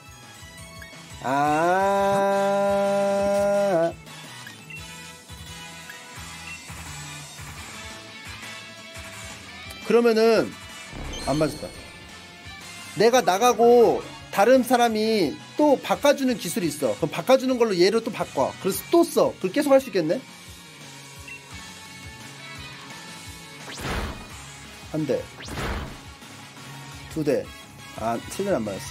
아, 그러면은 안 맞았다. 내가 나가고 다른 사람이 또 바꿔주는 기술이 있어. 그럼 바꿔주는 걸로 얘를 또 바꿔. 그래서 또 써. 그걸 계속 할 수 있겠네? 한 대. 두 대. 아, 세 대는 안 맞았어.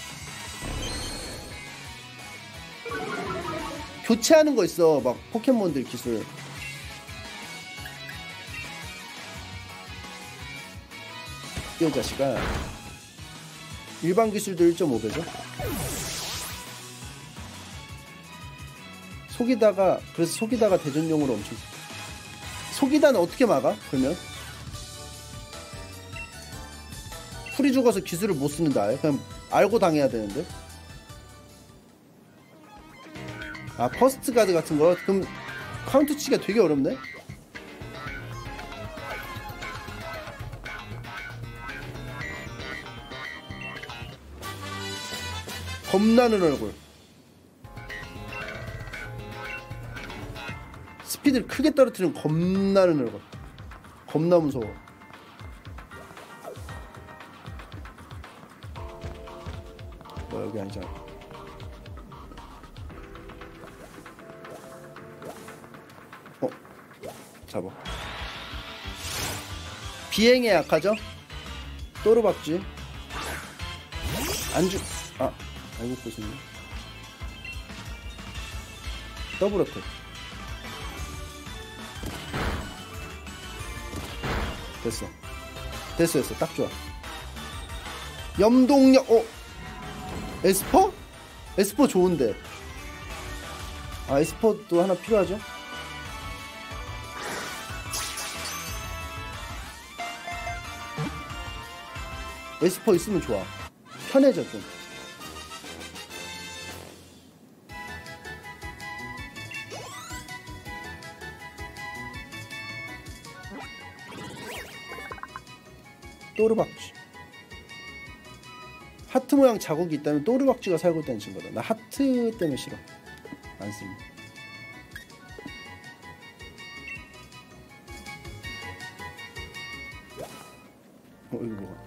교체하는 거 있어. 막 포켓몬들 기술. 이 자식아. 일반 기술도 일 점 오 배죠. 속이다가, 그래서 속이다가 대전용으로 엄청. 속이다는 어떻게 막아? 그러면 풀이 죽어서 기술을 못 쓰는데 아예 그냥 알고 당해야 되는데. 아, 퍼스트 가드 같은 거. 그럼 카운트 치기가 되게 어렵네. 겁나는 얼굴. 스피드를 크게 떨어뜨리는 겁나는 얼굴. 겁나 무서워. 뭐 여기 아니잖아. 어? 잡아. 비행에 약하죠? 또르박쥐. 안주. 아, 알고 보시네. 더블 어택. 됐어. 됐어, 됐어. 딱 좋아. 염동력, 어? 에스퍼? 에스퍼 좋은데. 아, 에스퍼도 하나 필요하죠? 에스퍼 있으면 좋아. 편해져 좀. 또르박쥐. 하트 모양 자국이 있다면 또르박쥐가 살고 있다는 증거다. 나 하트 때문에 싫어. 안 씁니다. 어, 이거 뭐야?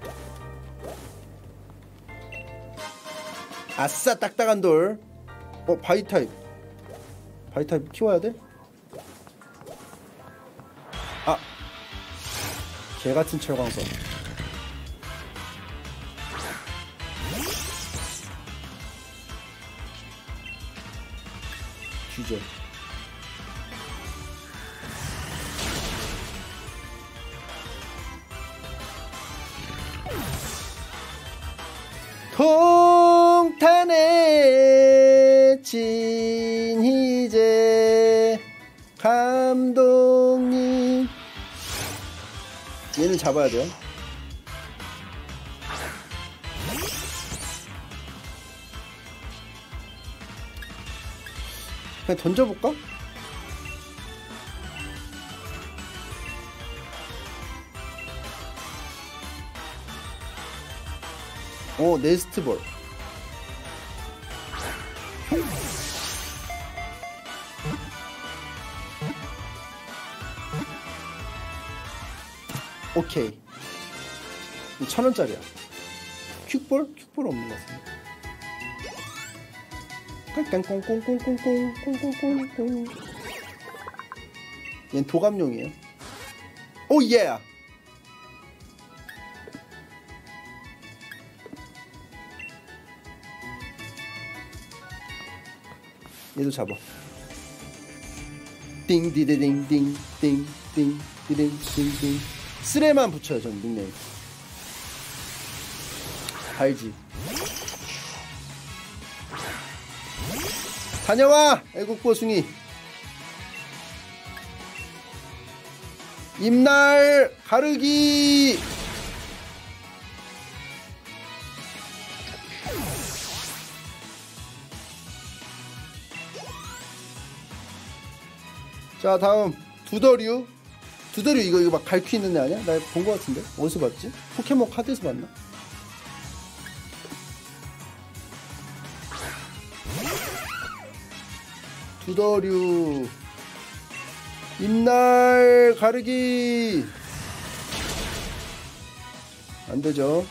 아싸, 딱딱한 돌. 어, 바이타입. 바이타입 키워야 돼? 아, 개같은 철광석. 규제. 통탄의 진희재 감독님. 얘는 잡아야 돼요. 그냥 던져볼까? 어, 네스트볼. 오케이. 천 원짜리야. 퀵볼? 퀵볼 없는 것 같습니다. 꽁꽁꽁꽁꽁꽁꽁꽁꽁꽁. 얘는 도감용이에요. 오 예. 얘도 잡아. 띵디디딩띵띵띵띵띵띵띵. 쓰레만 붙여요. 전 닉네임. 알지. 다녀와 애국보숭이. 입날 가르기. 자, 다음 두더류. 두더류 이거 이거 막 갈퀴 있는 애 아니야? 나 본 거 같은데. 어디서 봤지? 포켓몬 카드에서 봤나? 두더류. 입날 가르기. 안되죠.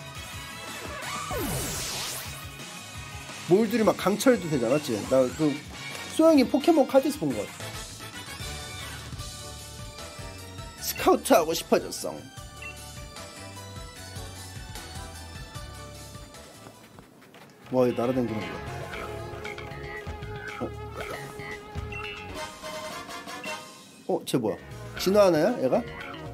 몰들이 막 강철도 되잖아. 맞지? 나 그 소영이 포켓몬 카드에서 본 거 같아. 스카우트 하고 싶어졌어. 와, 이거 날아다니는 거야. 어, 어, 쟤 뭐야? 진화하나야, 얘가?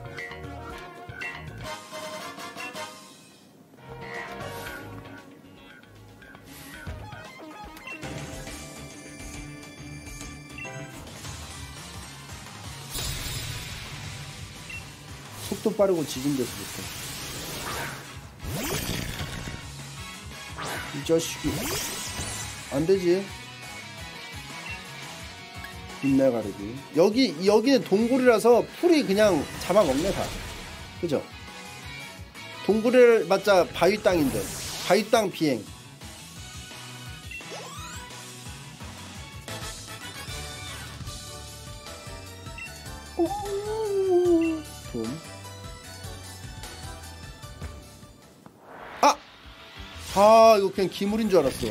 속도 빠르고 지진대서부터. 이 자식이 안되지. 빛날 가르기. 여기 여기는 동굴이라서 풀이 그냥 잡아먹네 다. 그죠? 동굴을 맞자 바위 땅인데 바위 땅 비행. 좀. 아! 아, 이거 그냥 기물인 줄 알았어.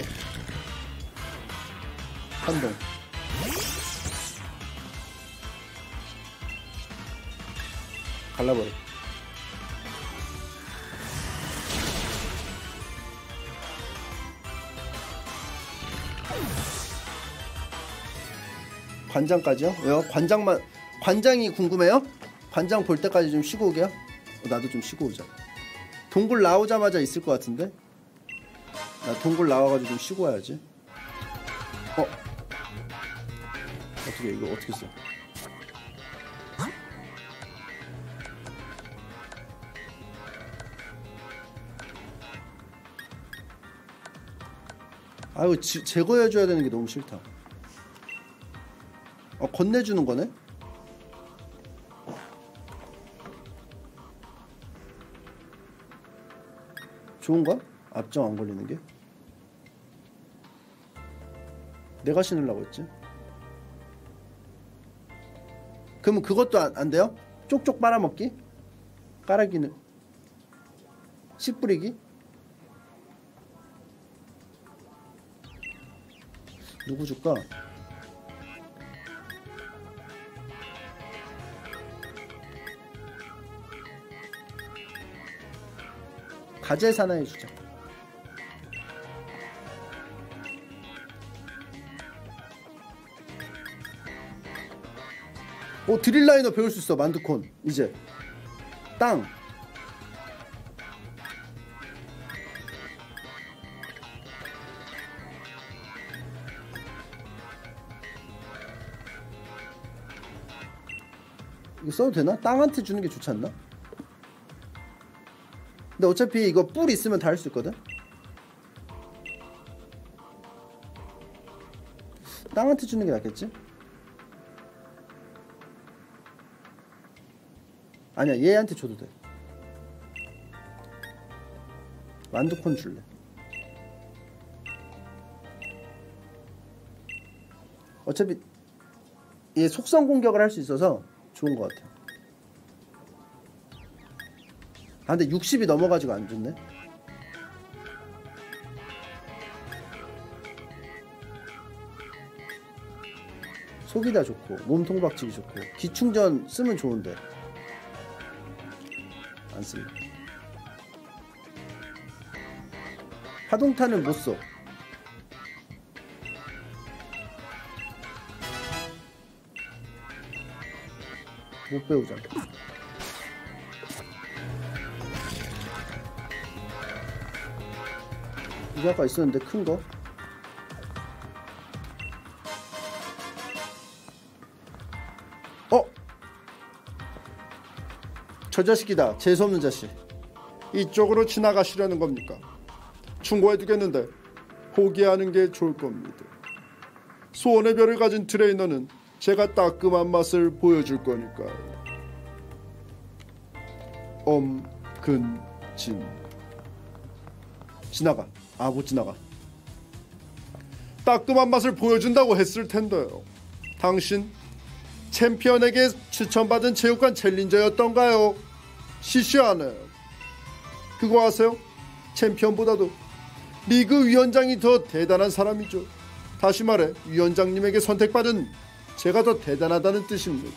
한동. 갈라버려. 관장까지요? 왜요? 관장만, 관장이 궁금해요? 관장 볼 때까지 좀 쉬고 오게요? 어, 나도 좀 쉬고 오자. 동굴 나오자마자 있을 것 같은데? 나 동굴 나와가지고 좀 쉬고 와야지. 어? 어떻게, 이거 어떻게 써? 아유, 지, 제거해줘야 되는 게 너무 싫다. 어, 건네주는 거네? 좋은가? 앞정 안 걸리는 게? 내가 신으려고 했지. 그러면 그것도 안, 안 돼요? 쪽쪽 빨아먹기? 깔아기는 씨 뿌리기? 누구 줄까? 가재 사나이 주자. 오, 드릴라이너 배울 수 있어. 만두콘. 이제 땅. 이거 써도 되나? 땅한테 주는 게 좋지 않나? 근데 어차피 이거 뿔 있으면 다 할 수 있거든? 땅한테 주는 게 낫겠지? 아니야, 얘한테 줘도 돼. 만두콘 줄래. 어차피 얘 속성 공격을 할 수 있어서 좋은 것 같아. 아, 근데 육십이 넘어가지고 안 좋네. 속이다 좋고 몸통박치기 좋고 기충전 쓰면 좋은데 안 쓸래. 파동탄은 못 써. 못 배우잖아. 이게 아까 있었는데 큰 거. 어? 저 자식이다. 재수없는 자식. 이쪽으로 지나가시려는 겁니까? 충고해두겠는데 포기하는 게 좋을 겁니다. 소원의 별을 가진 트레이너는 제가 따끔한 맛을 보여줄 거니까요. 엄근진. 지나가. 아, 못 지나가. 따끔한 맛을 보여준다고 했을 텐데요. 당신 챔피언에게 추천받은 체육관 챌린저였던가요? 시시하네요. 그거 아세요? 챔피언보다도 리그 위원장이 더 대단한 사람이죠. 다시 말해 위원장님에게 선택받은 제가 더 대단하다는 뜻입니다.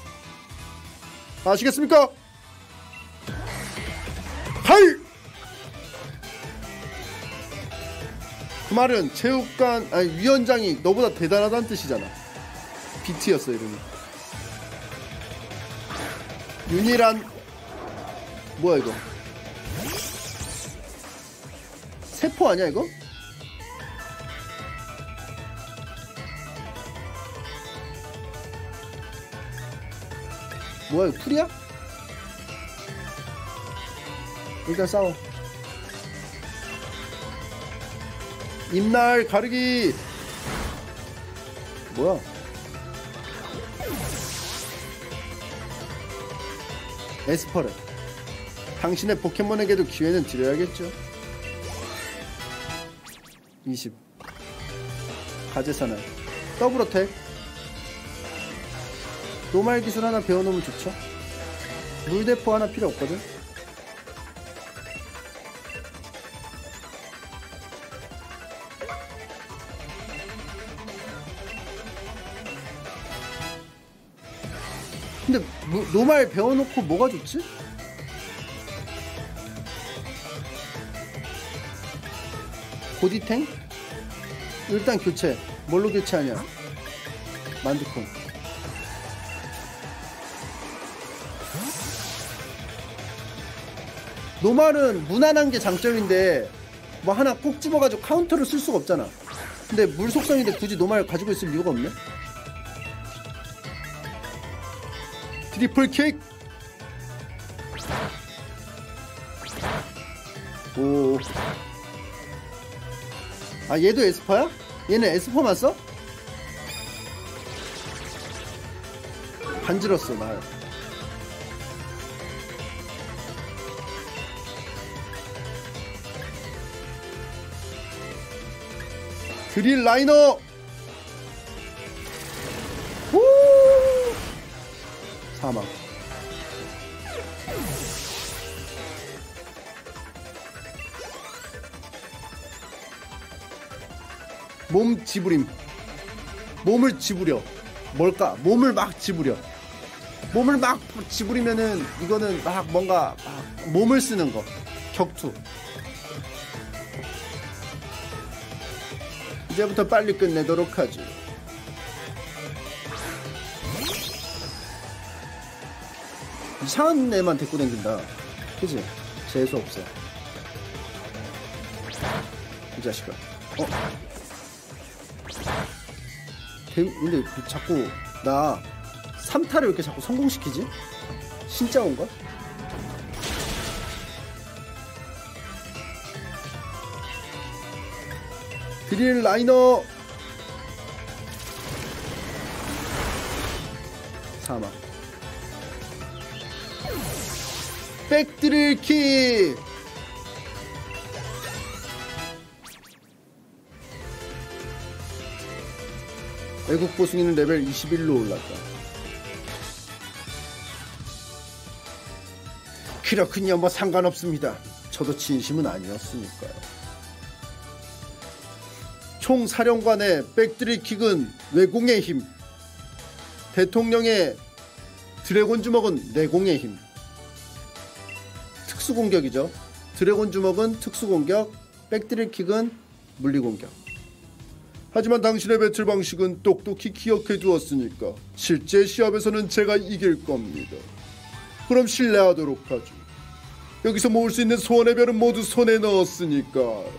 아시겠습니까? 하이! 그 말은 체육관 아니 위원장이 너보다 대단하다는 뜻이잖아. 비티였어 이름이. 윤희란 뭐야 이거? 세포 아니야 이거? 뭐야 이거 풀이야? 일단 싸워. 입날 가르기. 뭐야? 에스퍼레. 당신의 포켓몬에게도 기회는 드려야겠죠. 이십. 가제사나이. 더블어택. 노말 기술 하나 배워놓으면 좋죠. 물대포 하나 필요 없거든. 근데 뭐, 노말 배워놓고 뭐가 좋지? 고디탱? 일단 교체. 뭘로 교체하냐? 만두콘. 노말은 무난한 게 장점인데 뭐 하나 꼭 집어가지고 카운터를 쓸 수가 없잖아. 근데 물 속성인데 굳이 노말 가지고 있을 이유가 없네. 트리플 킥. 오. 아 얘도 에스퍼야? 얘는 에스퍼만 써? 간지렀어 날. 드릴 라이너. 후 사망. 몸 지부림. 몸을 지부려. 뭘까? 몸을 막 지부려. 몸을 막 지부리면은 이거는 막 뭔가 막 몸을 쓰는 거. 격투. 이제부터 빨리 끝내도록 하지. 이상한 애만 데리고 다닌다. 그치? 재수없어. 이 자식아. 어? 대, 근데 자꾸 나 삼 타를 왜 이렇게 자꾸 성공시키지? 진짜 온가? 드릴 라이너. 사망. 백드릴 킥. 외국 보승이는 레벨 이십일로 올랐다. 그렇군요. 뭐 상관없습니다. 저도 진심은 아니었으니까요. 총사령관의 백드릴 킥은 외공의 힘, 대통령의 드래곤 주먹은 내공의 힘. 특수공격이죠. 드래곤 주먹은 특수공격, 백드릴 킥은 물리공격. 하지만 당신의 배틀 방식은 똑똑히 기억해 두었으니까 실제 시합에서는 제가 이길 겁니다. 그럼 신뢰하도록 하죠. 여기서 모을 수 있는 소원의 별은 모두 손에 넣었으니까.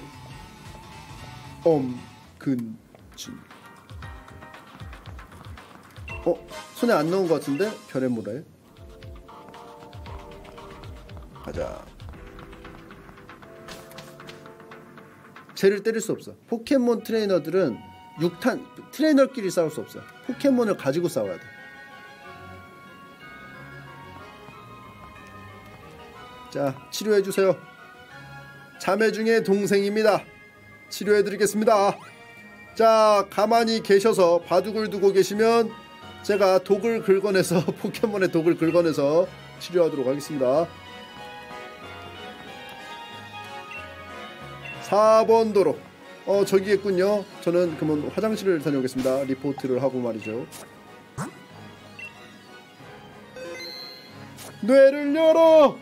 엄근진. 어? 손에 안 넣은 것 같은데? 별의 모래. 가자. 쟤를 때릴 수 없어. 포켓몬 트레이너들은 육 탄 트레이너끼리 싸울 수 없어. 포켓몬을 가지고 싸워야 돼. 자, 치료해주세요. 자매 중에 동생입니다. 치료해드리겠습니다. 자, 가만히 계셔서 바둑을 두고 계시면 제가 독을 긁어내서 포켓몬의 독을 긁어내서 치료하도록 하겠습니다. 사 번 도로. 어, 저기 있군요. 저는 그러면 화장실을 다녀오겠습니다. 리포트를 하고 말이죠. 뇌를 열어!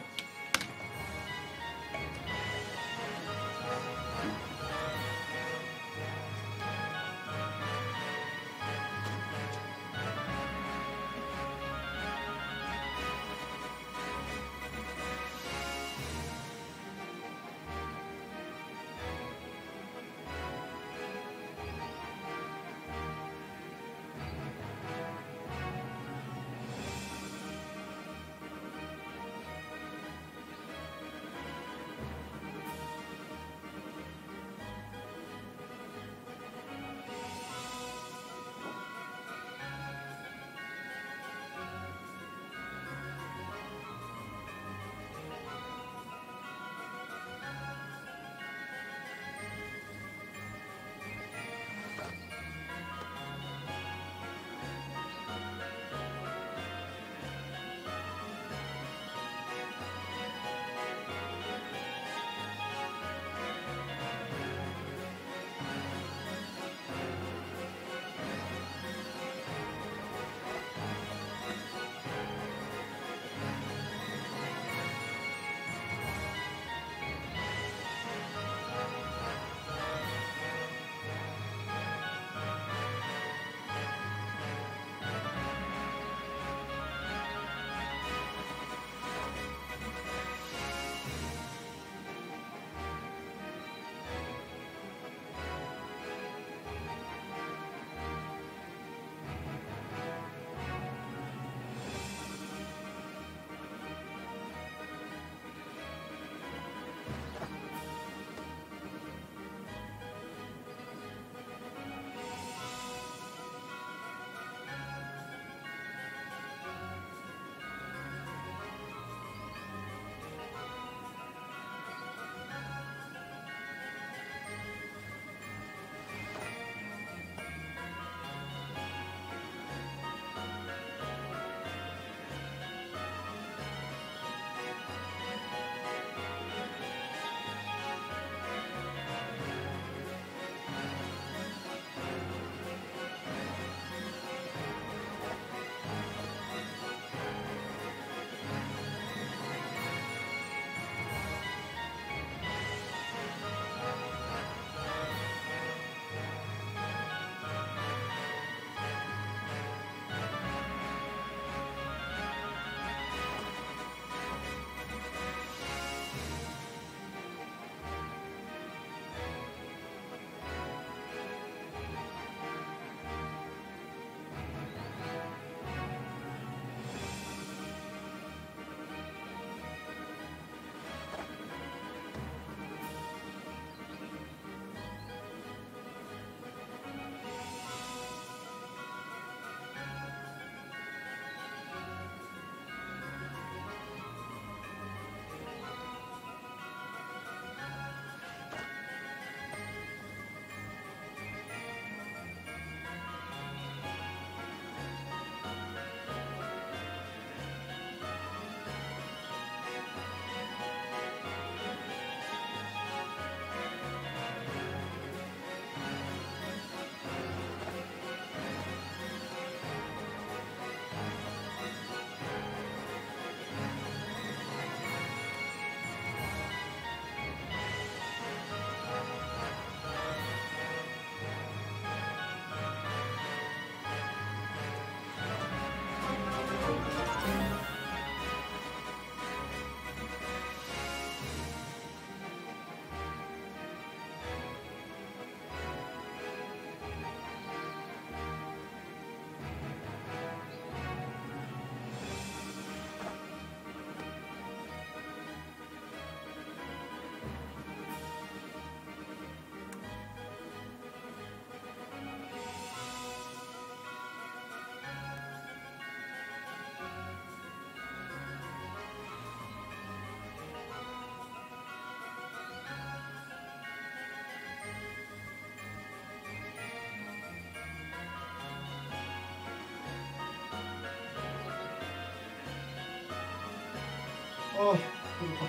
아, 배고파.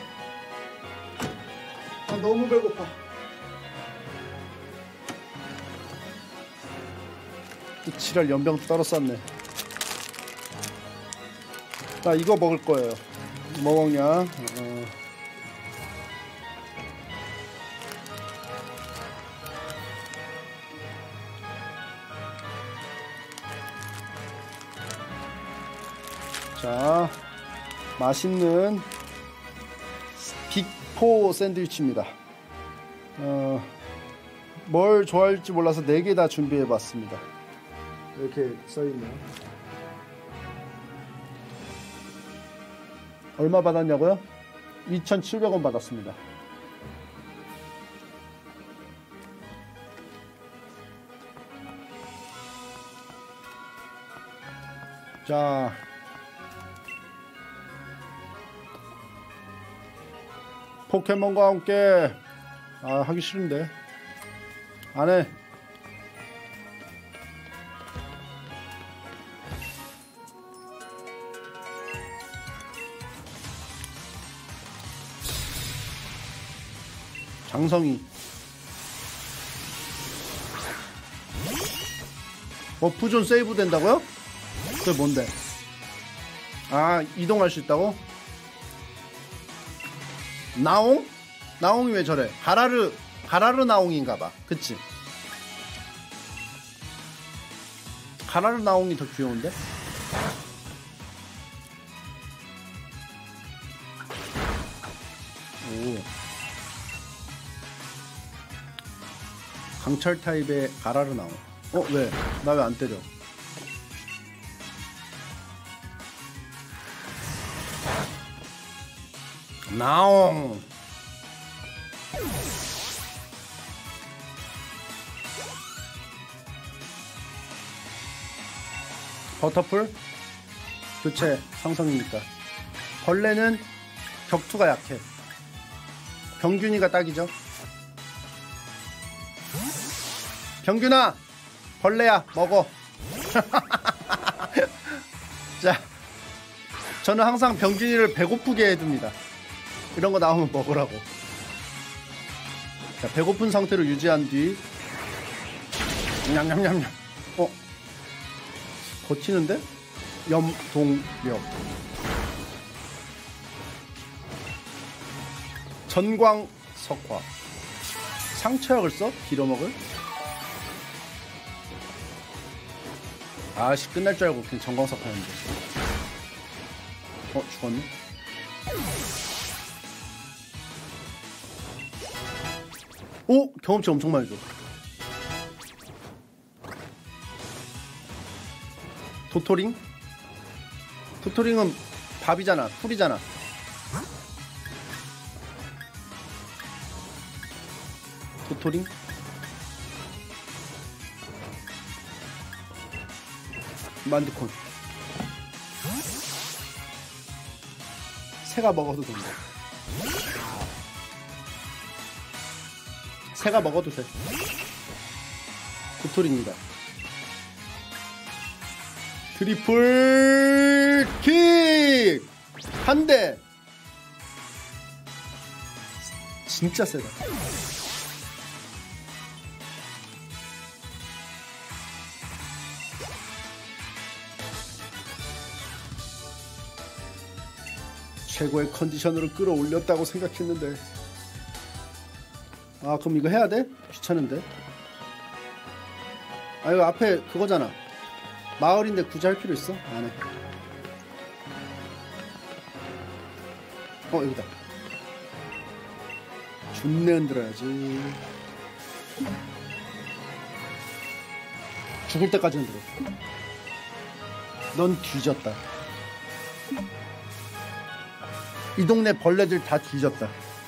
아, 너무 배고파. 이 지랄 연병 따로 쌌네. 나 이거 먹을 거예요. 뭐 먹냐? 어. 자, 맛있는 빅포 샌드위치입니다. 어, 뭘 좋아할지 몰라서 네 개 다 준비해봤습니다. 이렇게 써있네요. 얼마 받았냐고요? 이천칠백 원 받았습니다. 자, 포켓몬과 함께. 아, 하기 싫은데 안해. 장성이 버프존 세이브 된다고요? 그게 뭔데? 아, 이동할 수 있다고? 나옹? 나옹이 왜 저래? 가라르 가라르 나옹인가봐. 그치? 가라르 나옹이 더 귀여운데? 오, 강철 타입의 가라르 나옹. 어, 왜? 나 왜 안 때려? 나옹. 버터풀 교체 상성이니까. 벌레는 격투가 약해. 병균이가 딱이죠. 병균아, 벌레야, 먹어. 자, 저는 항상 병균이를 배고프게 해둡니다. 이런 거 나오면 먹으라고. 자, 배고픈 상태로 유지한 뒤 냠냠냠냠. 어? 버티는데? 염동력. 전광석화. 상처약을 써? 빌어먹을? 아씨, 끝날 줄 알고 그냥 전광석화 했는데. 어? 죽었네? 오! 경험치 엄청 많이 줘. 도토링? 도토링은 밥이잖아. 풀이잖아. 도토링? 만두콘. 새가 먹어도 된다. 새가 먹어도 돼. 도토리입니다. 트리플 킥! 한 대! 진짜 세다. 최고의 컨디션으로 끌어올렸다고 생각했는데. 아, 그럼 이거 해야 돼? 귀찮은데. 아, 이거 앞에 그거잖아. 마을인데 굳이 할 필요 있어? 안 해. 어, 여기다. 존내 흔들어야지. 죽을 때까지 흔들어. 넌 뒤졌다. 이 동네 벌레들 다 뒤졌다.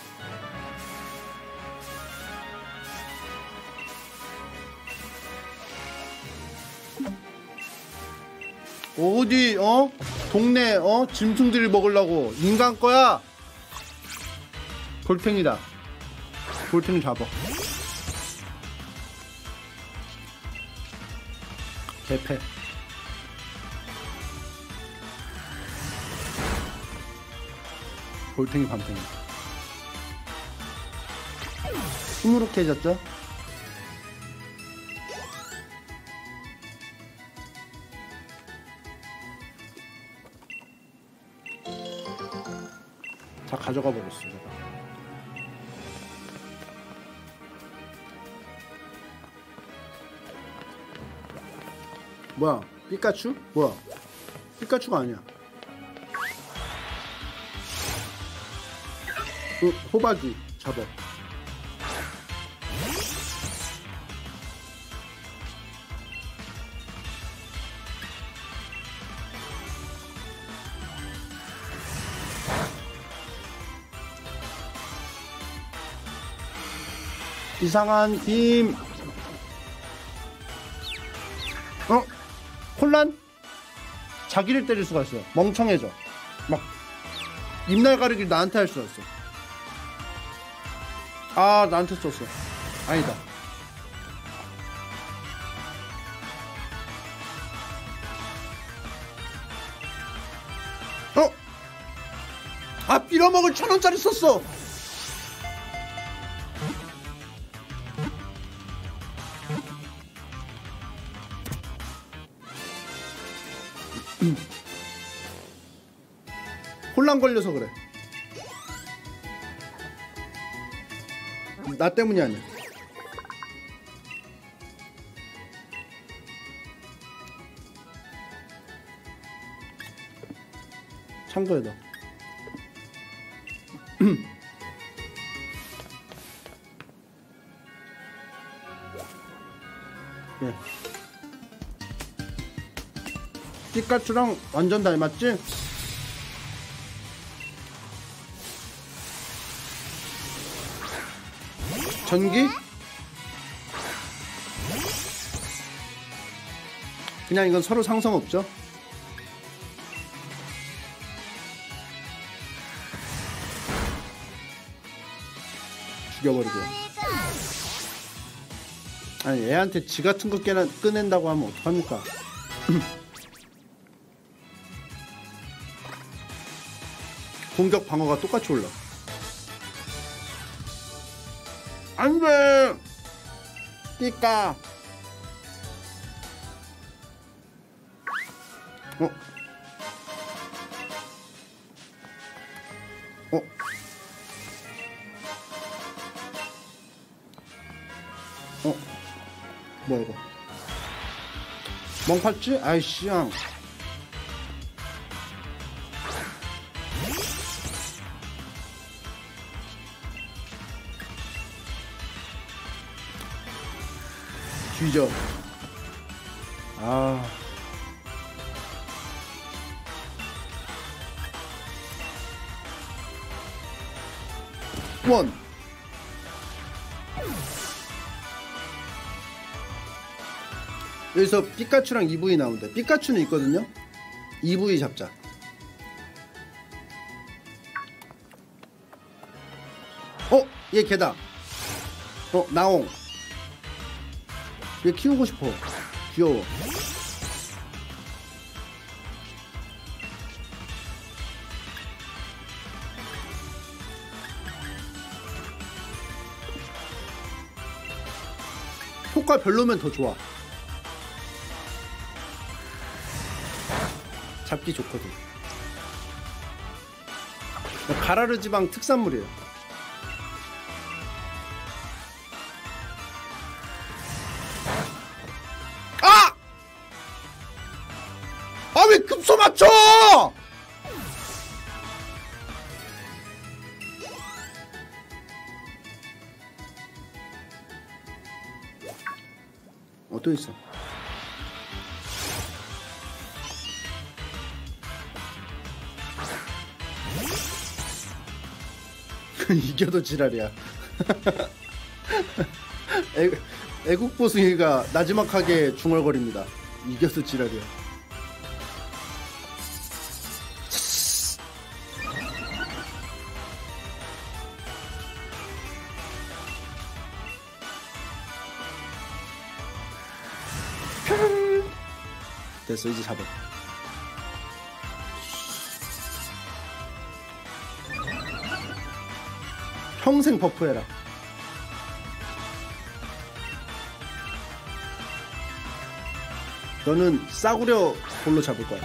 어디 어? 동네 어? 짐승들이 먹으려고. 인간 거야. 골탱이다. 골탱이 잡아. 개패. 볼탱이 밤탱이 시무룩해졌죠? 다 가져가 버렸어 내가. 뭐야 피카츄? 뭐야 피카츄가 아니야. 어, 호박이 잡아. 이상한 빔. 어? 혼란? 자기를 때릴 수가 있어요. 멍청해져. 막 입날 가리기를 나한테 할 수가 있어. 아 나한테 썼어. 아니다. 어? 아 빌어먹을 천원짜리 썼어. 혼란 걸려서 그래. 나 때문이 아니야. 창고에다. 예. 피카츄랑 완전 닮았지? 전기? 그냥 이건 서로 상성 없죠? 죽여버리고요. 아니 애한테 지 같은 거 깨나, 꺼낸다고 하면 어떡합니까? 공격 방어가 똑같이 올라. 안돼! 띠까! 어? 어? 어? 뭐야 이거? 멍팔찌? 아이씨 양. 뒤져. 아. 원. 여기서 피카츄랑 이브이 나온대. 피카츄는 있거든요. 이브이 잡자. 어? 얘 걔다. 어? 나옹. 얘 키우고 싶어. 귀여워. 효과 별로면 더 좋아. 잡기 좋거든. 가라르 지방 특산물이에요. 아! 아 왜 급소 맞춰! 어, 또 있어. 이겨도 지랄이야. 애, 애국보승이가 나지막하게 중얼거립니다. 이겨도 지랄이야. 됐어, 이제 잡아. 평생 버프해라. 너는 싸구려 볼로 잡을 거야.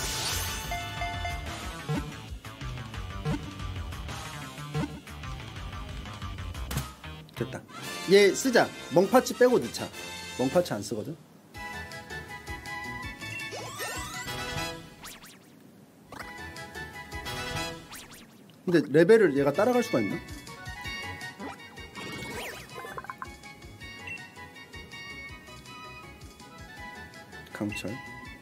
됐다. 얘 쓰자. 멍파치 빼고 넣자. 멍파치 안 쓰거든. 근데 레벨을 얘가 따라갈 수가 있나? 강철.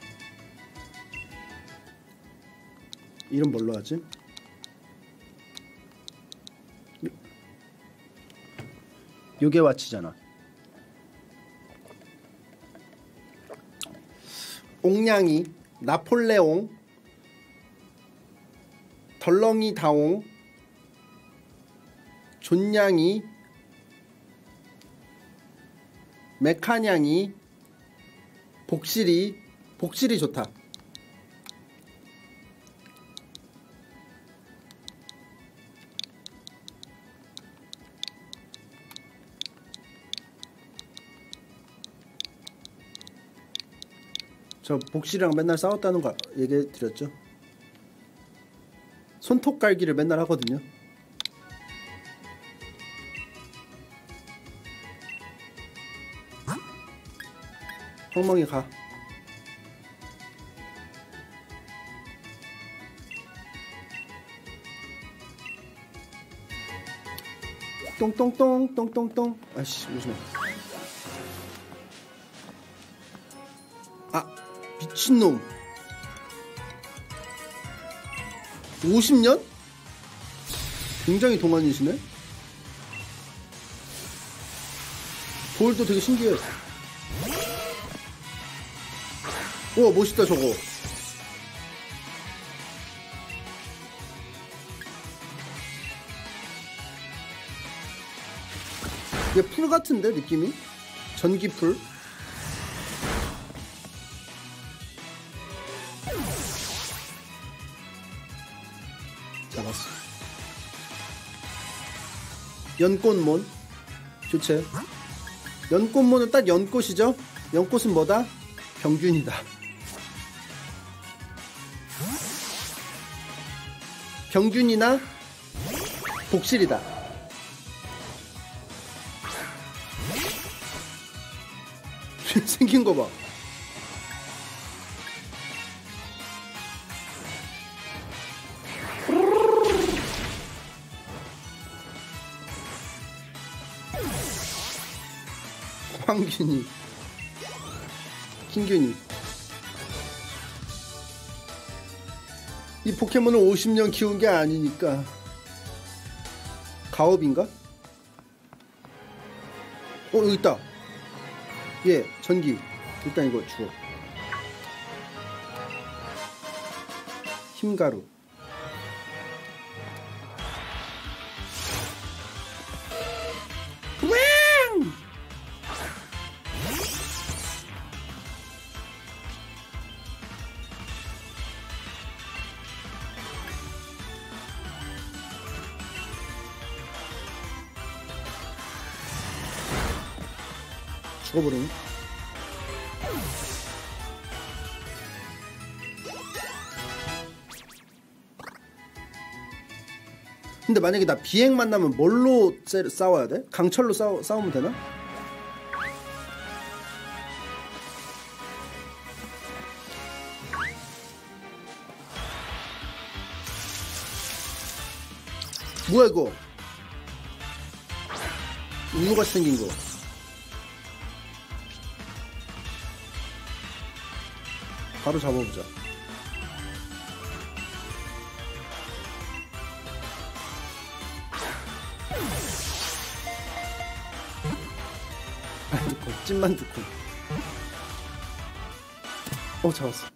이름 뭘로 하지? 요게 와치잖아. 옹냥이, 나폴레옹, 덜렁이 다옹, 존냥이, 메카냥이, 복실이. 복실이 좋다. 저 복실이랑 맨날 싸웠다는 거 얘기해 드렸죠. 손톱 갈기를 맨날 하거든요. 멍멍이 가. 똥똥똥 똥똥똥. 아이씨 요즘에. 아 미친놈. 오십 년? 굉장히 동안이시네. 돌도 되게 신기해. 우와 멋있다 저거. 얘 풀 같은데 느낌이? 전기풀. 잡았어. 연꽃몬 좋지. 연꽃몬은 딱 연꽃이죠. 연꽃은 뭐다? 병균이다. 병균이나 복실이다. 생긴 거 봐. 황균이, 킹균이. 이 포켓몬을 오십 년 키운 게 아니니까. 가업인가? 어 여기 있다. 예, 전기. 일단 이거 주워. 힘가루. 죽어버리네. 근데 만약에 나 비행 만나면 뭘로 싸워야 돼? 강철로 싸우, 싸우면 되나? 뭐야 이거? 우유같이 생긴 거. 바로 잡아보자. 아이고 찜만 듣고. 어 잡았어.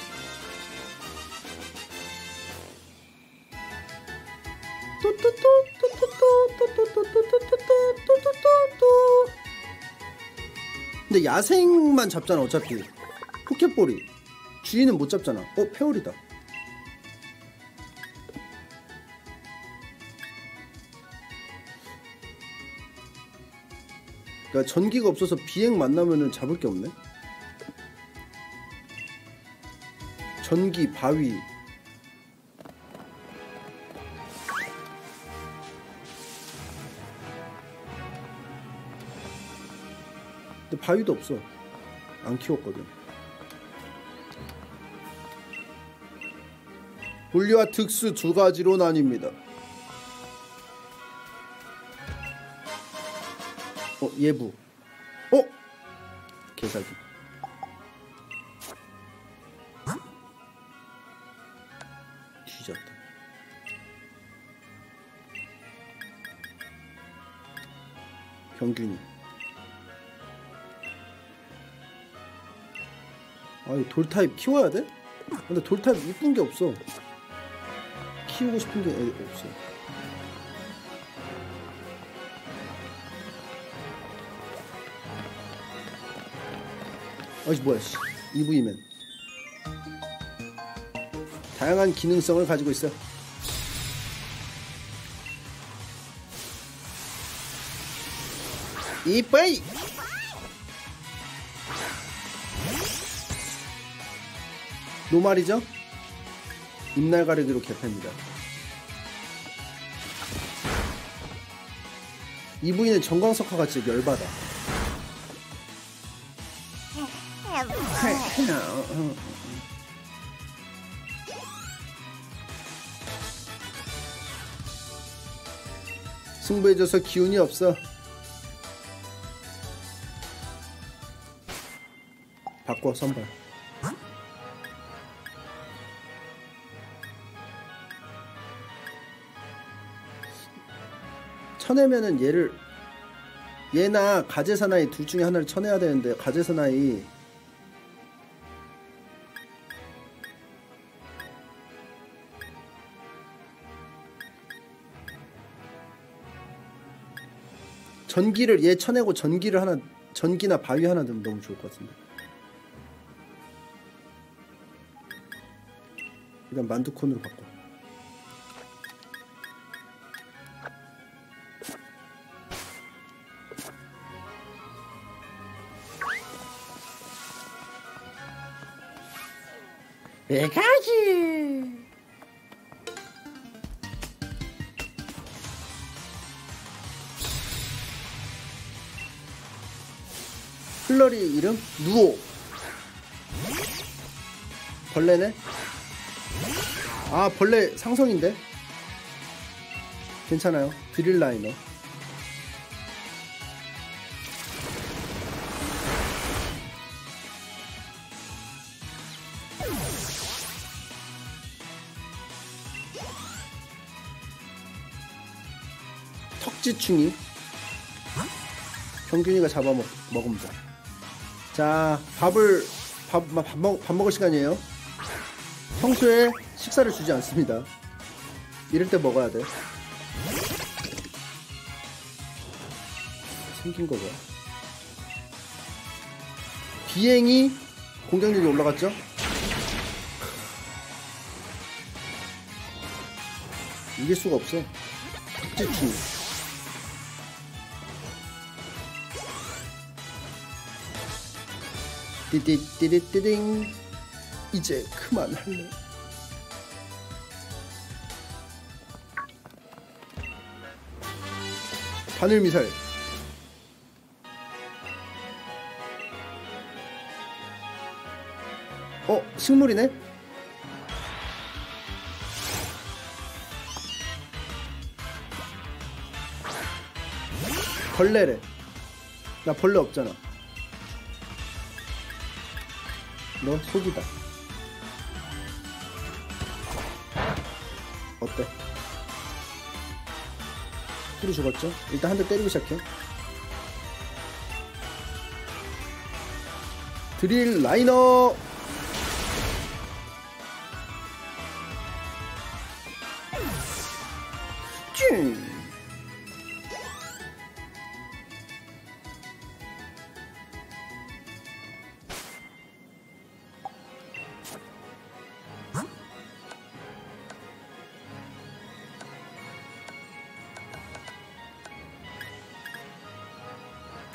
근데 야생만 잡잖아 어차피. 포켓볼이 주인은 못 잡잖아. 어 페어리다. 그러니까 전기가 없어서 비행 만나면은 잡을 게 없네. 전기, 바위. 근데 바위도 없어. 안 키웠거든. 분리와 특수 두 가지로 나뉩니다. 어, 예부. 어? 개사기. 뒤졌다. 병균이. 아이 돌 타입 키워야 돼? 근데 돌 타입 이쁜 게 없어. 키우고 싶은 게 없어. 아이씨 뭐야 씨. 이브이맨 다양한 기능성을 가지고 있어. 이빠이 노말이죠? 입날 가르기로 개패입니다. 이브이는 정광석화가 진짜 열받아. 승부해줘서 기운이 없어. 바꿔 선발. 쳐내면은 얘를 얘나 가제사나이 둘 중에 하나를 쳐내야 되는데 가제사나이 전기를 얘 쳐내고 전기를 하나 전기나 바위 하나 넣으면 너무 좋을 것 같은데. 일단 만두콘으로 바꿔. 메가지 플러리 이름? 누오. 벌레네? 아 벌레 상성인데? 괜찮아요. 드릴 라이너. 턱지충이 평균이가 잡아먹, 먹습니다. 자 밥을 밥, 밥, 먹, 밥 먹을 시간이에요. 평소에 식사를 주지 않습니다. 이럴 때 먹어야 돼. 생긴 거 봐. 비행이 공격력이 올라갔죠? 이길 수가 없어. 턱지충. 띠띠띠띠띠딩. 이제 그만할래. 바늘미사일. 어? 식물이네? 벌레래. 나 벌레 없잖아. 너 속이다. 어때? 뿌리 죽었죠? 일단 한 대 때리고 시작해. 드릴 라이너. 쭉.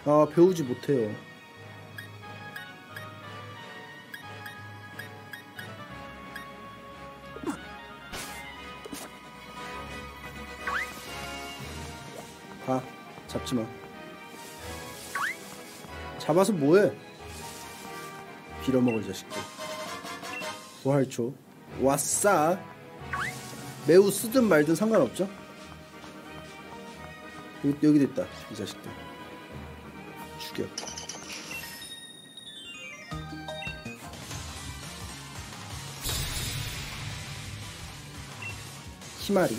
아, 배우지 못해요. 가. 잡지마. 잡아서 뭐해? 빌어먹을 자식들. 부활초. 와싸. 매우 쓰든 말든 상관없죠? 여기, 여기도 있다. 이 자식들. 죽여. 희마리.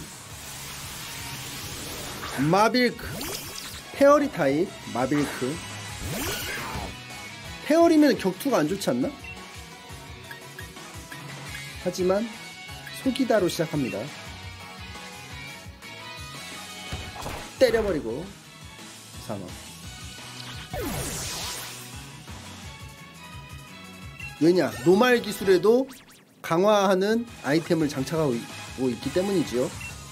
마빌크. 페어리 타입 마빌크. 페어리면 격투가 안 좋지 않나? 하지만 속이다로 시작합니다. 때려버리고 사망. 왜냐? 노말 기술에도 강화하는 아이템을 장착하고 있기 때문이지요.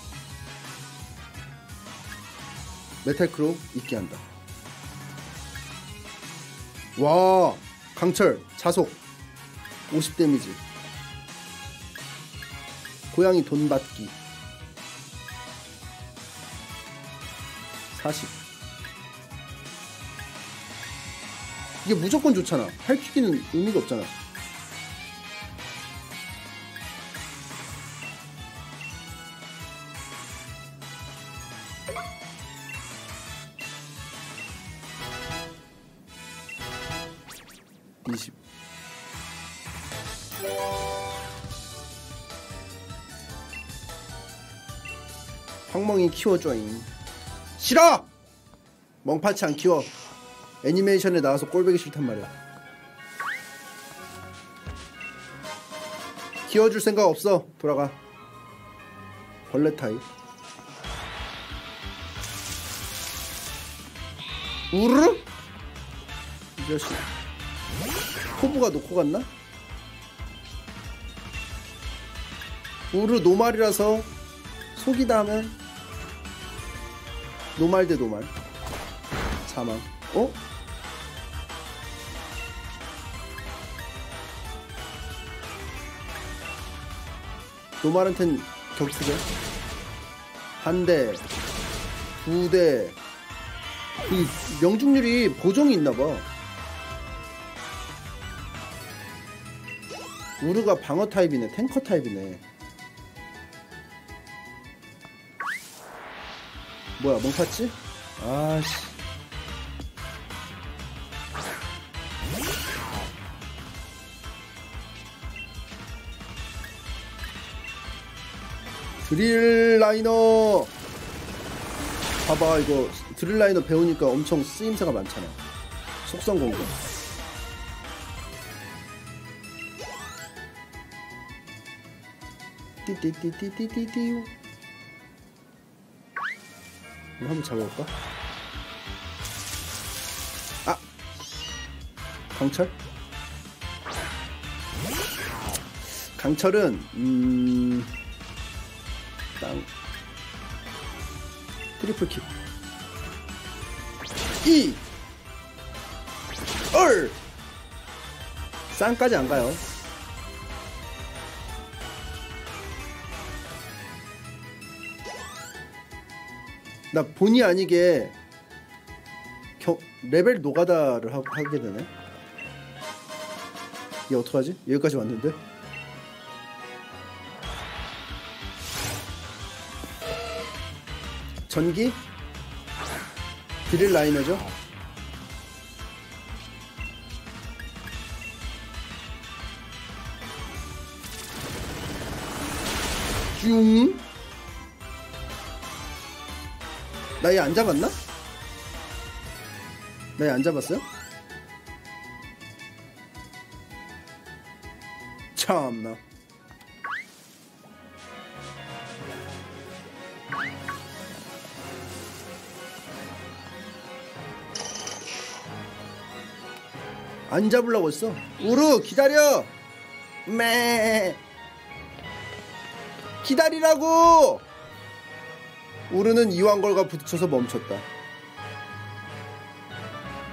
메탈크로 있게 한다. 와, 강철 자속 오십 데미지. 고양이 돈 받기 사십. 이게 무조건 좋잖아. 할퀴기는 의미가 없잖아. 이십. 황멍이 키워줘잉. 싫어! 멍파치 안 키워. 애니메이션에 나와서 꼴보기 싫단 말이야. 키워줄 생각 없어. 돌아가. 벌레 타입. 우르르? 이 자식. 코브가 놓고 갔나? 우르 노말이라서 속이다 하면 노말 대 노말. 사망. 어? 노말한텐 격투죠. 한 대, 두 대. 이 명중률이 보정이 있나봐. 우르가 방어 타입이네. 탱커 타입이네. 뭐야, 멍탔지? 아씨. 드릴 라이너. 봐봐, 이거 드릴 라이너 배우니까 엄청 쓰임새가 많잖아. 속성 공격. 띠띠띠띠띠띠띠. 이거 한번 잡아볼까? 아! 강철? 강철은 음... 땅 트리플킥 이! 얼! 쌍까지 안가요. 나 본의 아니게 겨, 레벨 노가다를 하, 하게 되네. 얘 어떡하지? 여기까지 왔는데? 전기? 드릴 라이너죠? 슝! 나 얘 안 잡았나? 나 얘 안 잡았어요? 참나. 안 잡으려고 했어. 우르 기다려. 매 기다리라고. 우르는 이왕걸과 부딪혀서 멈췄다.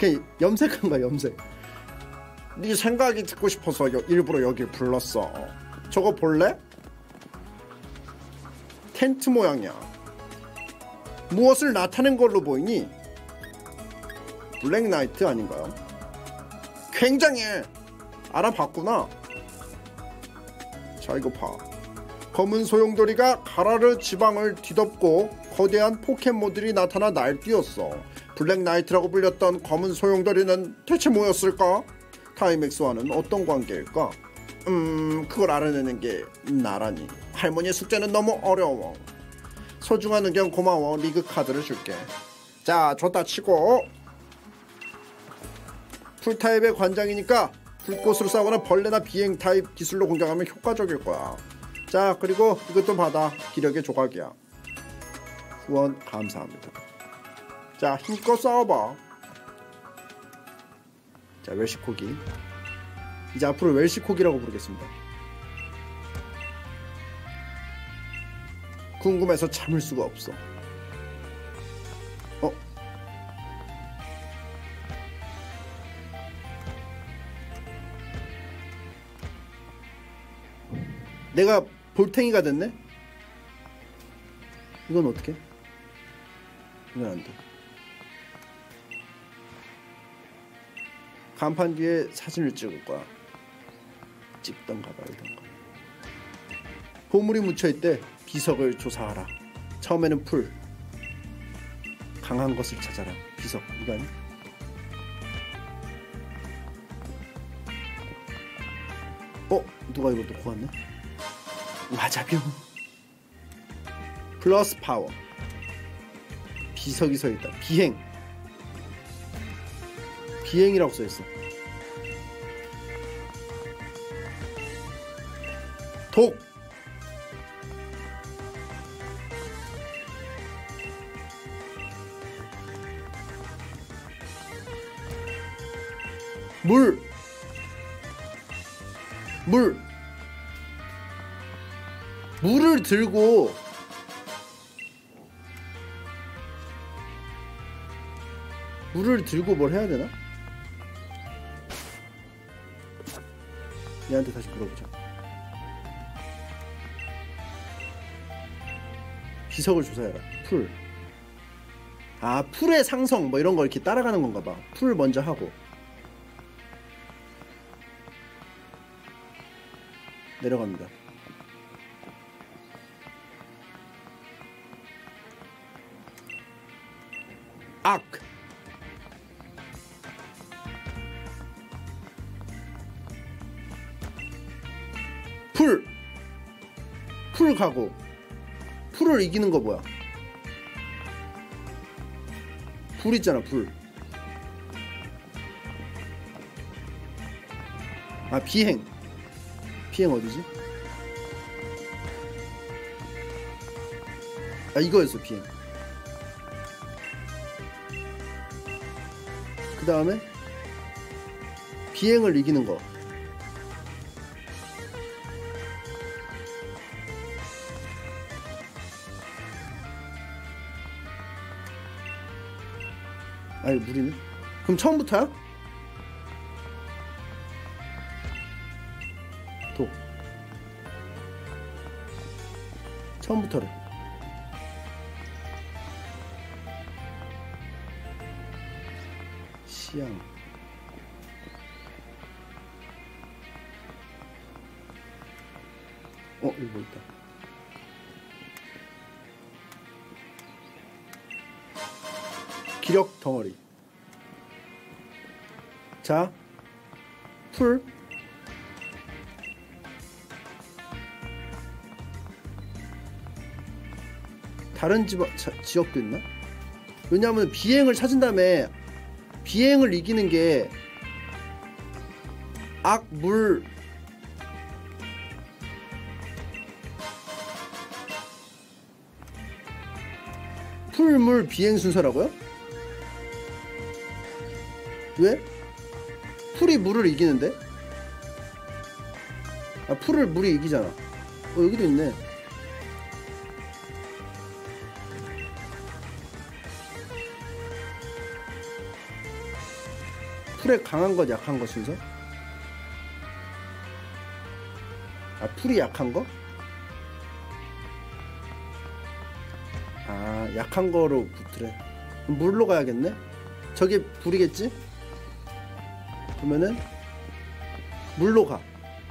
그냥 염색한 거야 염색. 네 생각이 듣고 싶어서 여, 일부러 여길 불렀어. 저거 볼래? 텐트 모양이야. 무엇을 나타낸 걸로 보이니? 블랙나이트 아닌가요? 굉장해. 알아봤구나. 자, 이거 봐. 검은 소용돌이가 가라르 지방을 뒤덮고 거대한 포켓몬들이 나타나 날뛰었어. 블랙나이트라고 불렸던 검은 소용돌이는 대체 뭐였을까? 타이맥스와는 어떤 관계일까? 음... 그걸 알아내는 게 나라니. 할머니의 숙제는 너무 어려워. 소중한 의견 고마워. 리그 카드를 줄게. 자, 줬다 치고. 풀타입의 관장이니까 불꽃으로 싸우거나 벌레나 비행 타입 기술로 공격하면 효과적일 거야. 자, 그리고 이것도 받아. 기력의 조각이야. 후원 감사합니다. 자, 힘껏 싸워봐. 자, 웰시코기. 이제 앞으로 웰시코기라고 부르겠습니다. 궁금해서 참을 수가 없어. 어? 내가 볼탱이가 됐네? 이건 어떻게? 이건 안 돼. 간판 뒤에 사진을 찍을 거야. 찍던가 말던가. 보물이 묻혀있대. 비석을 조사하라. 처음에는 풀. 강한 것을 찾아라. 비석. 이거 아니? 어? 누가 이거 놓고 왔네? 와자병. 플러스 파워. 비석이 서있다. 비행. 비행이라고 써있어. 독. 물. 물. 물을 들고 물을 들고 뭘 해야 되나? 얘한테 다시 물어보자. 비석을 조사해라. 풀. 아, 풀의 상성 뭐 이런 거 이렇게 따라가는 건가 봐. 풀 먼저 하고 내려갑니다. 악. 풀. 풀 가고. 풀을 이기는 거 뭐야? 불 있잖아, 불. 아, 비행. 비행 어디지? 아, 이거였어, 비행. 그 다음에 비행을 이기는 거. 아니, 무리네. 그럼 처음부터야? 독. 처음부터래. 시향. 어, 여기 뭐 있다. 기력 덩어리. 자, 풀. 다른 지, 자, 지역도 있나? 왜냐하면 비행을 찾은 다음에 비행을 이기는 게 악, 물. 풀, 물, 비행 순서라고요? 왜? 풀이 물을 이기는데? 아, 풀을 물이 이기잖아. 어, 여기도 있네. 풀의 강한 것 약한 것 순서? 아 풀이 약한 거? 아 약한 거로 붙으래. 그럼 물로 가야겠네? 저게 불이겠지? 그러면은 물로 가.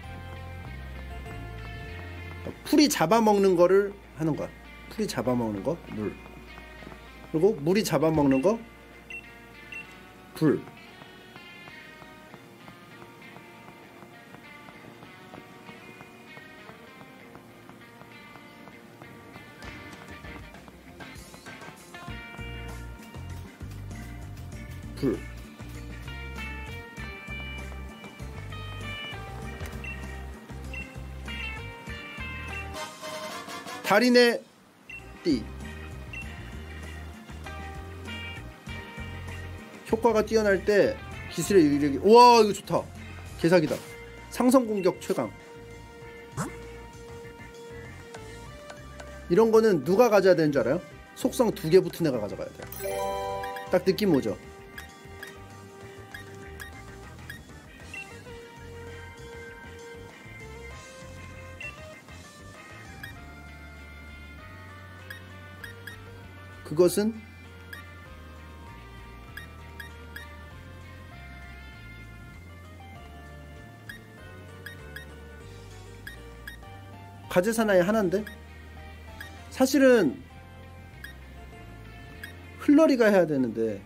풀이 잡아먹는 거를 하는 거야. 풀이 잡아먹는 거 물. 그리고 물이 잡아먹는 거 불. 불. 달인의 띠. 효과가 뛰어날 때 기술의 유력이. 우와 이거 좋다. 개사기다. 상성 공격 최강. 이런 거는 누가 가져야 되는 줄 알아요? 속성 두 개 붙은 애가 가져가야 돼요. 딱 느낌 오죠? 그것은 가제사나의 하나인데 사실은 흘러리가 해야 되는데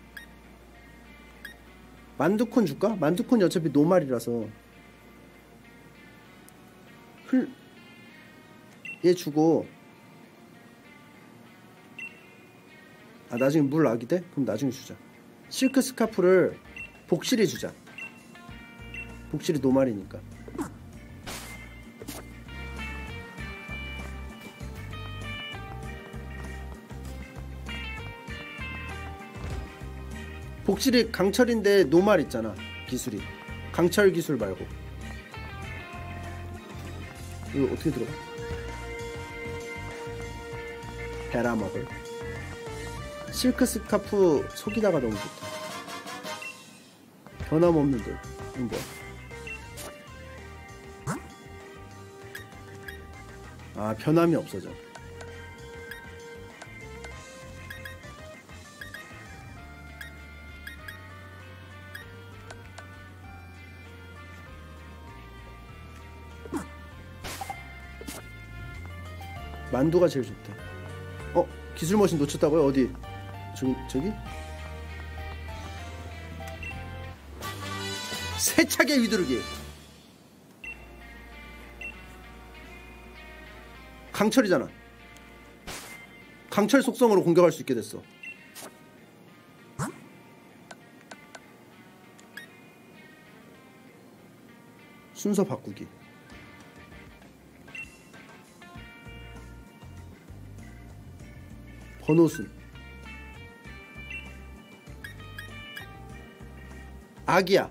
만두콘 줄까? 만두콘이 어차피 노말이라서 흘 얘 주고 아 나중에 물 아기 돼? 그럼 나중에 주자. 실크 스카프를 복실이 주자. 복실이 노말이니까. 복실이 강철인데 노말 있잖아. 기술이 강철 기술 말고. 이거 어떻게 들어가? 베라먹을 실크 스카프 속이다가 너무 좋다. 변함없는 돌. 이건 뭐야? 아 변함이 없어져. 만두가 제일 좋다. 어? 기술 머신 놓쳤다고요? 어디? 저기? 저기? 세차게 휘두르기. 강철이잖아. 강철 속성으로 공격할 수 있게 됐어. 순서 바꾸기. 번호순. 악이야.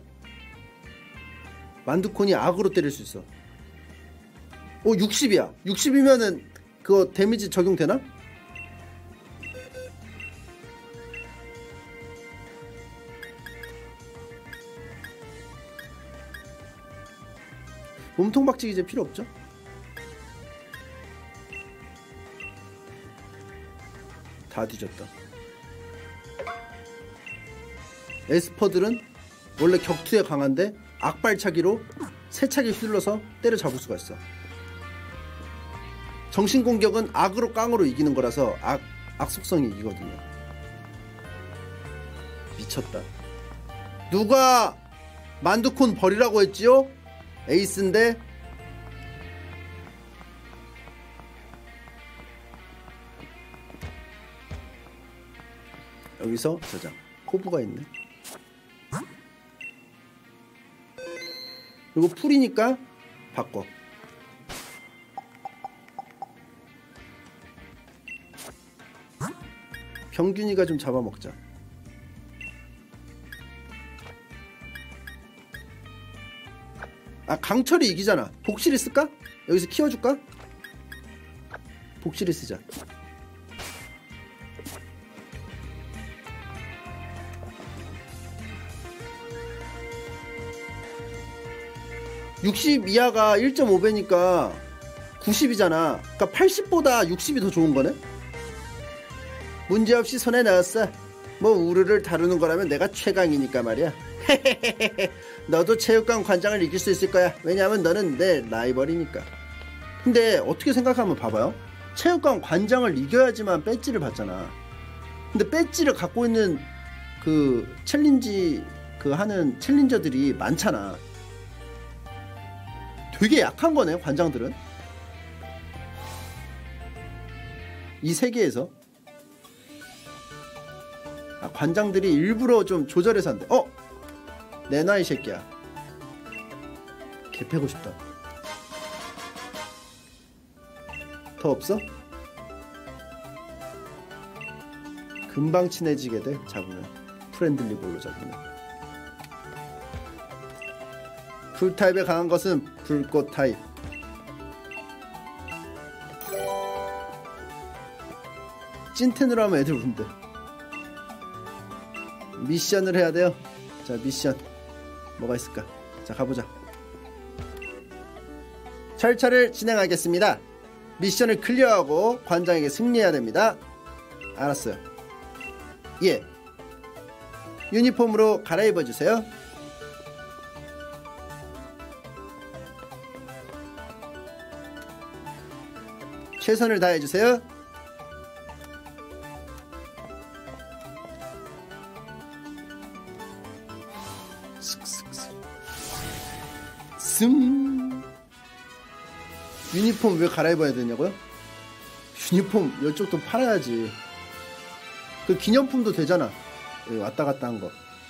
만두콘이 악으로 때릴 수 있어. 오 육십이야. 육십이면은 그거 데미지 적용되나? 몸통 박치기 이제 필요 없죠? 다 뒤졌다. 에스퍼들은 원래 격투에 강한데 악발차기로 세차게 휘둘러서 때려잡을 수가 있어. 정신공격은 악으로 깡으로 이기는 거라서 악, 악속성이 이기거든요. 미쳤다. 누가 만두콘 버리라고 했지요? 에이스인데. 여기서 저장. 코브가 있네. 그리고 풀이니까 바꿔. 병균이가 좀 잡아먹자. 아 강철이 이기잖아. 복실이 쓸까? 여기서 키워줄까? 복실이 쓰자. 육십 이하가 일 점 오 배니까 구십이잖아. 그러니까 팔십보다 육십이 더 좋은 거네. 문제없이 손에 넣었어. 뭐 우르를 다루는 거라면 내가 최강이니까 말이야. 너도 체육관 관장을 이길 수 있을 거야. 왜냐하면 너는 내 라이벌이니까. 근데 어떻게 생각하면 봐봐요. 체육관 관장을 이겨야지만 배지를 받잖아. 근데 배지를 갖고 있는 그 챌린지 그 하는 챌린저들이 많잖아. 되게 약한 거네 관장들은. 이 세계에서 아, 관장들이 일부러 좀 조절해서 한대. 어? 내 나이 새끼야. 개 패고 싶다. 더 없어? 금방 친해지게 돼 잡으면. 프렌들리 볼로 잡으면. 불 타입에 강한 것은 불꽃 타입. 찐텐으로 하면 애들 운대. 미션을 해야 돼요. 자, 미션 뭐가 있을까? 자, 가보자. 절차를 진행하겠습니다. 미션을 클리어하고 관장에게 승리해야 됩니다. 알았어요. 예. 유니폼으로 갈아입어주세요. 최선을 다해주세요. 슴. 유니폼 왜 갈아입어야 되냐고요? 유니폼 이쪽도 팔아야지. 그 기념품도 되잖아. 여기 왔다 갔다 한 거.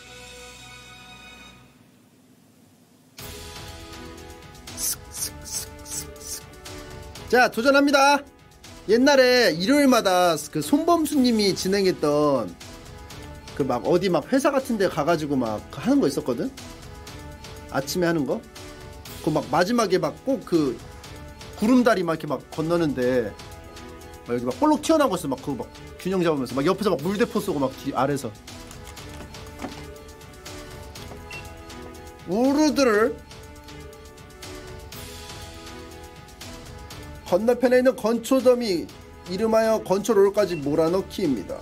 자, 도전합니다. 옛날에 일요일마다 그 손범수님이 진행했던 그 막 어디 막 회사 같은 데 가가지고 막 하는 거 있었거든? 아침에 하는 거? 그 막 마지막에 막 꼭 그 구름다리 막 이렇게 막 건너는데 막 여기 막 볼록 튀어나온 거 있어. 막 그거 막 균형 잡으면서 막 옆에서 막 물대포 쏘고 막 뒤 아래서 우르들을 건너편에 있는 건초더미 이름하여 건초롤까지 몰아넣기입니다.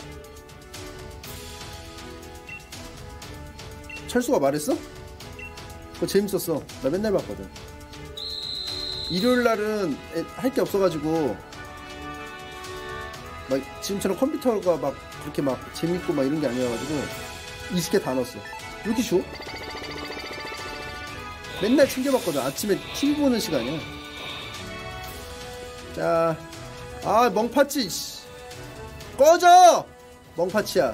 철수가 말했어? 그거 재밌었어. 나 맨날 봤거든. 일요일날은 할 게 없어가지고 막 지금처럼 컴퓨터가 막 그렇게 막 재밌고 막 이런 게 아니어가지고 이십 개 다 넣었어. 왜 이렇게 쉬워? 맨날 챙겨봤거든. 아침에 티비 보는 시간이야. 자, 아 멍파치 꺼져! 멍파치야.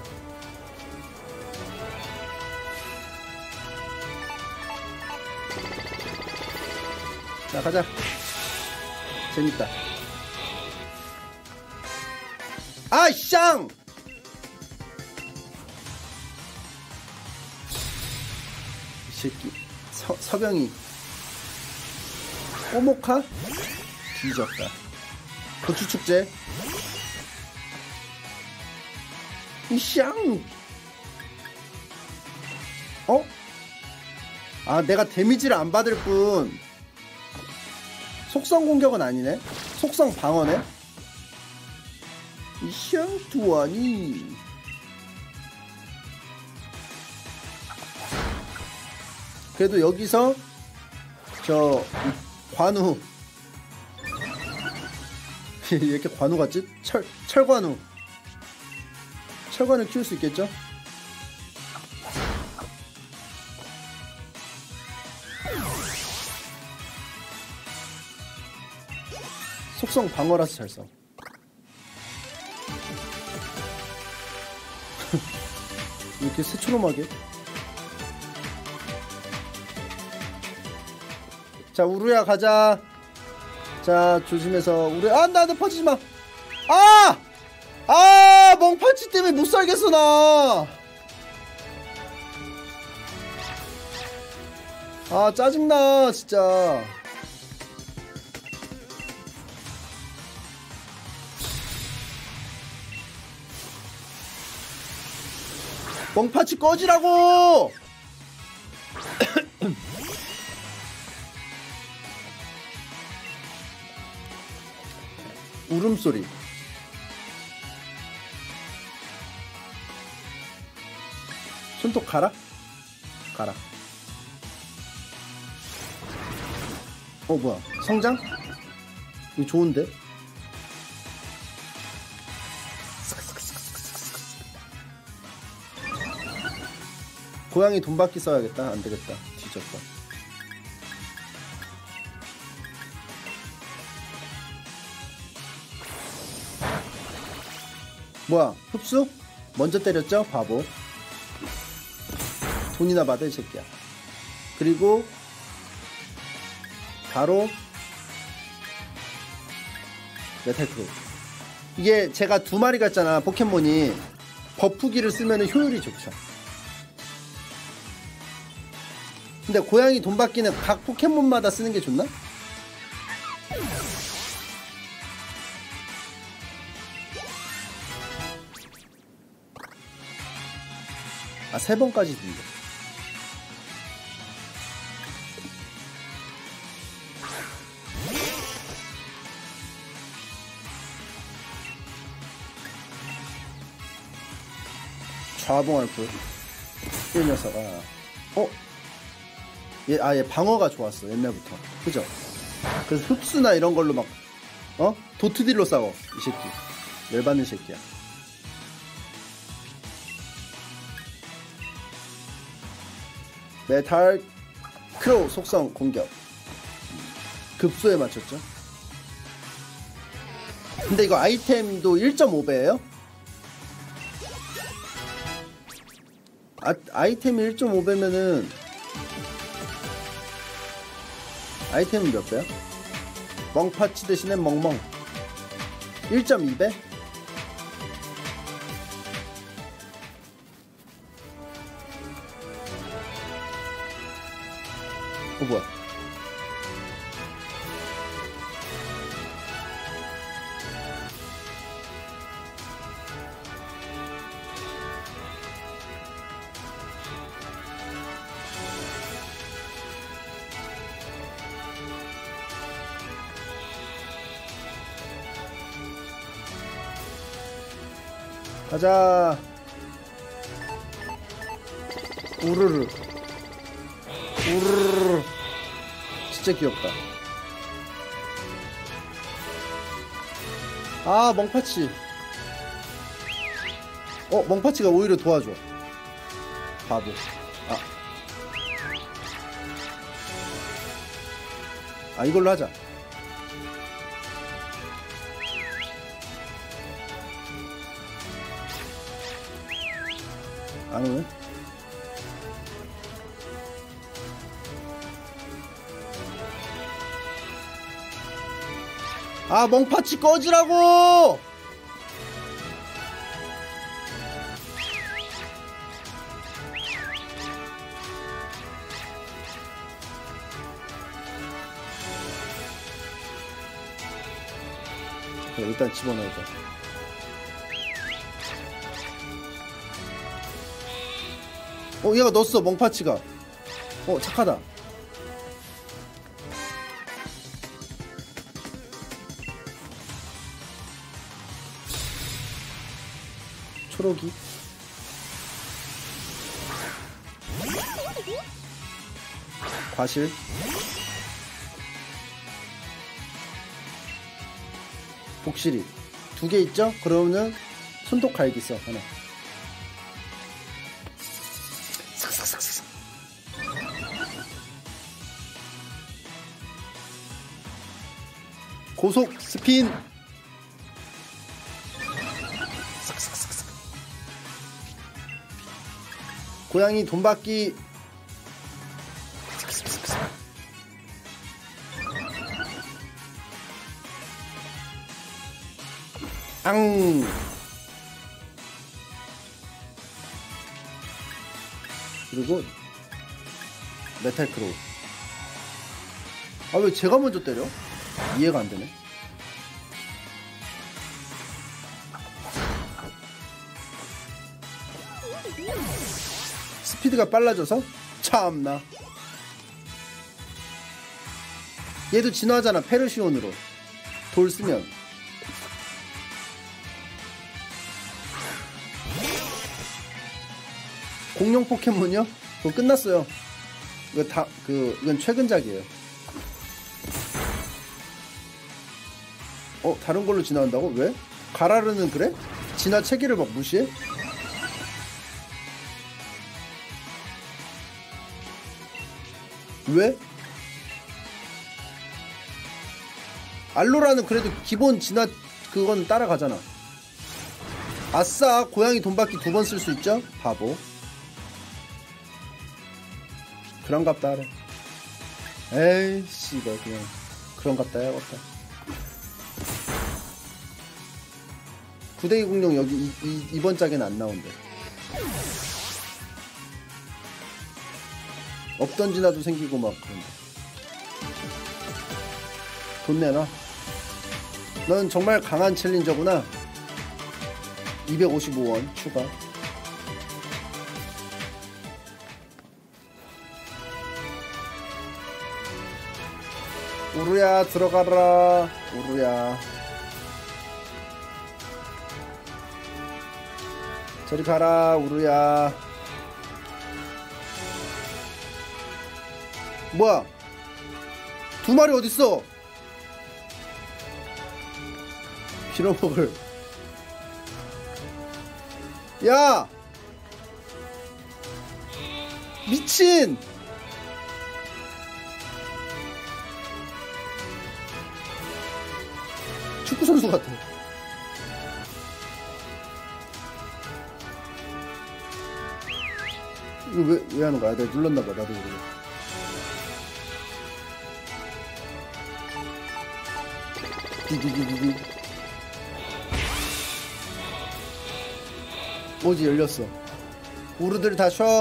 자, 가자. 재밌다. 아, 쌍! 이 새끼. 서, 서병이. 꼬모카? 뒤졌다. 고추축제. 이 쌍! 어? 아, 내가 데미지를 안 받을 뿐 속성 공격은 아니네. 속성 방어네. 이 샹투아니. 그래도 여기서 저 관우 왜 이렇게 관우 같지? 철, 철관우. 철관우 키울 수 있겠죠? 속성 방어라서 잘 써. 이렇게 새초롬하게. 자, 우루야 가자. 자, 조심해서. 우루. 아, 나도 퍼지지 마. 아! 아! 멍펀치 때문에 못 살겠어 나. 아, 짜증나 진짜. 멍파치 꺼지라고! 울음소리. 손톱 가라? 가라. 어 뭐야 성장? 이거 좋은데? 고양이 돈받기 써야겠다. 안되겠다. 뒤졌다. 뭐야 흡수? 먼저 때렸죠? 바보. 돈이나 받아 이 새끼야. 그리고 바로 메탈크로. 이게 제가 두 마리 같잖아 포켓몬이. 버프기를 쓰면 효율이 좋죠. 근데 고양이 돈받기는 각 포켓몬마다 쓰는 게 좋나? 아, 세 번까지 든대. 좌봉할 듯. 이 녀석아. 어? 얘, 아, 얘 방어가 좋았어, 옛날부터. 그죠? 그래서 흡수나 이런 걸로 막, 어? 도트딜로 싸워, 이 새끼. 열받는 새끼야. 메탈 크로우 속성 공격. 급소에 맞췄죠. 근데 이거 아이템도 일 점 오 배예요? 아, 아이템이 일 점 오 배면은 아이템은 몇 배야? 멍파치 대신에 멍멍. 일 점 이 배? 어 뭐야? 가자. 우르르 우르르. 진짜 귀엽다. 아 멍파치. 어 멍파치가 오히려 도와줘. 바보. 아, 아 이걸로 하자. 안 오네? 아 멍파치 꺼지라고! 그래, 일단 집어넣어줘. 어 얘가 넣었어 멍파치가. 어 착하다. 초록이. 과실. 복실이 두 개 있죠? 그러면은 손톱 갈기 써 하나. 삭삭삭삭. 고속 스핀. 삭삭삭삭. 고양이 돈받기. 삭삭삭삭. 앙. 그리고 메탈 크로우. 아 왜 제가 먼저 때려? 이해가 안 되네. 스피드가 빨라져서? 참나. 얘도 진화하잖아 페르시온으로. 돌 쓰면. 공룡 포켓몬이요? 그거 끝났어요. 이거 다 그 이건 최근작이에요. 어 다른 걸로 지나간다고? 왜? 가라르는 그래? 진화 체계를 막 무시해? 왜? 알로라는 그래도 기본 진화 그건 따라가잖아. 아싸 고양이 돈 받기 두 번 쓸 수 있죠? 바보. 그런갑다 하래. 에이 씨발 그냥 그런갑다 해야겠다. 구데기 공룡 여기 이, 이, 이번 짝에는 안 나온대. 없던 진화도 생기고 막 그런데. 돈 내놔. 넌 정말 강한 챌린저구나. 이백오십오 원 추가. 우루야 들어가라. 우루야 저리 가라. 우루야 뭐야 두 마리 어딨어. 빌어먹을. 야 미친. 축구선수 같아. 이거 왜, 왜 하는 거야? 내가 눌렀나봐. 나도 모르게. 디디디디디. 오지 열렸어. 우르들 다 쉬어.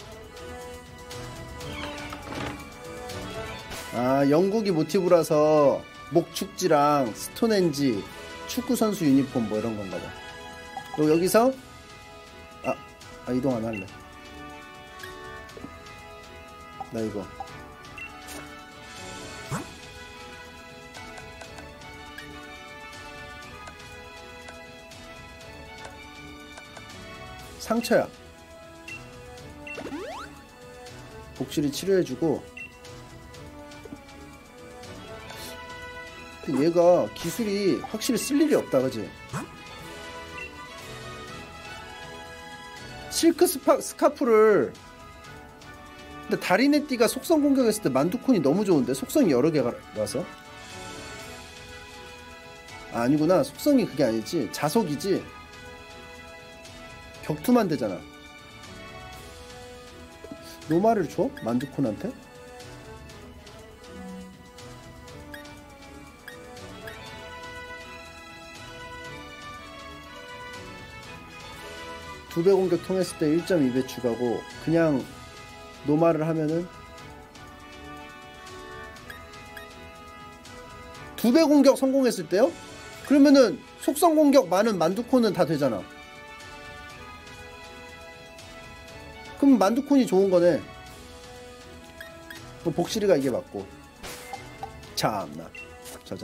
아 영국이 모티브라서 목축지랑 스톤헨지 축구선수 유니폼 뭐 이런 건가 봐. 그리고 여기서 아, 아 이동 안 할래. 나 이거 상처야. 복실이 치료해주고. 근데 얘가 기술이 확실히 쓸 일이 없다 그지? 실크 스파, 스카프를 근데 다리네 띠가 속성 공격했을 때 만두콘이 너무 좋은데? 속성이 여러 개가 나서? 아, 아니구나. 속성이 그게 아니지. 자속이지. 격투만 되잖아. 노마를 줘? 만두콘한테? 두 배 공격 통했을 때 일 점 이 배 추가고 그냥 노마를 하면은 두 배 공격 성공했을 때요? 그러면은 속성 공격 많은 만두콘은 다 되잖아. 그럼 만두콘이 좋은 거네. 복실이가 이게 맞고. 참나. 저장.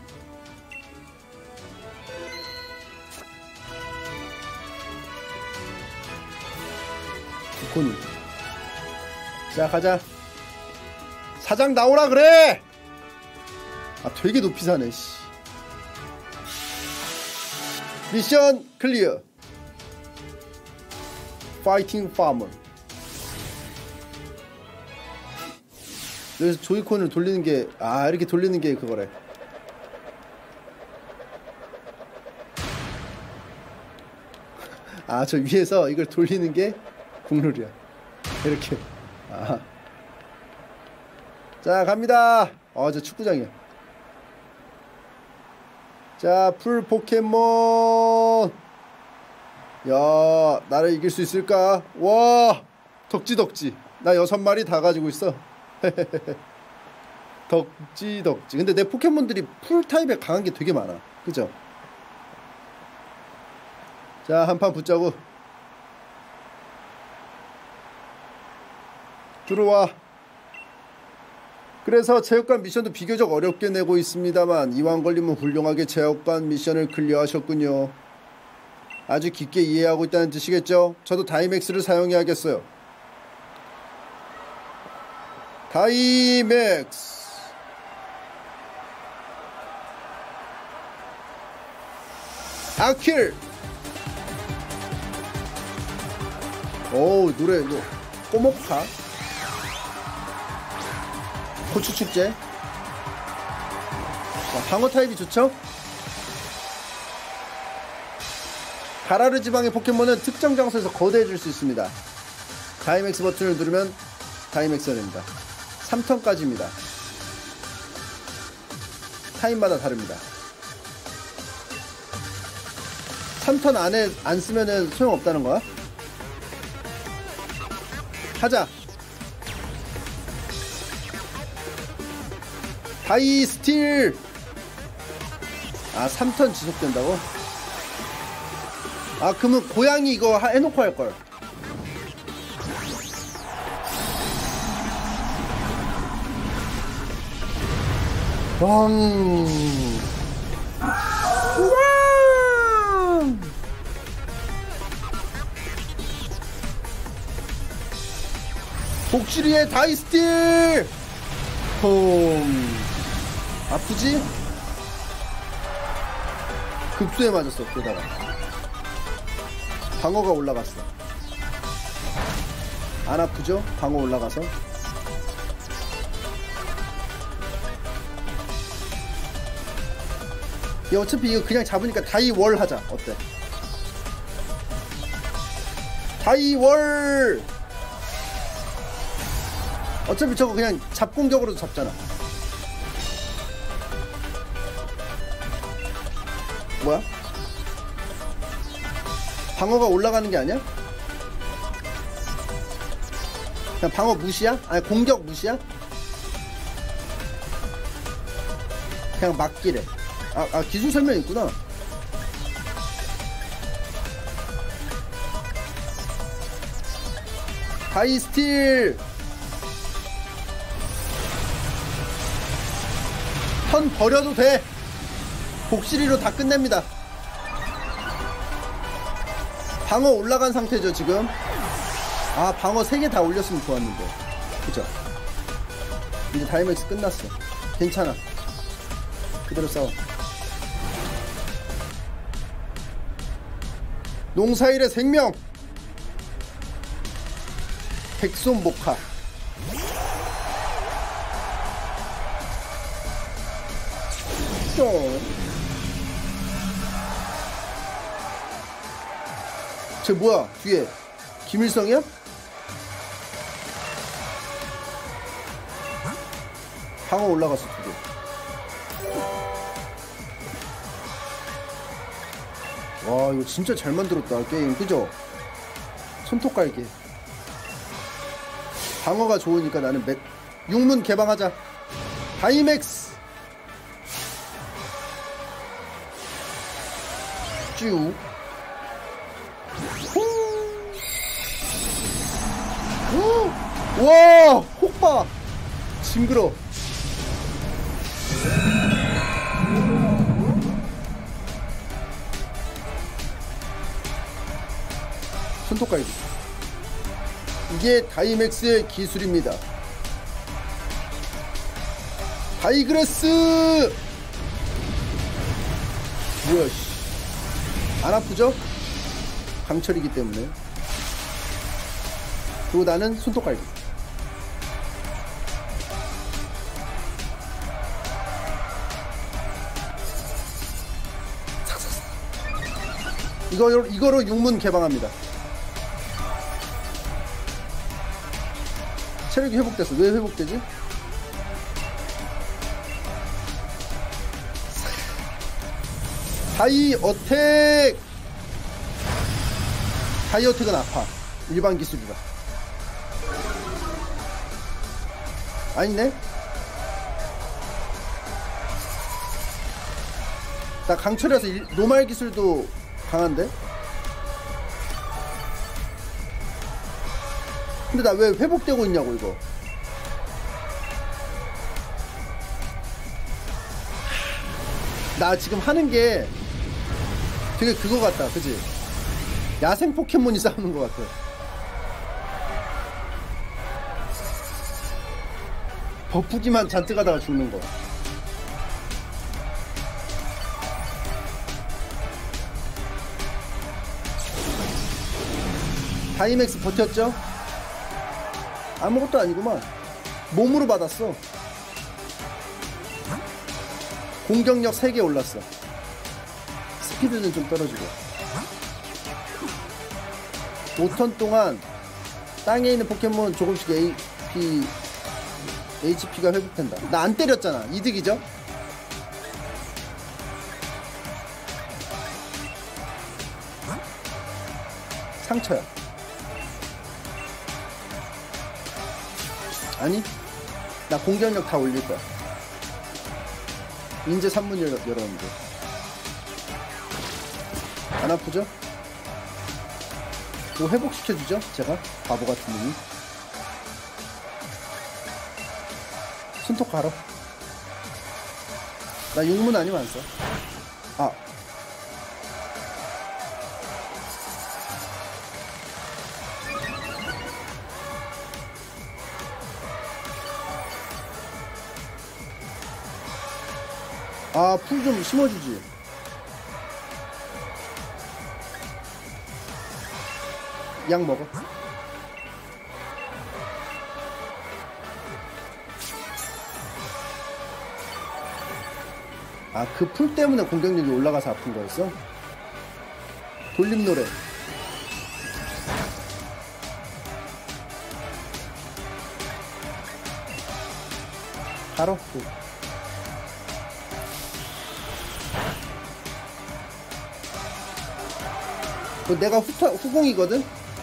두콘이. 자 가자. 사장 나오라 그래. 아 되게 높이 사네 씨. 미션 클리어. 파이팅 파머. 여기서 조이콘을 돌리는 게, 아 이렇게 돌리는 게 그거래. 아 저 위에서 이걸 돌리는 게 국룰이야. 이렇게. 아. 자 갑니다. 아 저 축구장이야. 자 풀 포켓몬. 야 나를 이길 수 있을까? 와 덕지덕지. 나 여섯 마리 다 가지고 있어. 덕지덕지. 근데 내 포켓몬들이 풀 타입에 강한 게 되게 많아. 그죠? 자 한판 붙자고. 들어와. 그래서 체육관 미션도 비교적 어렵게 내고 있습니다만 이왕 걸리면 훌륭하게 체육관 미션을 클리어하셨군요. 아주 깊게 이해하고 있다는 뜻이겠죠? 저도 다이맥스를 사용해야겠어요. 다이맥스. 아킬. 오, 노래 이거 꼬목파 고추축제. 자, 방어 타입이 좋죠? 가라르 지방의 포켓몬은 특정 장소에서 거대해질 수 있습니다. 다이맥스 버튼을 누르면 다이맥스가 됩니다. 삼 턴까지입니다. 타임마다 다릅니다. 삼 턴 안에 안 쓰면은 소용없다는 거야? 하자. 다이 스틸. 아, 삼 턴 지속된다고? 아, 그러면 고양이 이거 하, 해놓고 할걸. 왕. 왕. 복실이의 다이스틸. 홈. 아프지? 급수에 맞았어. 게다가 방어가 올라갔어. 안 아프죠? 방어 올라가서. 야, 어차피 이거 그냥 잡으니까 다이월 하자. 어때? 다이월. 어차피 저거 그냥 잡공격으로도 잡잖아. 뭐야? 방어가 올라가는 게 아니야? 그냥 방어 무시야? 아니, 공격 무시야? 그냥 막기래. 아, 아, 기술 설명 있구나. 다이스틸. 턴 버려도 돼. 복실이로 다 끝냅니다. 방어 올라간 상태죠 지금. 아, 방어 세 개 다 올렸으면 좋았는데. 그죠? 이제 다이맥스 끝났어. 괜찮아. 그대로 싸워. 농사일의 생명. 백손 목화. 쟤 뭐야 뒤에 김일성이야? 방어 올라갔어 두개. 와, 이거 진짜 잘 만들었다 게임. 그죠? 손톱 깔기. 방어가 좋으니까 나는 맥 육문 개방하자. 다이맥스 쭉. 와, 혹봐. 징그러. 손톱 깔기. 이게 다이맥스의 기술입니다. 다이그레스. 뭐야 씨. 안 아프죠? 강철이기 때문에. 그리고 나는 손톱 깔기. 이거, 이거로 육문 개방합니다. 체력이 회복됐어. 왜 회복되지? 다이 어택. 다이 어택은 아파. 일반 기술이라. 아니네. 나 강철이라서 일, 노말 기술도 강한데? 근데 나 왜 회복되고 있냐고 이거. 나 지금 하는 게 되게 그거 같다 그치? 야생 포켓몬이 싸우는 것 같아. 버프기만 잔뜩 하다가 죽는 거. 다이맥스 버텼죠? 아무것도 아니구만. 몸으로 받았어. 공격력 세 개 올랐어. 스피드는 좀 떨어지고. 오 턴 동안 땅에 있는 포켓몬 조금씩 에이피, 에이치피가 회복된다. 나 안 때렸잖아. 이득이죠? 상처야. 아니, 나 공격력 다 올릴 거야. 인제 삼 문 열었는데. 안 아프죠? 뭐 회복시켜주죠? 제가? 바보 같은 놈이. 손톱 갈어. 나 육 문 아니면 안 써. 아. 아, 풀 좀 심어주지. 약 먹어. 아, 그 풀 때문에 공격력이 올라가서 아픈 거였어? 돌림 노래. 바로 또. 그 내가 후, 후공이거든?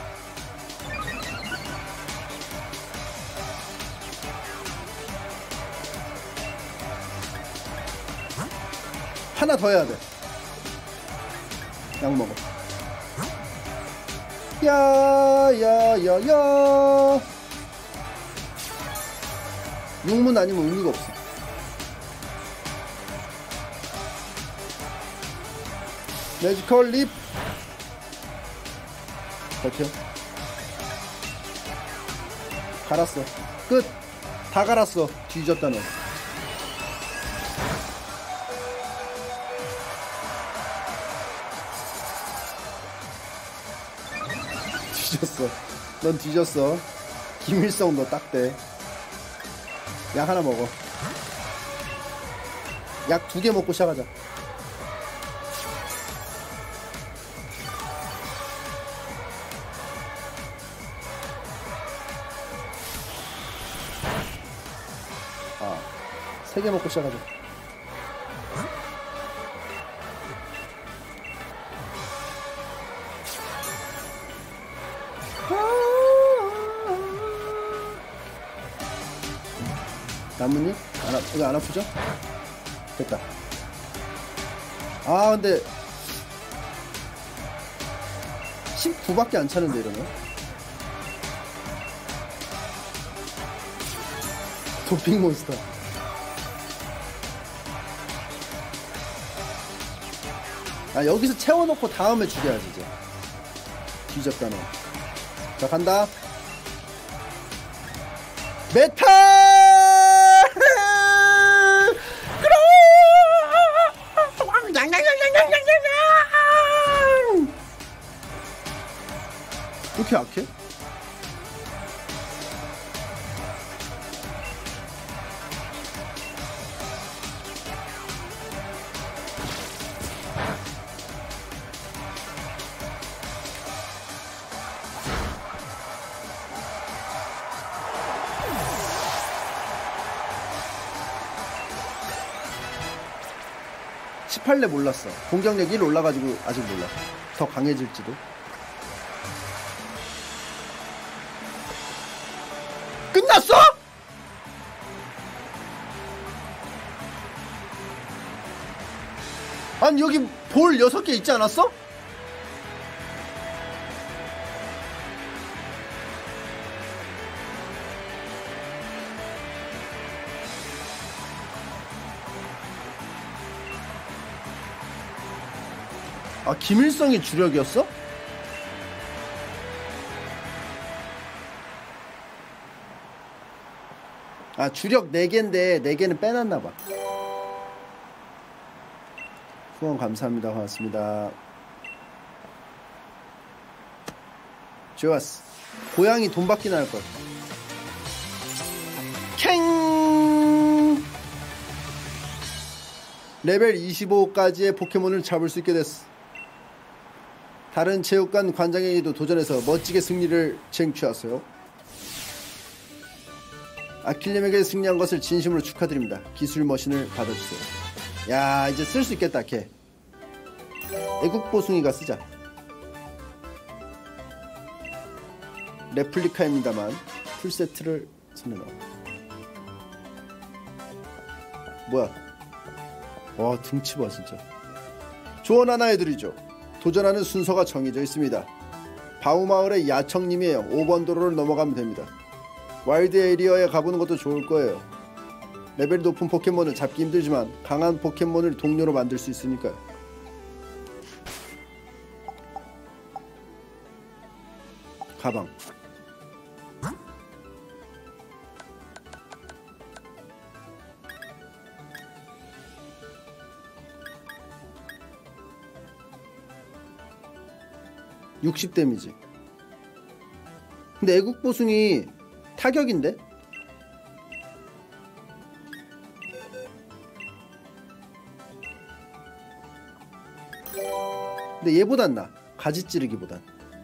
하나 더 해야 돼. 약 먹어. 야야야야. 육 문 아니면 의미가 없어. 매지컬 립. 버텨. 갈았어. 끝. 다 갈았어. 뒤졌다 너. 뒤졌어. 넌 뒤졌어. 김일성 너 딱대. 약 하나 먹어. 약 두 개 먹고 시작하자. 아, 세 개 먹고 시작하자. 나뭇잎? 안, 아, 이거 안 아프죠? 됐다. 아, 근데 십구밖에 안 차는데 이러면. 도핑 몬스터. 아, 여기서 채워놓고 다음에 죽여야지 이제. 뒤졌다 너. 자, 간다. 메탈! 왜 이렇게 약해? 십팔 렙 몰랐어. 공격력 일 올라가지고 아직 몰라. 더 강해질지도. 끝났어? 아니 여기 볼 여섯 개 있지 않았어? 아, 김일성이 주력이었어? 아 주력 네 개인데 네 개는 빼놨나봐. 후원 감사합니다. 고맙습니다. 좋았어. 고양이 돈 받기나 할걸. 캥! 레벨 이십오까지의 포켓몬을 잡을 수 있게 됐어. 다른 체육관 관장에게도 도전해서 멋지게 승리를 쟁취하세요. 아킬렘에게 승리한 것을 진심으로 축하드립니다. 기술 머신을 받아주세요. 야 이제 쓸 수 있겠다. 걔 애국보숭이가 쓰자. 레플리카입니다만 풀세트를 손에 넣어. 뭐야 와 등치 봐 진짜. 조언 하나 해드리죠. 도전하는 순서가 정해져 있습니다. 바우마을의 야청님이에요. 오 번 도로를 넘어가면 됩니다. 와일드 에리어에 가보는 것도 좋을 거예요. 레벨이 높은 포켓몬을 잡기 힘들지만 강한 포켓몬을 동료로 만들 수 있으니까요. 가방 육십 데미지. 근데 애국보숭이 타격인데? 근데 얘보단 나. 가지 찌르기보단.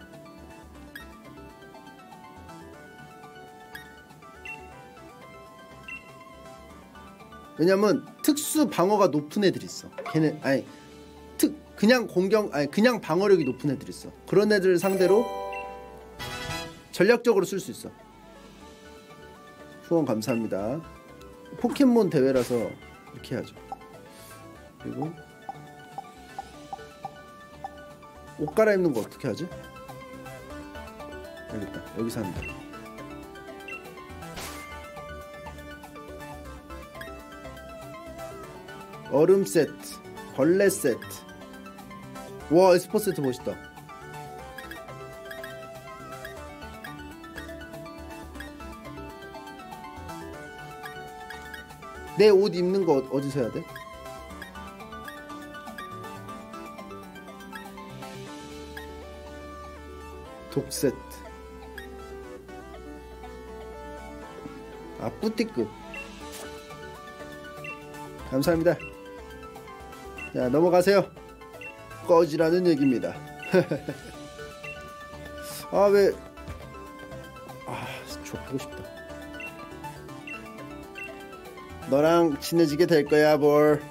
왜냐면 특수 방어가 높은 애들이 있어. 걔네 아니 특 그냥 공격 아니 그냥 방어력이 높은 애들이 있어. 그런 애들을 상대로 전략적으로 쓸 수 있어. 후원 감사합니다. 포켓몬 대회라서 이렇게 해야죠. 그리고 옷 갈아입는 거 어떻게 하지? 여기 있다. 여기서 한다. 얼음 세트, 벌레 세트. 와 에스퍼 세트 멋있다. 내 옷 입는 거 어디서 해야 돼? 독 세트. 아 뿌띠급. 감사합니다. 자 넘어가세요. 꺼지라는 얘기입니다. 아 왜 아 좁고 싶다. 너랑 친해지게 될 거야 볼.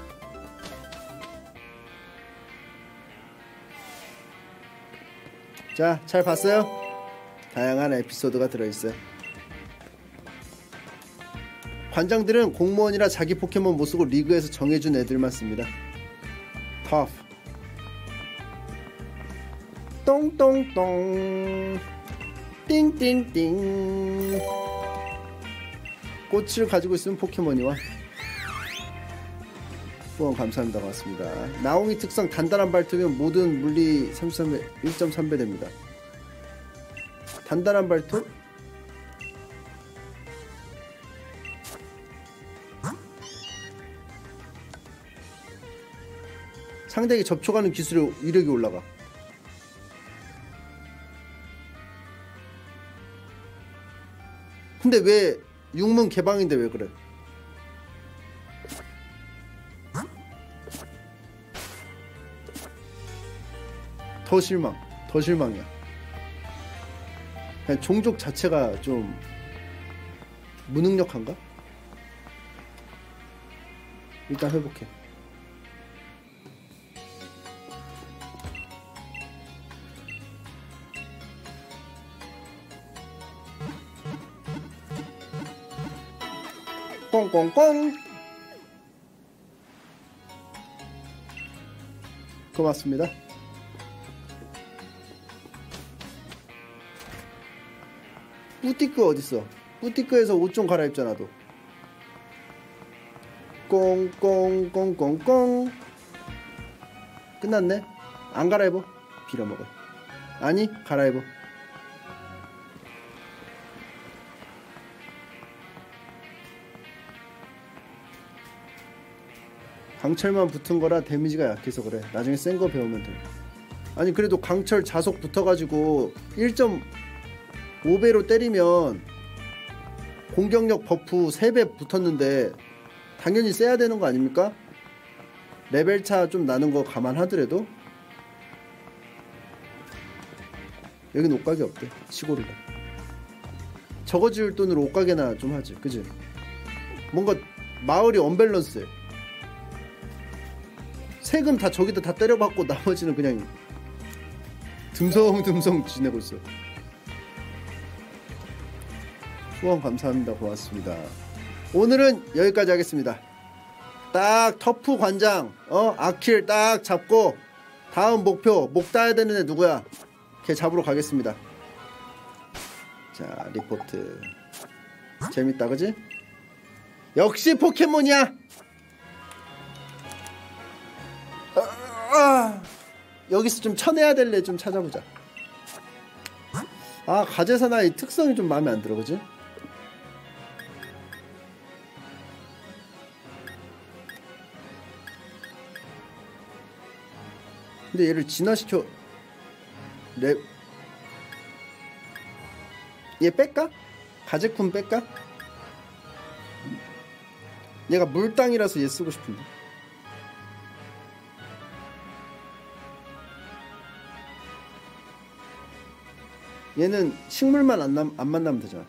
자 잘 봤어요? 다양한 에피소드가 들어있어요. 관장들은 공무원이라 자기 포켓몬 못 쓰고 리그에서 정해준 애들만 씁니다. 터프 똥똥똥 띵띵띵. 꽃을 가지고 있으면 포켓몬이와. 후원 감사합니다. 고맙습니다. 나옹이 특성 단단한 발톱이면 모든 물리 삼십삼 배, 일 점 삼 배 됩니다. 단단한 발톱? 상대에게 접촉하는 기술의 위력이 올라가. 근데 왜 육문 개방인데 왜 그래? 더 실망, 더 실망이야. 그냥 종족 자체가 좀 무능력한가? 일단 회복해. 꽁꽁꽁. 고맙습니다. 뿌띠크 어딨어? 뿌띠크에서 옷 좀 갈아입자 나도. 꽁꽁꽁꽁꽁. 끝났네? 안 갈아입어? 빌어먹어. 아니 갈아입어. 강철만 붙은 거라 데미지가 약해서 그래. 나중에 센 거 배우면 돼. 아니 그래도 강철 자석 붙어가지고 일 점 오 배로 때리면 공격력 버프 세 배 붙었는데 당연히 세야 되는 거 아닙니까? 레벨 차 좀 나는 거 감안하더라도. 여긴 옷가게 없대. 시골이라. 저거 지을 돈으로 옷가게나 좀 하지. 그지? 뭔가 마을이 언밸런스해. 세금 다 저기다 다 때려받고 나머지는 그냥 듬성듬성 지내고 있어. 후원 감사합니다. 고맙습니다. 오늘은 여기까지 하겠습니다. 딱 터프 관장 어 아킬 딱 잡고 다음 목표 목 따야 되는 애 누구야? 걔 잡으러 가겠습니다. 자 리포트 재밌다 그지? 역시 포켓몬이야. 아, 아, 여기서 좀 쳐내야 될 애 좀 찾아보자. 아 가제사나이 특성이 좀 마음에 안 들어 그지? 근데 얘를 진화시켜 랩 얘 뺄까? 가제쿤 뺄까? 얘가 물땅이라서 얘 쓰고 싶은데. 얘는 식물만 안, 남, 안 만나면 되잖아.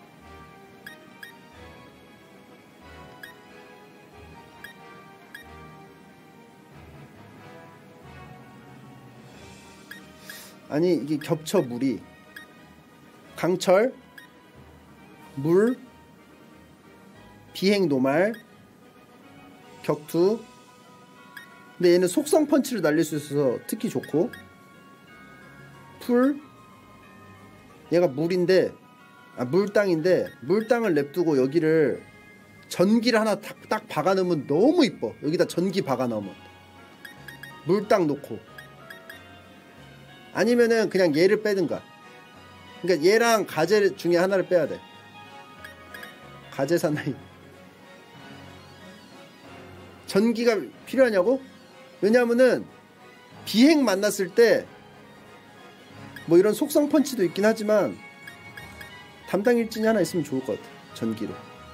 아니 이게 겹쳐 물이. 강철 물 비행 노말 격투. 근데 얘는 속성 펀치를 날릴 수 있어서 특히 좋고. 풀 얘가 물인데 아 물땅인데 물땅을 냅두고 여기를 전기를 하나 딱, 딱 박아놓으면 너무 이뻐. 여기다 전기 박아놓으면 물땅 놓고. 아니면은 그냥 얘를 빼든가. 그러니까 얘랑 가제 중에 하나를 빼야 돼. 가제 사나이. 전기가 필요하냐고? 왜냐면은 비행 만났을 때 뭐 이런 속성 펀치도 있긴 하지만 담당 일진이 하나 있으면 좋을 것 같아. 전기로.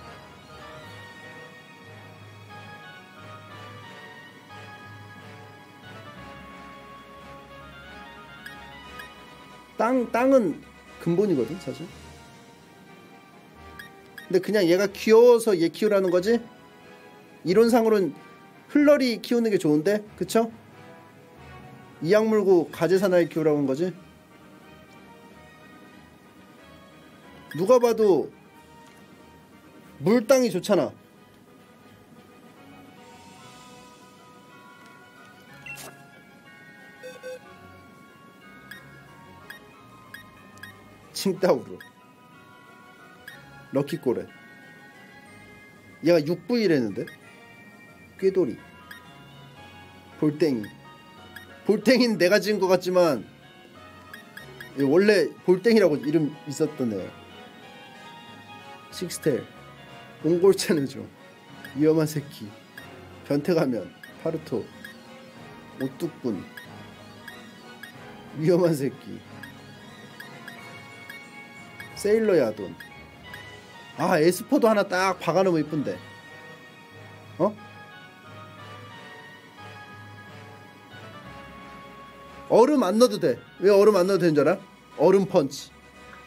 땅, 땅은 근본이거든 사실. 근데 그냥 얘가 귀여워서 얘 키우라는 거지? 이론상으로는 흘러리 키우는 게 좋은데 그쵸? 이악 물고 가제사나이 키우라고 한 거지? 누가 봐도 물땅이 좋잖아. 칭따우루 럭키꼬레. 얘가 육 브이랬는데 꾀돌이 볼땡이. 볼땡이는 내가 지은 것 같지만 원래 볼땡이라고 이름 있었던 애야. 식스텔 옹골체누죠. 위험한 새끼 변태가면 파르토 오뚝분 위험한 새끼 세일러 야돈. 아 에스퍼도 하나 딱 박아놓으면 이쁜데. 어? 얼음 안 넣어도 돼. 왜 얼음 안 넣어도 되는 줄 알아? 얼음 펀치.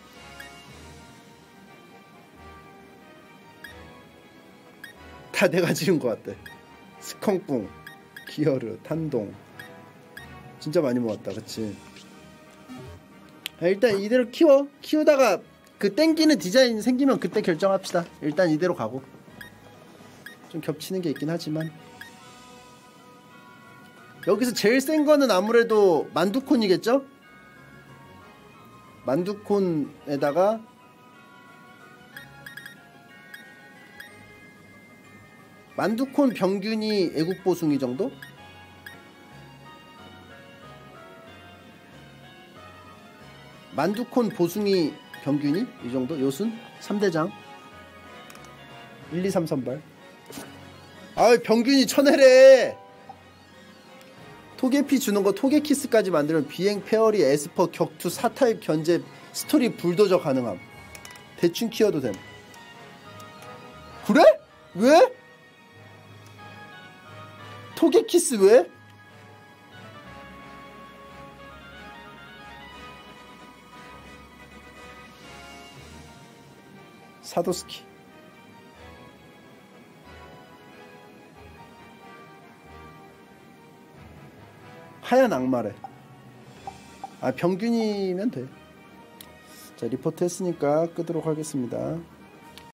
다 내가 지은 것 같대. 스컹뿡 기어르 탄동 진짜 많이 모았다 그치? 아, 일단 이대로 키워. 키우다가 그 땡기는 디자인 생기면 그때 결정합시다. 일단 이대로 가고. 좀 겹치는 게 있긴 하지만 여기서 제일 센 거는 아무래도 만두콘이겠죠? 만두콘에다가 만두콘 병균이 애국보숭이 정도? 만두콘 보숭이 병균이 이 정도? 요순? 삼 대장 일, 이, 삼 선발. 아 병균이 천혜래. 토게피 주는 거 토게키스까지 만들면 비행 페어리 에스퍼 격투 사타입 견제 스토리 불도저 가능함. 대충 키워도 됨. 그래? 왜? 토게키스 왜? 사도스키. 하얀 악마래. 아, 평균이면 돼. 자, 리포트 했으니까 끄도록 하겠습니다.